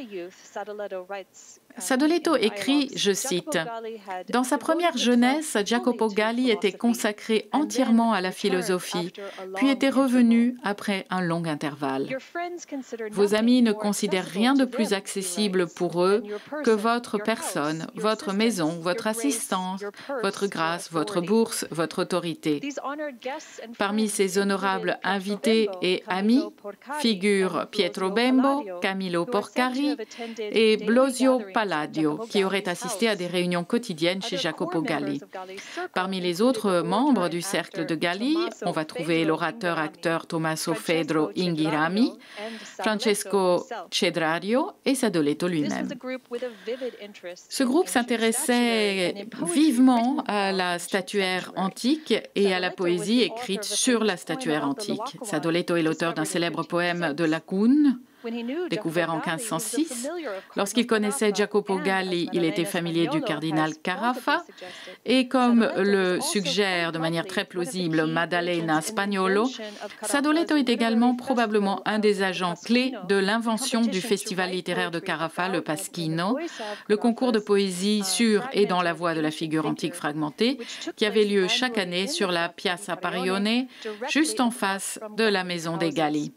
Sadoleto écrit, je cite, « Dans sa première jeunesse, Jacopo Galli était consacré entièrement à la philosophie, puis était revenu après un long intervalle. Vos amis ne considèrent rien de plus accessible pour eux que votre personne, votre maison, votre assistance, votre grâce, votre bourse, votre autorité. Parmi ces honorables invités et amis figurent Pietro Bembo, Camillo Porcari et Blosio Palladio, qui aurait assisté à des réunions quotidiennes chez Jacopo Galli. Parmi les autres membres du cercle de Galli, on va trouver l'orateur-acteur Tommaso Fedro Inghirami, Francesco Cedrario et Sadoleto lui-même. Ce groupe s'intéressait vivement à la statuaire antique et à la poésie écrite sur la statuaire antique. Sadoleto est l'auteur d'un célèbre poème de Laocoon, découvert en 1506. Lorsqu'il connaissait Jacopo Galli, il était familier du cardinal Carafa et comme le suggère de manière très plausible Maddalena Spagnolo, Sadoleto est également probablement un des agents clés de l'invention du festival littéraire de Carafa, le Pasquino, le concours de poésie sur et dans la voix de la figure antique fragmentée qui avait lieu chaque année sur la Piazza Parione, juste en face de la maison des Galli.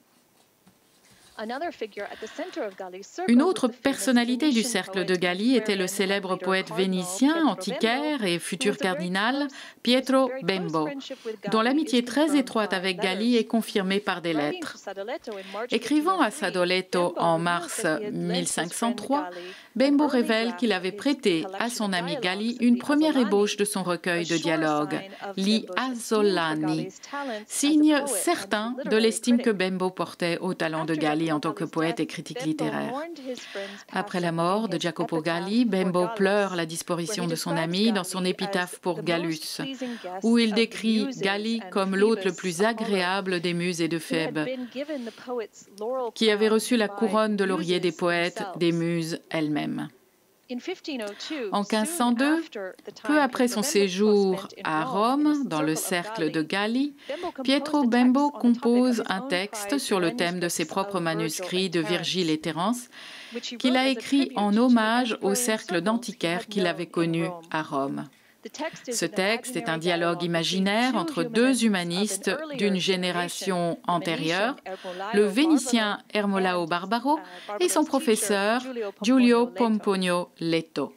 Une autre personnalité du cercle de Galli était le célèbre poète vénitien, antiquaire et futur cardinal Pietro Bembo, dont l'amitié très étroite avec Galli est confirmée par des lettres. Écrivant à Sadoleto en mars 1503, Bembo révèle qu'il avait prêté à son ami Galli une première ébauche de son recueil de dialogues, Gli Asolani, signe certain de l'estime que Bembo portait au talent de Galli en tant que poète et critique littéraire. Après la mort de Jacopo Galli, Bembo pleure la disparition de son ami dans son épitaphe pour Gallus, où il décrit Galli comme l'hôte le plus agréable des muses et de Phèbes, qui avait reçu la couronne de laurier des poètes, des muses elles-mêmes. En 1502, peu après son séjour à Rome, dans le cercle de Galli, Pietro Bembo compose un texte sur le thème de ses propres manuscrits de Virgile et Terence, qu'il a écrit en hommage au cercle d'antiquaires qu'il avait connu à Rome. Ce texte est un dialogue imaginaire entre 2 humanistes d'une génération antérieure, le Vénitien Ermolao Barbaro et son professeur Giulio Pomponio Leto.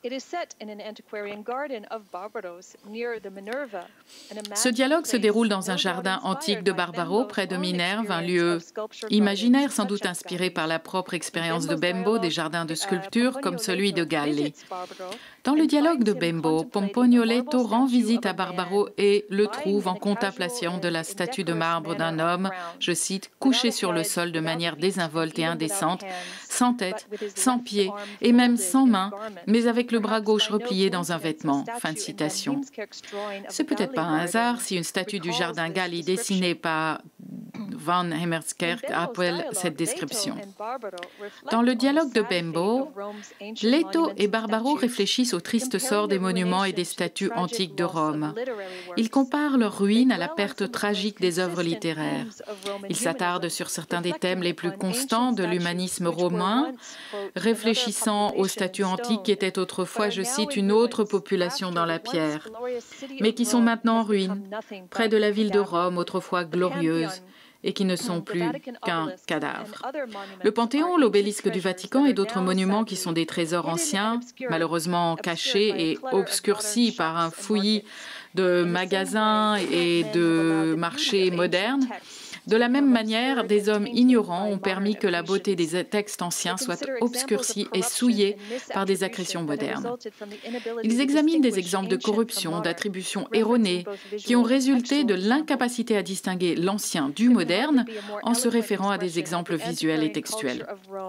Ce dialogue se déroule dans un jardin antique de Barbaro, près de Minerve, un lieu imaginaire sans doute inspiré par la propre expérience de Bembo des jardins de sculpture comme celui de Galli. Dans le dialogue de Bembo, Pomponio Leto rend visite à Barbaro et le trouve en contemplation de la statue de marbre d'un homme, je cite, couché sur le sol de manière désinvolte et indécente, sans tête, sans pieds et même sans mains, mais avec le bras gauche replié dans un vêtement. Fin de citation. C'est peut-être pas un hasard si une statue du jardin Galli dessinée par Van Hemerskerk appelle cette description. Dans le dialogue de Bembo, Leto et Barbaro réfléchissent au triste sort des monuments et des statues antiques de Rome. Ils comparent leurs ruines à la perte tragique des œuvres littéraires. Ils s'attardent sur certains des thèmes les plus constants de l'humanisme romain, réfléchissant aux statues antiques qui étaient autrefois, je cite, une autre population dans la pierre, mais qui sont maintenant en ruine, près de la ville de Rome, autrefois glorieuse, et qui ne sont plus qu'un cadavre. Le Panthéon, l'obélisque du Vatican et d'autres monuments qui sont des trésors anciens, malheureusement cachés et obscurcis par un fouillis de magasins et de marchés modernes. De la même manière, des hommes ignorants ont permis que la beauté des textes anciens soit obscurcie et souillée par des accrétions modernes. Ils examinent des exemples de corruption, d'attribution erronée, qui ont résulté de l'incapacité à distinguer l'ancien du moderne en se référant à des exemples visuels et textuels.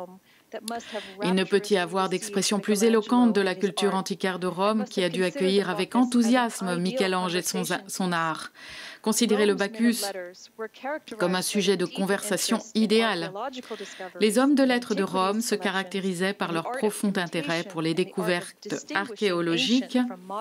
Il ne peut y avoir d'expression plus éloquente de la culture antiquaire de Rome qui a dû accueillir avec enthousiasme Michel-Ange et son art. Considérer le Bacchus comme un sujet de conversation idéal. Les hommes de lettres de Rome se caractérisaient par leur profond intérêt pour les découvertes archéologiques,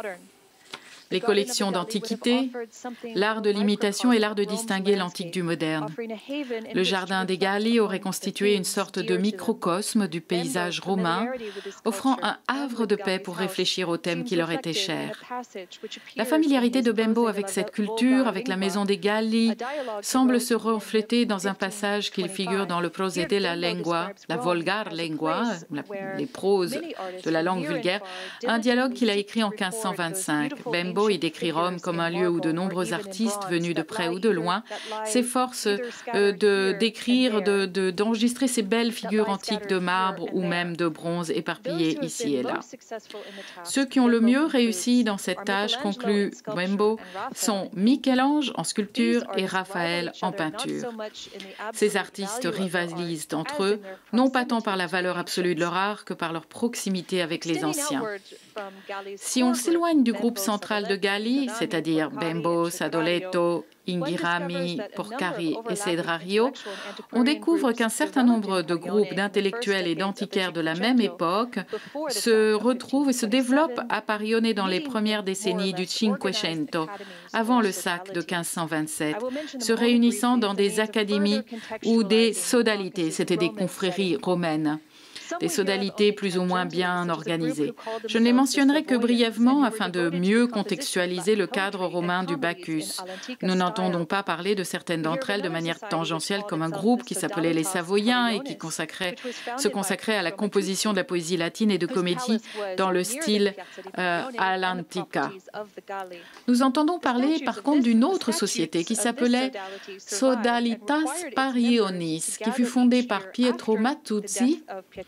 les collections d'antiquités, l'art de l'imitation et l'art de distinguer l'antique du moderne. Le jardin des Galli aurait constitué une sorte de microcosme du paysage romain, offrant un havre de paix pour réfléchir aux thèmes qui leur étaient chers. La familiarité de Bembo avec cette culture, avec la maison des Galli, semble se refléter dans un passage qu'il figure dans le Prose della Lingua, la Volgar Lingua, les proses de la langue vulgaire, un dialogue qu'il a écrit en 1525. Bembo y décrit Rome comme un lieu où de nombreux artistes venus de près ou de loin s'efforcent d'écrire, d'enregistrer ces belles figures antiques de marbre ou même de bronze éparpillées ici et là. Ceux qui ont le mieux réussi dans cette tâche, conclut Bembo, sont Michel-Ange en sculpture et Raphaël en peinture. Ces artistes rivalisent entre eux, non pas tant par la valeur absolue de leur art que par leur proximité avec les anciens. Si on s'éloigne du groupe central de Galli, c'est-à-dire Bembo, Sadoleto, Inghirami, Porcari et Cedrario, on découvre qu'un certain nombre de groupes d'intellectuels et d'antiquaires de la même époque se retrouvent et se développent à Parione dans les premières décennies du Cinquecento, avant le sac de 1527, se réunissant dans des académies ou des sodalités, c'était des confréries romaines. Des sodalités plus ou moins bien organisées. Je ne les mentionnerai que brièvement afin de mieux contextualiser le cadre romain du Bacchus. Nous n'entendons pas parler de certaines d'entre elles de manière tangentielle comme un groupe qui s'appelait les Savoyens et qui se consacrait à la composition de la poésie latine et de comédie dans le style all'antica. Nous entendons parler par contre d'une autre société qui s'appelait Sodalitas Parionis, qui fut fondée par Pietro Matuzzi,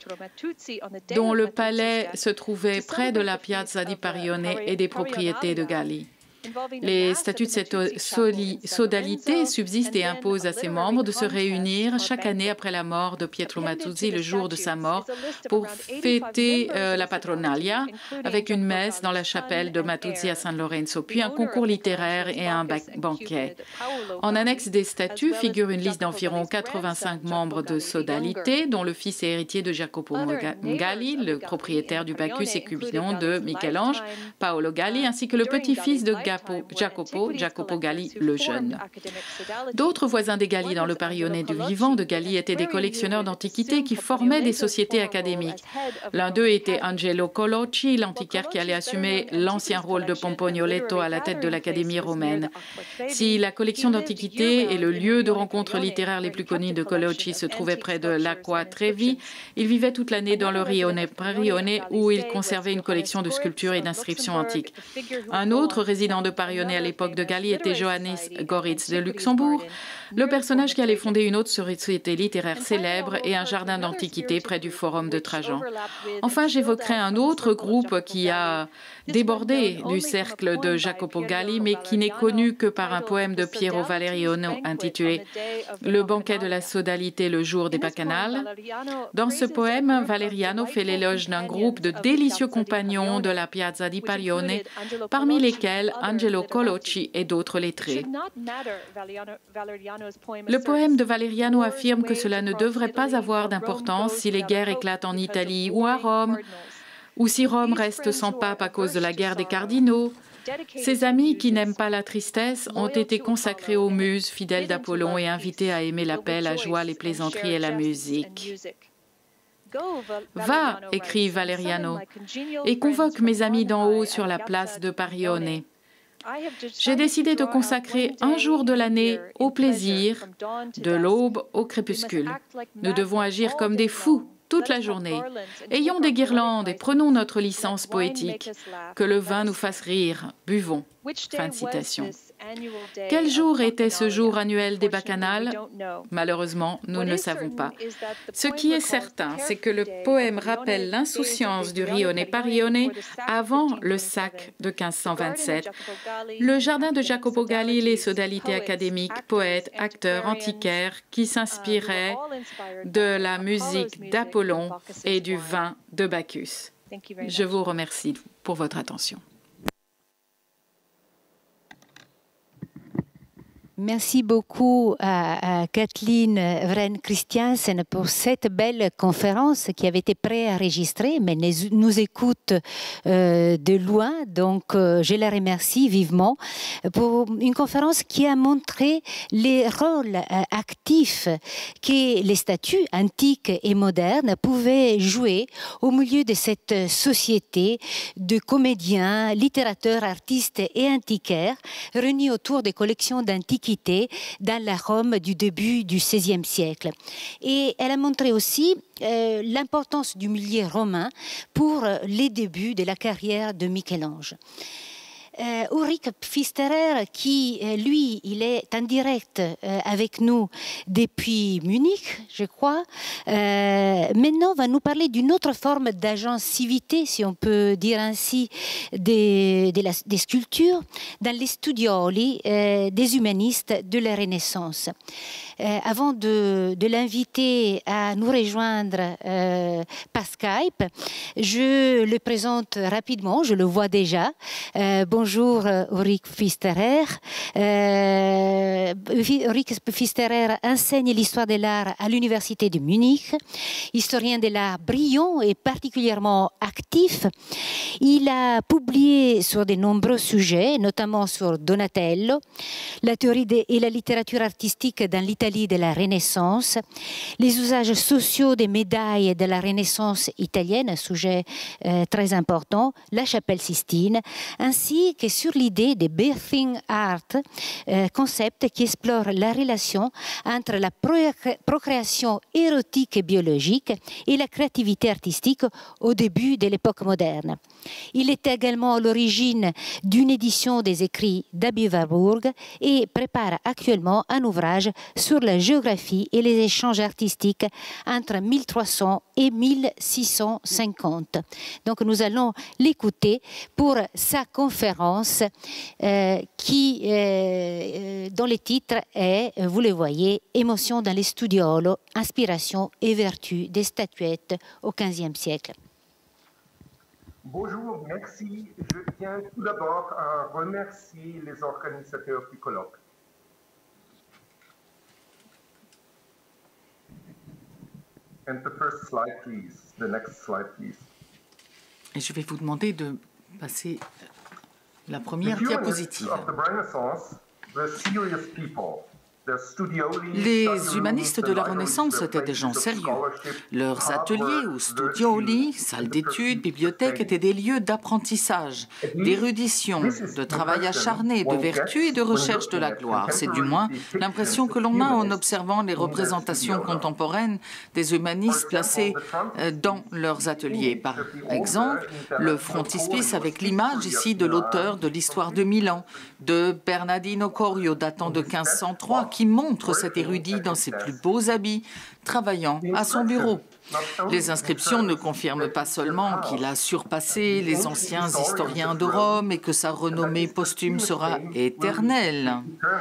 dont le palais se trouvait près de la Piazza di Parione et des propriétés de Galli. Les statuts de cette sodalité subsistent et imposent à ses membres de se réunir chaque année après la mort de Pietro Matuzzi, le jour de sa mort, pour fêter la Patronalia avec une messe dans la chapelle de Matuzzi à San Lorenzo, puis un concours littéraire et un banquet. En annexe des statuts figure une liste d'environ 85 membres de sodalité, dont le fils et héritier de Jacopo Galli, le propriétaire du Bacchus et Cupidon de Michel-Ange, Paolo Galli, ainsi que le petit-fils de Jacopo Galli le Jeune. D'autres voisins des Galli dans le Parione du vivant de Galli étaient des collectionneurs d'antiquités qui formaient des sociétés académiques. L'un d'eux était Angelo Colocci, l'antiquaire qui allait assumer l'ancien rôle de Pompognoletto à la tête de l'Académie romaine. Si la collection d'antiquités et le lieu de rencontre littéraire les plus connus de Colocci se trouvait près de l'Acqua Trevi, il vivait toute l'année dans le Rione Parione où il conservait une collection de sculptures et d'inscriptions antiques. Un autre résident de Parione à l'époque de Galli était Johannes Goritz de Luxembourg, le personnage qui allait fonder une autre société littéraire célèbre et un jardin d'antiquités près du Forum de Trajan. Enfin, j'évoquerai un autre groupe qui a débordé du cercle de Jacopo Galli, mais qui n'est connu que par un poème de Piero Valeriano intitulé « Le banquet de la sodalité le jour des bacchanales ». Dans ce poème, Valeriano fait l'éloge d'un groupe de délicieux compagnons de la Piazza di Parione, parmi lesquels Angelo Colocci et d'autres lettrés. Le poème de Valeriano affirme que cela ne devrait pas avoir d'importance si les guerres éclatent en Italie ou à Rome, ou si Rome reste sans pape à cause de la guerre des cardinaux. Ces amis qui n'aiment pas la tristesse ont été consacrés aux muses fidèles d'Apollon et invités à aimer la paix, la joie, les plaisanteries et la musique. Va, écrit Valeriano, et convoque mes amis d'en haut sur la place de Parione. J'ai décidé de consacrer un jour de l'année au plaisir, de l'aube au crépuscule. Nous devons agir comme des fous toute la journée. Ayons des guirlandes et prenons notre licence poétique. Que le vin nous fasse rire, buvons. Fin de citation. Quel jour était ce jour annuel des bacchanales? Malheureusement, nous ne le savons pas. Ce qui est certain, c'est que le poème rappelle l'insouciance du Rione Parione avant le sac de 1527. Le jardin de Jacopo Galli, les sodalités académiques, poètes, acteurs, antiquaires qui s'inspiraient de la musique d'Apollon et du vin de Bacchus. Je vous remercie pour votre attention. Merci beaucoup à Kathleen Vren-Christiansen pour cette belle conférence qui avait été préenregistrée, mais nous écoute de loin, donc je la remercie vivement pour une conférence qui a montré les rôles actifs que les statues antiques et modernes pouvaient jouer au milieu de cette société de comédiens, littérateurs, artistes et antiquaires réunis autour des collections d'antiquités dans la Rome du début du XVIe siècle. Et elle a montré aussi l'importance du milieu romain pour les débuts de la carrière de Michel-Ange. Ulrich Pfisterer, qui lui, il est en direct avec nous depuis Munich, je crois, maintenant va nous parler d'une autre forme d'agencivité, si on peut dire ainsi, des sculptures dans les studioli des humanistes de la Renaissance. Avant de l'inviter à nous rejoindre par Skype, je le présente rapidement, je le vois déjà. Bonjour Ulrich Pfisterer. Ulrich Pfisterer enseigne l'histoire de l'art à l'Université de Munich. Historien de l'art brillant et particulièrement actif, il a publié sur de nombreux sujets, notamment sur Donatello, la théorie et la littérature artistique dans l'Italie de la Renaissance, les usages sociaux des médailles de la Renaissance italienne, un sujet très important, la chapelle Sistine, ainsi que sur l'idée de birthing art, concept qui explore la relation entre la procréation érotique et biologique et la créativité artistique au début de l'époque moderne. Il est également à l'origine d'une édition des écrits d'Abbé Warburg et prépare actuellement un ouvrage sur la géographie et les échanges artistiques entre 1300 et 1650. Donc nous allons l'écouter pour sa conférence qui, dont le titre est, vous le voyez, Émotion dans les studiolo, inspiration et vertu des statuettes au XVe siècle. Bonjour, merci. Je tiens tout d'abord à remercier les organisateurs du colloque. And the first slide, please. The next slide, please. Et je vais vous demander de passer la première diapositive. Les humanistes de la Renaissance étaient des gens sérieux. Leurs ateliers ou studioli, salles d'études, bibliothèques étaient des lieux d'apprentissage, d'érudition, de travail acharné, de vertu et de recherche de la gloire. C'est du moins l'impression que l'on a en observant les représentations contemporaines des humanistes placés dans leurs ateliers. Par exemple, le frontispice avec l'image ici de l'auteur de l'histoire de Milan, de Bernardino Corio, datant de 1503, qui montre cet érudit dans ses plus beaux habits, travaillant à son bureau. Les inscriptions ne confirment pas seulement qu'il a surpassé les anciens historiens de Rome et que sa renommée posthume sera éternelle.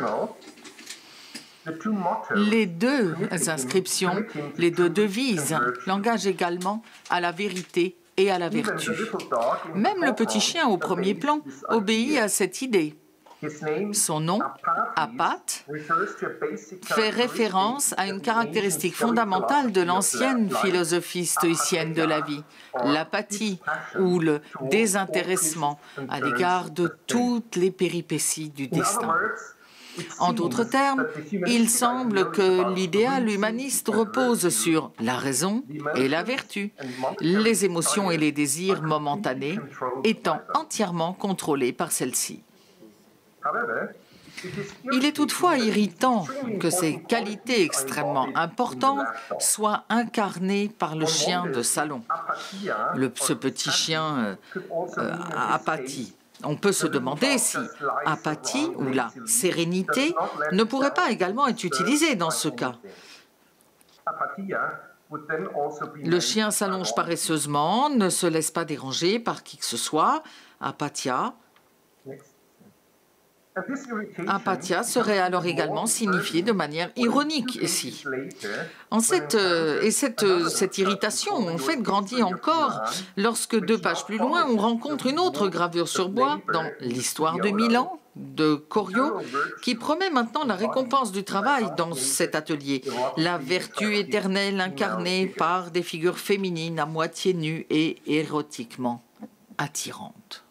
Les deux inscriptions, les deux devises, l'engagent également à la vérité et à la vertu. Même le petit chien au premier plan obéit à cette idée. Son nom, Apathe, fait référence à une caractéristique fondamentale de l'ancienne philosophie stoïcienne de la vie, l'apathie ou le désintéressement à l'égard de toutes les péripéties du destin. En d'autres termes, il semble que l'idéal humaniste repose sur la raison et la vertu, les émotions et les désirs momentanés étant entièrement contrôlés par celle-ci. Il est toutefois irritant que ces qualités extrêmement importantes soient incarnées par le chien de salon, ce petit chien apathie. On peut se demander si apathie ou la sérénité ne pourrait pas également être utilisée dans ce cas. Le chien s'allonge paresseusement, ne se laisse pas déranger par qui que ce soit. Apathia. Apathia serait alors également signifiée de manière ironique ici. Cette irritation, en fait, grandit encore lorsque 2 pages plus loin, on rencontre une autre gravure sur bois dans l'histoire de Milan de Corio, qui promet maintenant la récompense du travail dans cet atelier. La vertu éternelle incarnée par des figures féminines à moitié nues et érotiquement attirantes.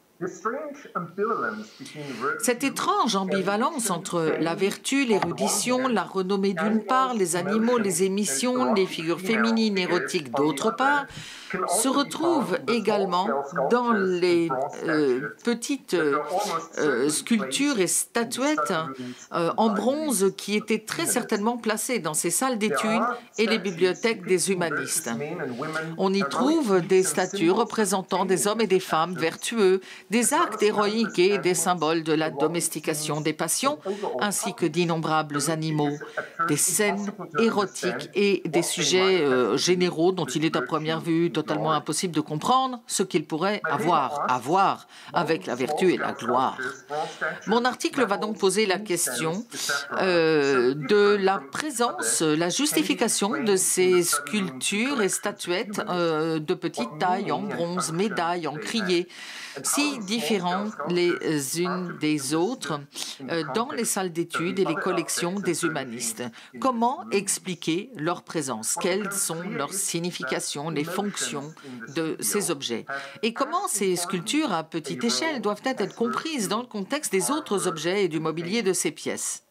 Cette étrange ambivalence entre la vertu, l'érudition, la renommée d'une part, les animaux, les émissions, les figures féminines érotiques d'autre part, se retrouve également dans les petites sculptures et statuettes en bronze qui étaient très certainement placées dans ces salles d'études et les bibliothèques des humanistes. On y trouve des statues représentant des hommes et des femmes vertueux, des actes héroïques et des symboles de la domestication des passions, ainsi que d'innombrables animaux, des scènes érotiques et des sujets généraux dont il est à première vue totalement impossible de comprendre ce qu'il pourrait avoir à voir avec la vertu et la gloire. Mon article va donc poser la question de la présence, la justification de ces sculptures et statuettes de petite taille en bronze, médailles en crier, si différentes les unes des autres dans les salles d'études et les collections des humanistes. Comment expliquer leur présence? Quelles sont leurs significations, les fonctions de ces objets? Et comment ces sculptures à petite échelle doivent être comprises dans le contexte des autres objets et du mobilier de ces pièces?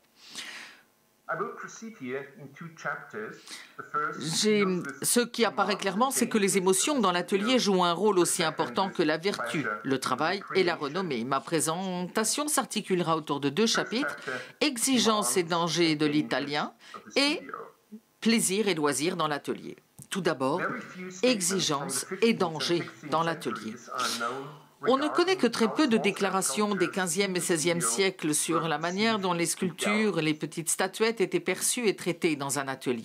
Ce qui apparaît clairement, c'est que les émotions dans l'atelier jouent un rôle aussi important que la vertu, le travail et la renommée. Ma présentation s'articulera autour de 2 chapitres, exigences et dangers de l'italien et plaisir et loisirs dans l'atelier. Tout d'abord, exigences et dangers dans l'atelier. On ne connaît que très peu de déclarations des 15e et 16e siècles sur la manière dont les sculptures, les petites statuettes étaient perçues et traitées dans un atelier.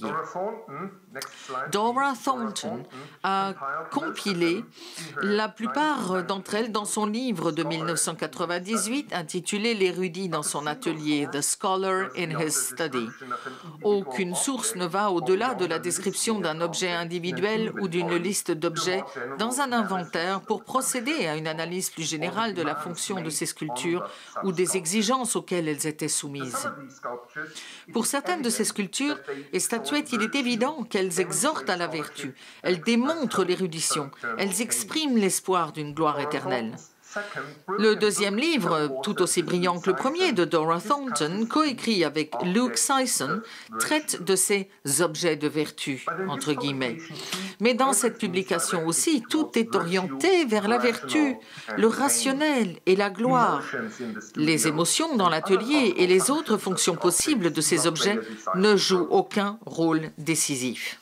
Dora Thornton a compilé la plupart d'entre elles dans son livre de 1998 intitulé « L'érudit dans son atelier, The Scholar in His Study ». Aucune source ne va au-delà de la description d'un objet individuel ou d'une liste d'objets dans un inventaire pour procéder à une analyse plus générale de la fonction de ces sculptures ou des exigences auxquelles elles étaient soumises. Pour certaines de ces sculptures et statuettes, il est évident qu'elles exhortent à la vertu, elles démontrent l'érudition, elles expriment l'espoir d'une gloire éternelle. Le 2e livre, tout aussi brillant que le premier, de Dora Thornton, coécrit avec Luke Sisson, traite de ces « objets de vertu », entre guillemets. Mais dans cette publication aussi, tout est orienté vers la vertu, le rationnel et la gloire. Les émotions dans l'atelier et les autres fonctions possibles de ces objets ne jouent aucun rôle décisif.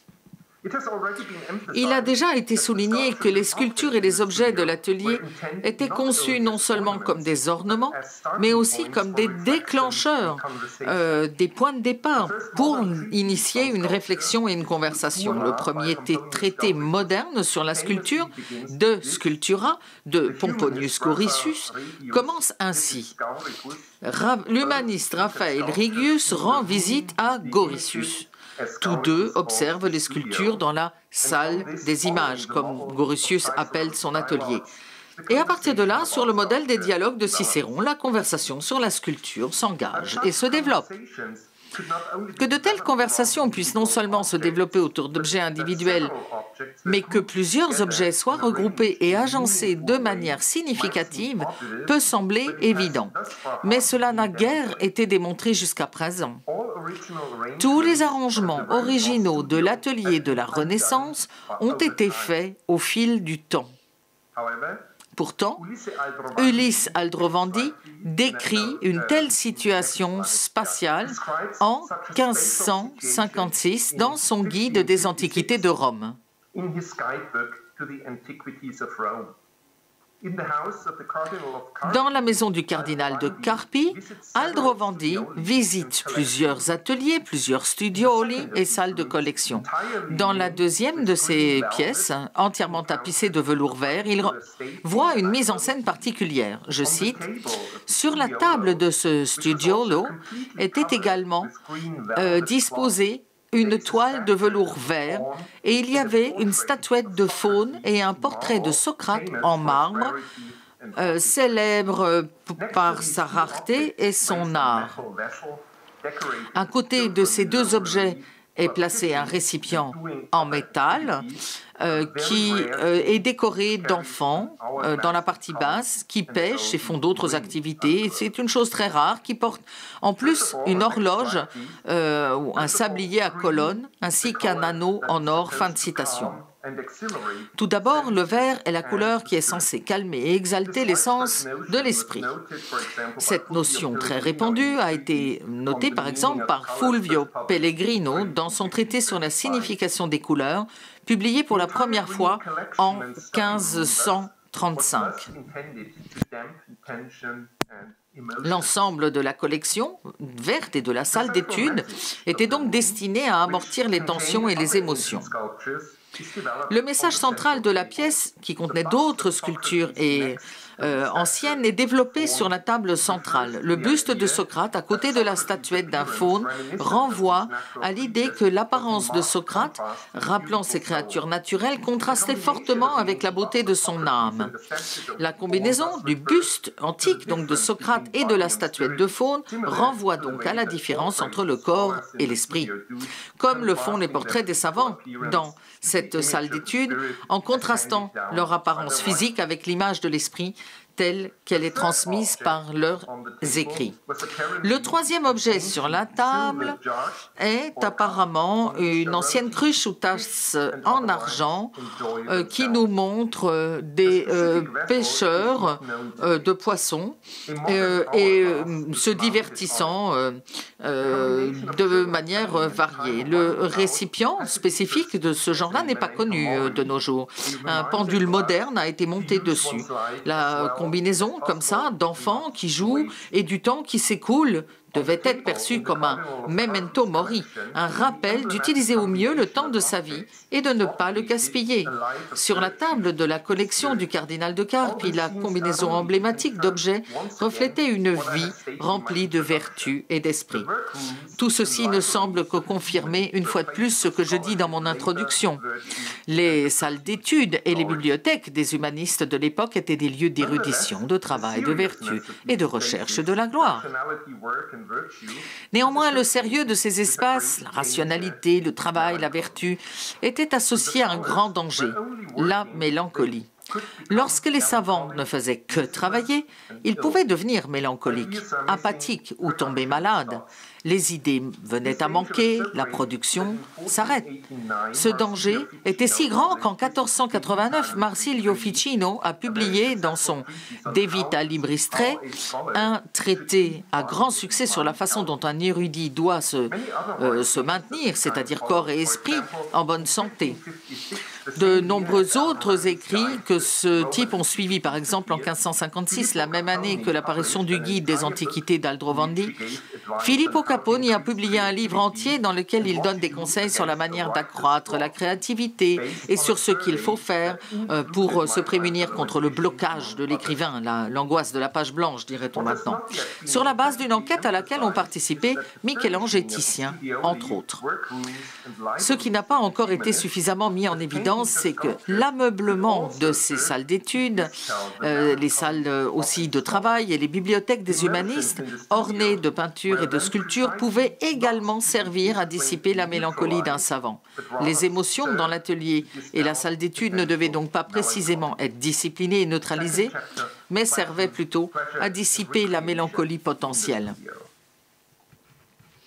Il a déjà été souligné que les sculptures et les objets de l'atelier étaient conçus non seulement comme des ornements, mais aussi comme des déclencheurs, des points de départ pour initier une réflexion et une conversation. Le premier traité moderne sur la sculpture, de Sculptura, de Pomponius Goricius, commence ainsi. L'humaniste Raphaël Rigius rend visite à Goricius. Tous deux observent les sculptures dans la salle des images, comme Goricius appelle son atelier. Et à partir de là, sur le modèle des dialogues de Cicéron, la conversation sur la sculpture s'engage et se développe. Que de telles conversations puissent non seulement se développer autour d'objets individuels, mais que plusieurs objets soient regroupés et agencés de manière significative peut sembler évident. Mais cela n'a guère été démontré jusqu'à présent. Tous les arrangements originaux de l'atelier de la Renaissance ont été faits au fil du temps. Pourtant, Ulysse Aldrovandi décrit une telle situation spatiale en 1556 dans son guide des antiquités de Rome. Dans la maison du cardinal de Carpi, Aldrovandi visite plusieurs ateliers, plusieurs studioli et salles de collection. Dans la deuxième de ces pièces, entièrement tapissée de velours vert, il voit une mise en scène particulière. Je cite, « Sur la table de ce studiolo était également disposée une toile de velours vert et il y avait une statuette de faune et un portrait de Socrate en marbre, célèbre par sa rareté et son art. À côté de ces deux objets est placé un récipient en métal qui est décoré d'enfants dans la partie basse qui pêchent et font d'autres activités. C'est une chose très rare qui porte en plus une horloge ou un sablier à colonne ainsi qu'un anneau en or. » Fin de citation. Tout d'abord, le vert est la couleur qui est censée calmer et exalter les sens de l'esprit. Cette notion très répandue a été notée par exemple par Fulvio Pellegrino dans son traité sur la signification des couleurs, publié pour la première fois en 1535. L'ensemble de la collection verte et de la salle d'études était donc destiné à amortir les tensions et les émotions. Le message central de la pièce, qui contenait d'autres sculptures anciennes, est développé sur la table centrale. Le buste de Socrate, à côté de la statuette d'un faune, renvoie à l'idée que l'apparence de Socrate, rappelant ses créatures naturelles, contrastait fortement avec la beauté de son âme. La combinaison du buste antique, donc de Socrate, et de la statuette de faune renvoie donc à la différence entre le corps et l'esprit, comme le font les portraits des savants dans cette salle d'études, en contrastant leur apparence physique avec l'image de l'esprit telle qu'elle est transmise par leurs écrits. Le troisième objet sur la table est apparemment une ancienne cruche ou tasse en argent qui nous montre des pêcheurs de poissons et se divertissant de manière variée. Le récipient spécifique de ce genre-là n'est pas connu de nos jours. Un pendule moderne a été monté dessus. La combinaison comme ça d'enfants qui jouent et du temps qui s'écoule devait être perçu comme un memento mori, un rappel d'utiliser au mieux le temps de sa vie et de ne pas le gaspiller. Sur la table de la collection du cardinal de Carpi, la combinaison emblématique d'objets reflétait une vie remplie de vertu et d'esprit. Tout ceci ne semble que confirmer une fois de plus ce que je dis dans mon introduction. Les salles d'études et les bibliothèques des humanistes de l'époque étaient des lieux d'érudition, de travail, de vertu et de recherche de la gloire. Néanmoins, le sérieux de ces espaces, la rationalité, le travail, la vertu, étaient associés à un grand danger, la mélancolie. Lorsque les savants ne faisaient que travailler, ils pouvaient devenir mélancoliques, apathiques ou tomber malades. Les idées venaient à manquer, la production s'arrête. Ce danger était si grand qu'en 1489, Marsilio Ficino a publié dans son De Vita Libris Tre un traité à grand succès sur la façon dont un érudit doit se maintenir, c'est-à-dire corps et esprit, en bonne santé. De nombreux autres écrits que ce type ont suivi, par exemple en 1556, la même année que l'apparition du guide des antiquités d'Aldrovandi, Filippo Caponi a publié un livre entier dans lequel il donne des conseils sur la manière d'accroître la créativité et sur ce qu'il faut faire pour se prémunir contre le blocage de l'écrivain, l'angoisse de la page blanche, dirait-on maintenant, sur la base d'une enquête à laquelle ont participé Michel-Ange et Titien, entre autres. Ce qui n'a pas encore été suffisamment mis en évidence, c'est que l'ameublement de ces salles d'études, les salles aussi de travail et les bibliothèques des humanistes, ornées de peintures et de sculptures, pouvaient également servir à dissiper la mélancolie d'un savant. Les émotions dans l'atelier et la salle d'études ne devaient donc pas précisément être disciplinées et neutralisées, mais servaient plutôt à dissiper la mélancolie potentielle.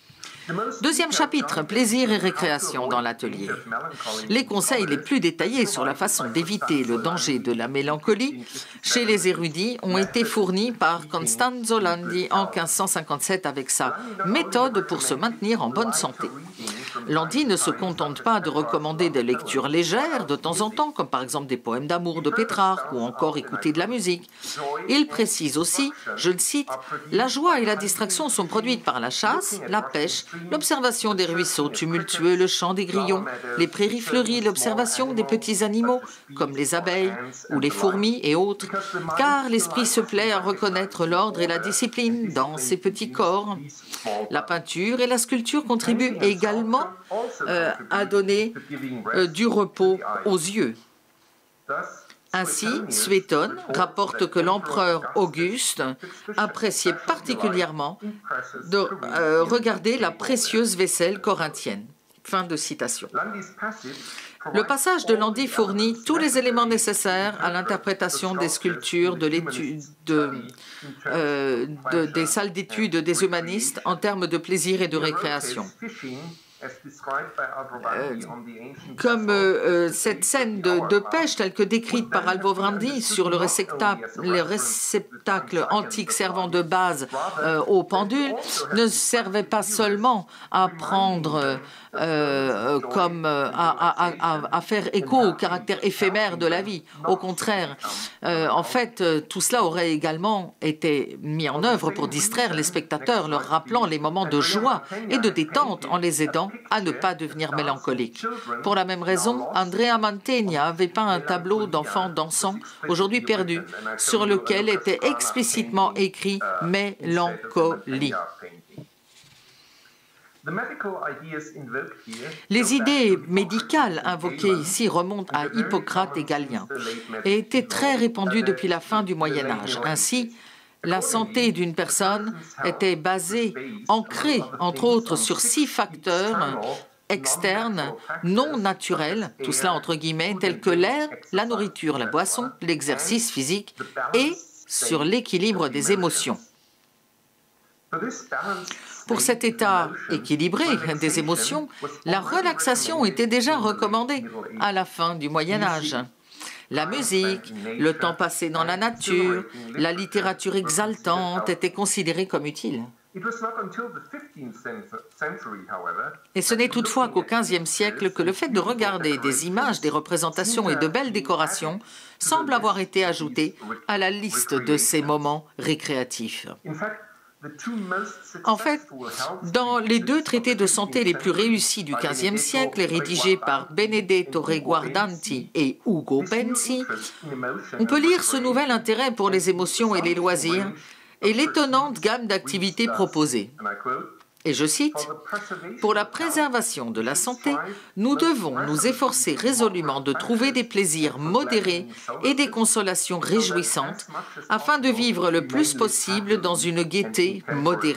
Deuxième chapitre, plaisir et récréation dans l'atelier. Les conseils les plus détaillés sur la façon d'éviter le danger de la mélancolie chez les érudits ont été fournis par Constanzo Landi en 1557 avec sa méthode pour se maintenir en bonne santé. Landi ne se contente pas de recommander des lectures légères de temps en temps, comme par exemple des poèmes d'amour de Pétrarque ou encore écouter de la musique. Il précise aussi, je le cite, « La joie et la distraction sont produites par la chasse, la pêche, l'observation des ruisseaux tumultueux, le chant des grillons, les prairies fleuries, l'observation des petits animaux, comme les abeilles ou les fourmis et autres, car l'esprit se plaît à reconnaître l'ordre et la discipline dans ces petits corps. La peinture et la sculpture contribuent également à donner du repos aux yeux. » Ainsi, Suétone rapporte que l'empereur Auguste appréciait particulièrement de regarder la précieuse vaisselle corinthienne. Fin de citation. Le passage de Landi fournit tous les éléments nécessaires à l'interprétation des sculptures de l'étude des salles d'études des humanistes en termes de plaisir et de récréation. Comme cette scène de pêche telle que décrite par Albovrandi sur le réceptacle antique servant de base au pendule ne servait pas seulement à prendre à faire écho au caractère éphémère de la vie. Au contraire, en fait, tout cela aurait également été mis en œuvre pour distraire les spectateurs, leur rappelant les moments de joie et de détente en les aidant à ne pas devenir mélancoliques. Pour la même raison, Andrea Mantegna avait peint un tableau d'enfants dansant, aujourd'hui perdu, sur lequel était explicitement écrit « mélancolie ». Les idées médicales invoquées ici remontent à Hippocrate et Galien et étaient très répandues depuis la fin du Moyen Âge. Ainsi, la santé d'une personne était ancrée, entre autres, sur 6 facteurs externes, non naturels, tout cela entre guillemets, tels que l'air, la nourriture, la boisson, l'exercice physique et sur l'équilibre des émotions. Pour cet état équilibré des émotions, la relaxation était déjà recommandée à la fin du Moyen Âge. La musique, le temps passé dans la nature, la littérature exaltante étaient considérés comme utiles. Et ce n'est toutefois qu'au XVe siècle que le fait de regarder des images, des représentations et de belles décorations semble avoir été ajouté à la liste de ces moments récréatifs. En fait, dans les 2 traités de santé les plus réussis du XVe siècle, rédigés par Benedetto Reguardanti et Ugo Benzi, on peut lire ce nouvel intérêt pour les émotions et les loisirs et l'étonnante gamme d'activités proposées. Et je cite, « Pour la préservation de la santé, nous devons nous efforcer résolument de trouver des plaisirs modérés et des consolations réjouissantes afin de vivre le plus possible dans une gaieté modérée. »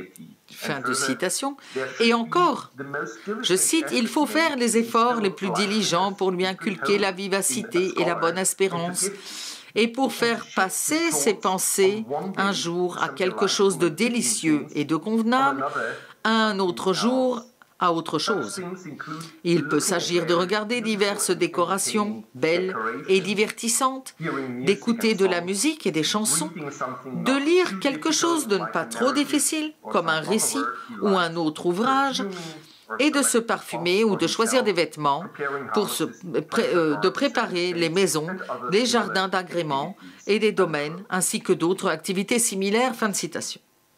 Fin de citation. Et encore, je cite, « Il faut faire les efforts les plus diligents pour lui inculquer la vivacité et la bonne espérance. Et pour faire passer ses pensées un jour à quelque chose de délicieux et de convenable, un autre jour à autre chose. Il peut s'agir de regarder diverses décorations belles et divertissantes, d'écouter de la musique et des chansons, de lire quelque chose de ne pas trop difficile, comme un récit ou un autre ouvrage, et de se parfumer ou de choisir des vêtements, de préparer les maisons, les jardins d'agrément et des domaines, ainsi que d'autres activités similaires. » Fin de citation.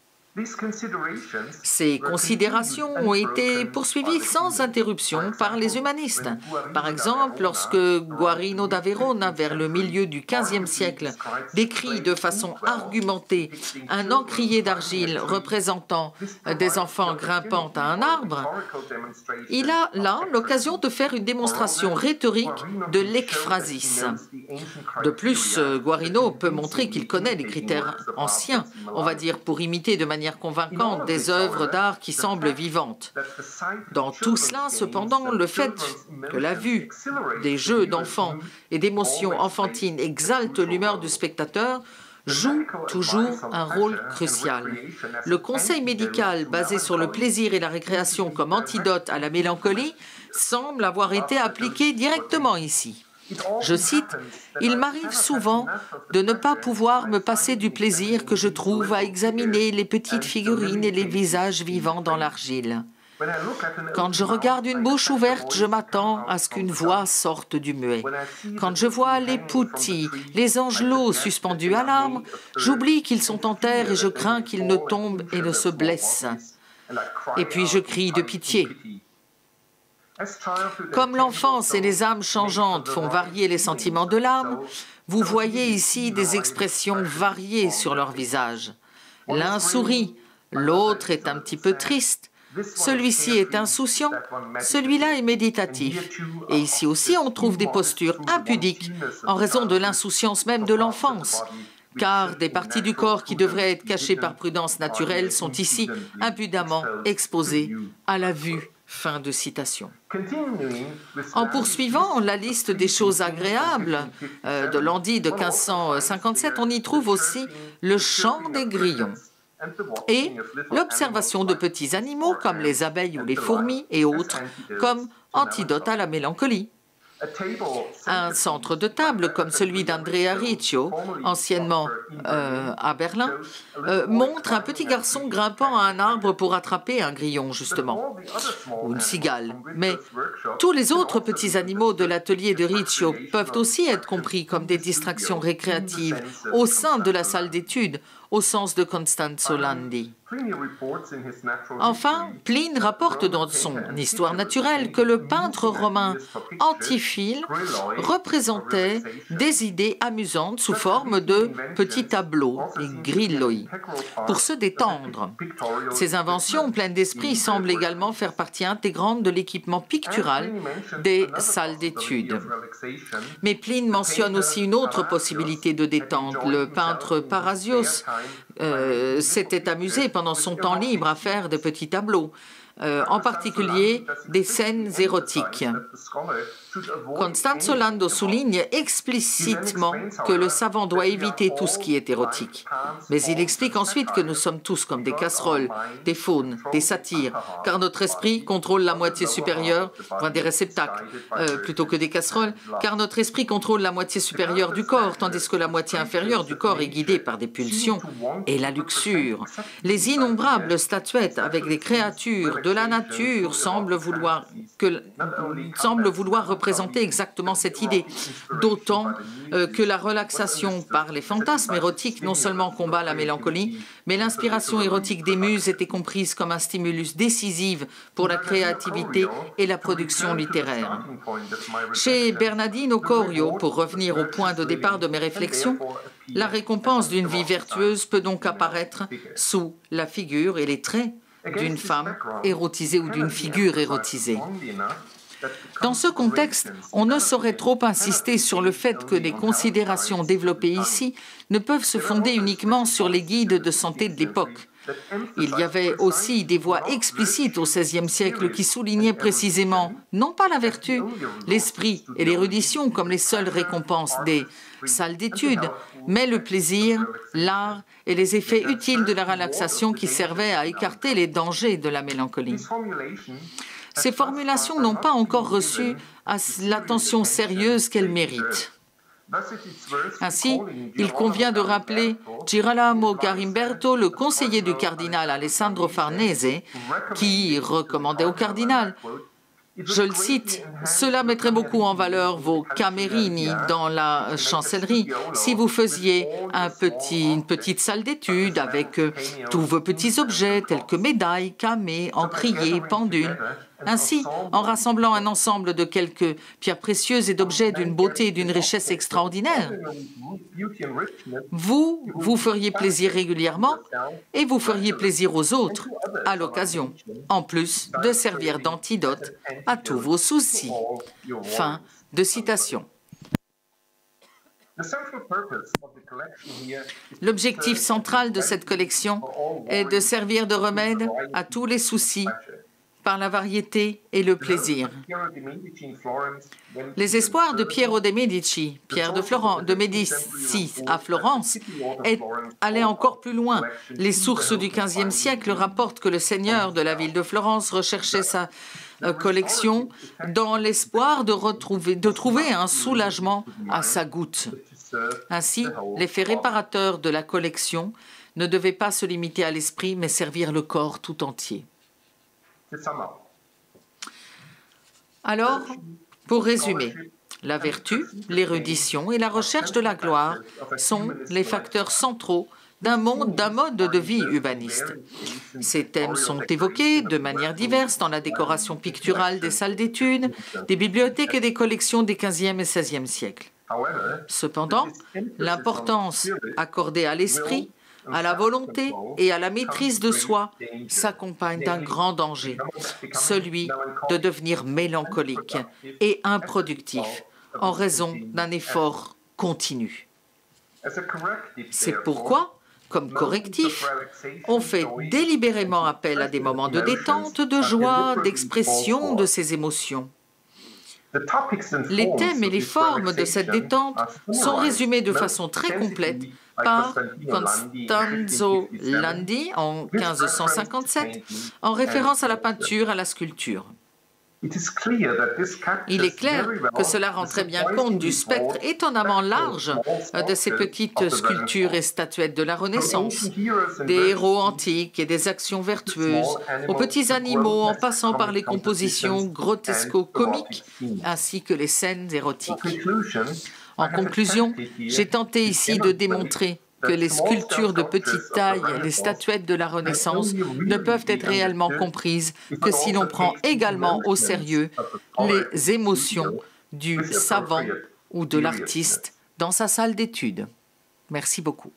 Ces considérations ont été poursuivies sans interruption par les humanistes. Par exemple, lorsque Guarino da Verona, vers le milieu du XVe siècle, décrit de façon argumentée un encrier d'argile représentant des enfants grimpant à un arbre, il a là l'occasion de faire une démonstration rhétorique de l'ekphrasis. De plus, Guarino peut montrer qu'il connaît les critères anciens, on va dire, pour imiter de manière convaincante des œuvres d'art qui semblent vivantes. Dans tout cela, cependant, le fait que la vue des jeux d'enfants et d'émotions enfantines exalte l'humeur du spectateur joue toujours un rôle crucial. Le conseil médical basé sur le plaisir et la récréation comme antidote à la mélancolie semble avoir été appliqué directement ici. Je cite, « Il m'arrive souvent de ne pas pouvoir me passer du plaisir que je trouve à examiner les petites figurines et les visages vivants dans l'argile. Quand je regarde une bouche ouverte, je m'attends à ce qu'une voix sorte du muet. Quand je vois les putti, les angelots suspendus à l'arbre, j'oublie qu'ils sont en terre et je crains qu'ils ne tombent et ne se blessent. Et puis je crie de pitié. » Comme l'enfance et les âmes changeantes font varier les sentiments de l'âme, vous voyez ici des expressions variées sur leur visage. L'un sourit, l'autre est un petit peu triste, celui-ci est insouciant, celui-là est méditatif. Et ici aussi, on trouve des postures impudiques en raison de l'insouciance même de l'enfance. Car des parties du corps qui devraient être cachées par prudence naturelle sont ici impudemment exposées à la vue. Fin de citation. En poursuivant la liste des choses agréables de Landi de 1557, on y trouve aussi le chant des grillons et l'observation de petits animaux comme les abeilles ou les fourmis et autres comme antidote à la mélancolie. Un centre de table comme celui d'Andrea Riccio, anciennement à Berlin, montre un petit garçon grimpant à un arbre pour attraper un grillon, justement, ou une cigale. Mais tous les autres petits animaux de l'atelier de Riccio peuvent aussi être compris comme des distractions récréatives au sein de la salle d'études, au sens de Constanzo Landi. Enfin, Pline rapporte dans son Histoire naturelle que le peintre romain Antiphile représentait des idées amusantes sous forme de petits tableaux, les grilloi, pour se détendre. Ces inventions pleines d'esprit semblent également faire partie intégrante de l'équipement pictural des salles d'études. Mais Pline mentionne aussi une autre possibilité de détente. Le peintre Parrhasius s'était amusé pendant son temps libre à faire de petits tableaux, en particulier des scènes érotiques. Constanzo Landi souligne explicitement que le savant doit éviter tout ce qui est érotique. Mais il explique ensuite que nous sommes tous comme des casseroles, des faunes, des satyres, car notre esprit contrôle la moitié supérieure, enfin des réceptacles, plutôt que des casseroles, car notre esprit contrôle la moitié supérieure du corps, tandis que la moitié inférieure du corps est guidée par des pulsions et la luxure. Les innombrables statuettes avec des créatures de la nature semblent vouloir représenter exactement cette idée, d'autant que la relaxation par les fantasmes érotiques non seulement combat la mélancolie, mais l'inspiration érotique des muses était comprise comme un stimulus décisif pour la créativité et la production littéraire. Chez Bernardino Corio, pour revenir au point de départ de mes réflexions, la récompense d'une vie vertueuse peut donc apparaître sous la figure et les traits d'une femme érotisée ou d'une figure érotisée. Dans ce contexte, on ne saurait trop insister sur le fait que les considérations développées ici ne peuvent se fonder uniquement sur les guides de santé de l'époque. Il y avait aussi des voix explicites au XVIe siècle qui soulignaient précisément, non pas la vertu, l'esprit et l'érudition comme les seules récompenses des salles d'études, mais le plaisir, l'art et les effets utiles de la relaxation qui servaient à écarter les dangers de la mélancolie. Ces formulations n'ont pas encore reçu l'attention sérieuse qu'elles méritent. Ainsi, il convient de rappeler Girolamo Garimberto, le conseiller du cardinal Alessandro Farnese, qui recommandait au cardinal, je le cite, « Cela mettrait beaucoup en valeur vos camerini dans la chancellerie si vous faisiez une petite salle d'études avec tous vos petits objets tels que médailles, camées, encriers, pendules. Ainsi, en rassemblant un ensemble de quelques pierres précieuses et d'objets d'une beauté et d'une richesse extraordinaire, vous feriez plaisir régulièrement et vous feriez plaisir aux autres à l'occasion, en plus de servir d'antidote à tous vos soucis. » Fin de citation. L'objectif central de cette collection est de servir de remède à tous les soucis par la variété et le plaisir. Les espoirs de Piero de Medici, Pierre de Médicis à Florence, allaient encore plus loin. Les sources du XVe siècle rapportent que le seigneur de la ville de Florence recherchait sa collection dans l'espoir de trouver un soulagement à sa goutte. Ainsi, l'effet réparateur de la collection ne devait pas se limiter à l'esprit, mais servir le corps tout entier. Alors, pour résumer, la vertu, l'érudition et la recherche de la gloire sont les facteurs centraux d'un mode de vie humaniste. Ces thèmes sont évoqués de manière diverse dans la décoration picturale des salles d'études, des bibliothèques et des collections des XVe et XVIe siècles. Cependant, l'importance accordée à l'esprit, à la volonté et à la maîtrise de soi s'accompagne d'un grand danger, celui de devenir mélancolique et improductif en raison d'un effort continu. C'est pourquoi, comme correctif, on fait délibérément appel à des moments de détente, de joie, d'expression de ses émotions. Les thèmes et les formes de cette détente sont résumés de façon très complète par Constanzo Landi en 1557, en référence à la peinture et à la sculpture. Il est clair que cela rend très bien compte du spectre étonnamment large de ces petites sculptures et statuettes de la Renaissance, des héros antiques et des actions vertueuses, aux petits animaux en passant par les compositions grotesco-comiques ainsi que les scènes érotiques. En conclusion, j'ai tenté ici de démontrer que les sculptures de petite taille, les statuettes de la Renaissance, ne peuvent être réellement comprises que si l'on prend également au sérieux les émotions du savant ou de l'artiste dans sa salle d'études. Merci beaucoup.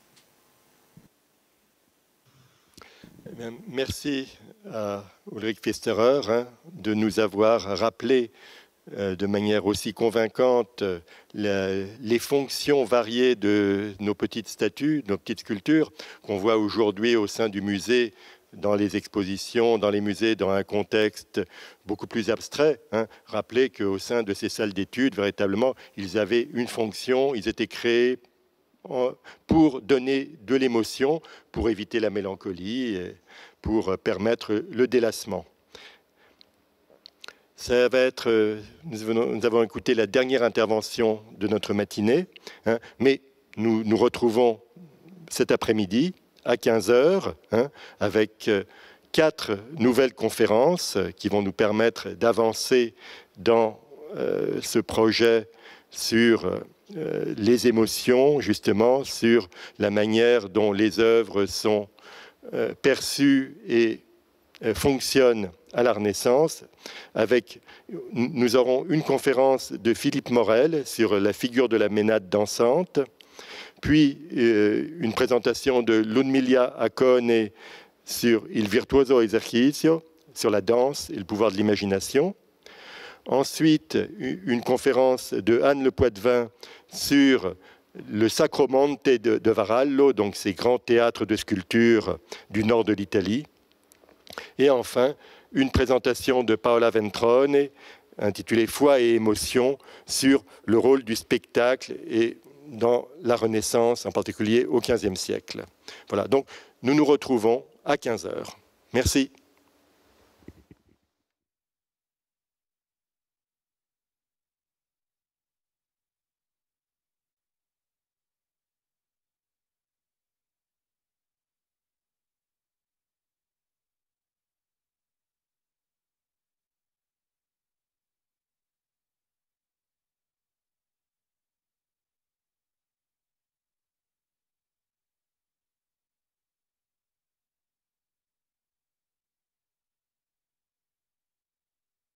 Merci à Ulrich Pfisterer de nous avoir rappelé de manière aussi convaincante les fonctions variées de nos petites statues, nos petites sculptures qu'on voit aujourd'hui au sein du musée, dans les expositions, dans les musées, dans un contexte beaucoup plus abstrait. Rappelez qu'au sein de ces salles d'études, véritablement, ils avaient une fonction, ils étaient créés pour donner de l'émotion, pour éviter la mélancolie, et pour permettre le délassement. Ça va être, nous avons écouté la dernière intervention de notre matinée, mais nous nous retrouvons cet après-midi à 15h avec 4 nouvelles conférences qui vont nous permettre d'avancer dans ce projet sur les émotions, justement, sur la manière dont les œuvres sont perçues et fonctionnent à la Renaissance. Nous aurons une conférence de Philippe Morel sur la figure de la Ménade dansante, puis une présentation de Ludmilla Accone sur Il virtuoso esercizio, sur la danse et le pouvoir de l'imagination. Ensuite, une conférence de Anne Le Poitvin sur le Sacromonte de Varallo, donc ces grands théâtres de sculpture du nord de l'Italie. Et enfin, une présentation de Paola Ventrone intitulée Foi et émotion sur le rôle du spectacle et dans la Renaissance, en particulier au XVe siècle. Voilà, donc nous nous retrouvons à 15h. Merci.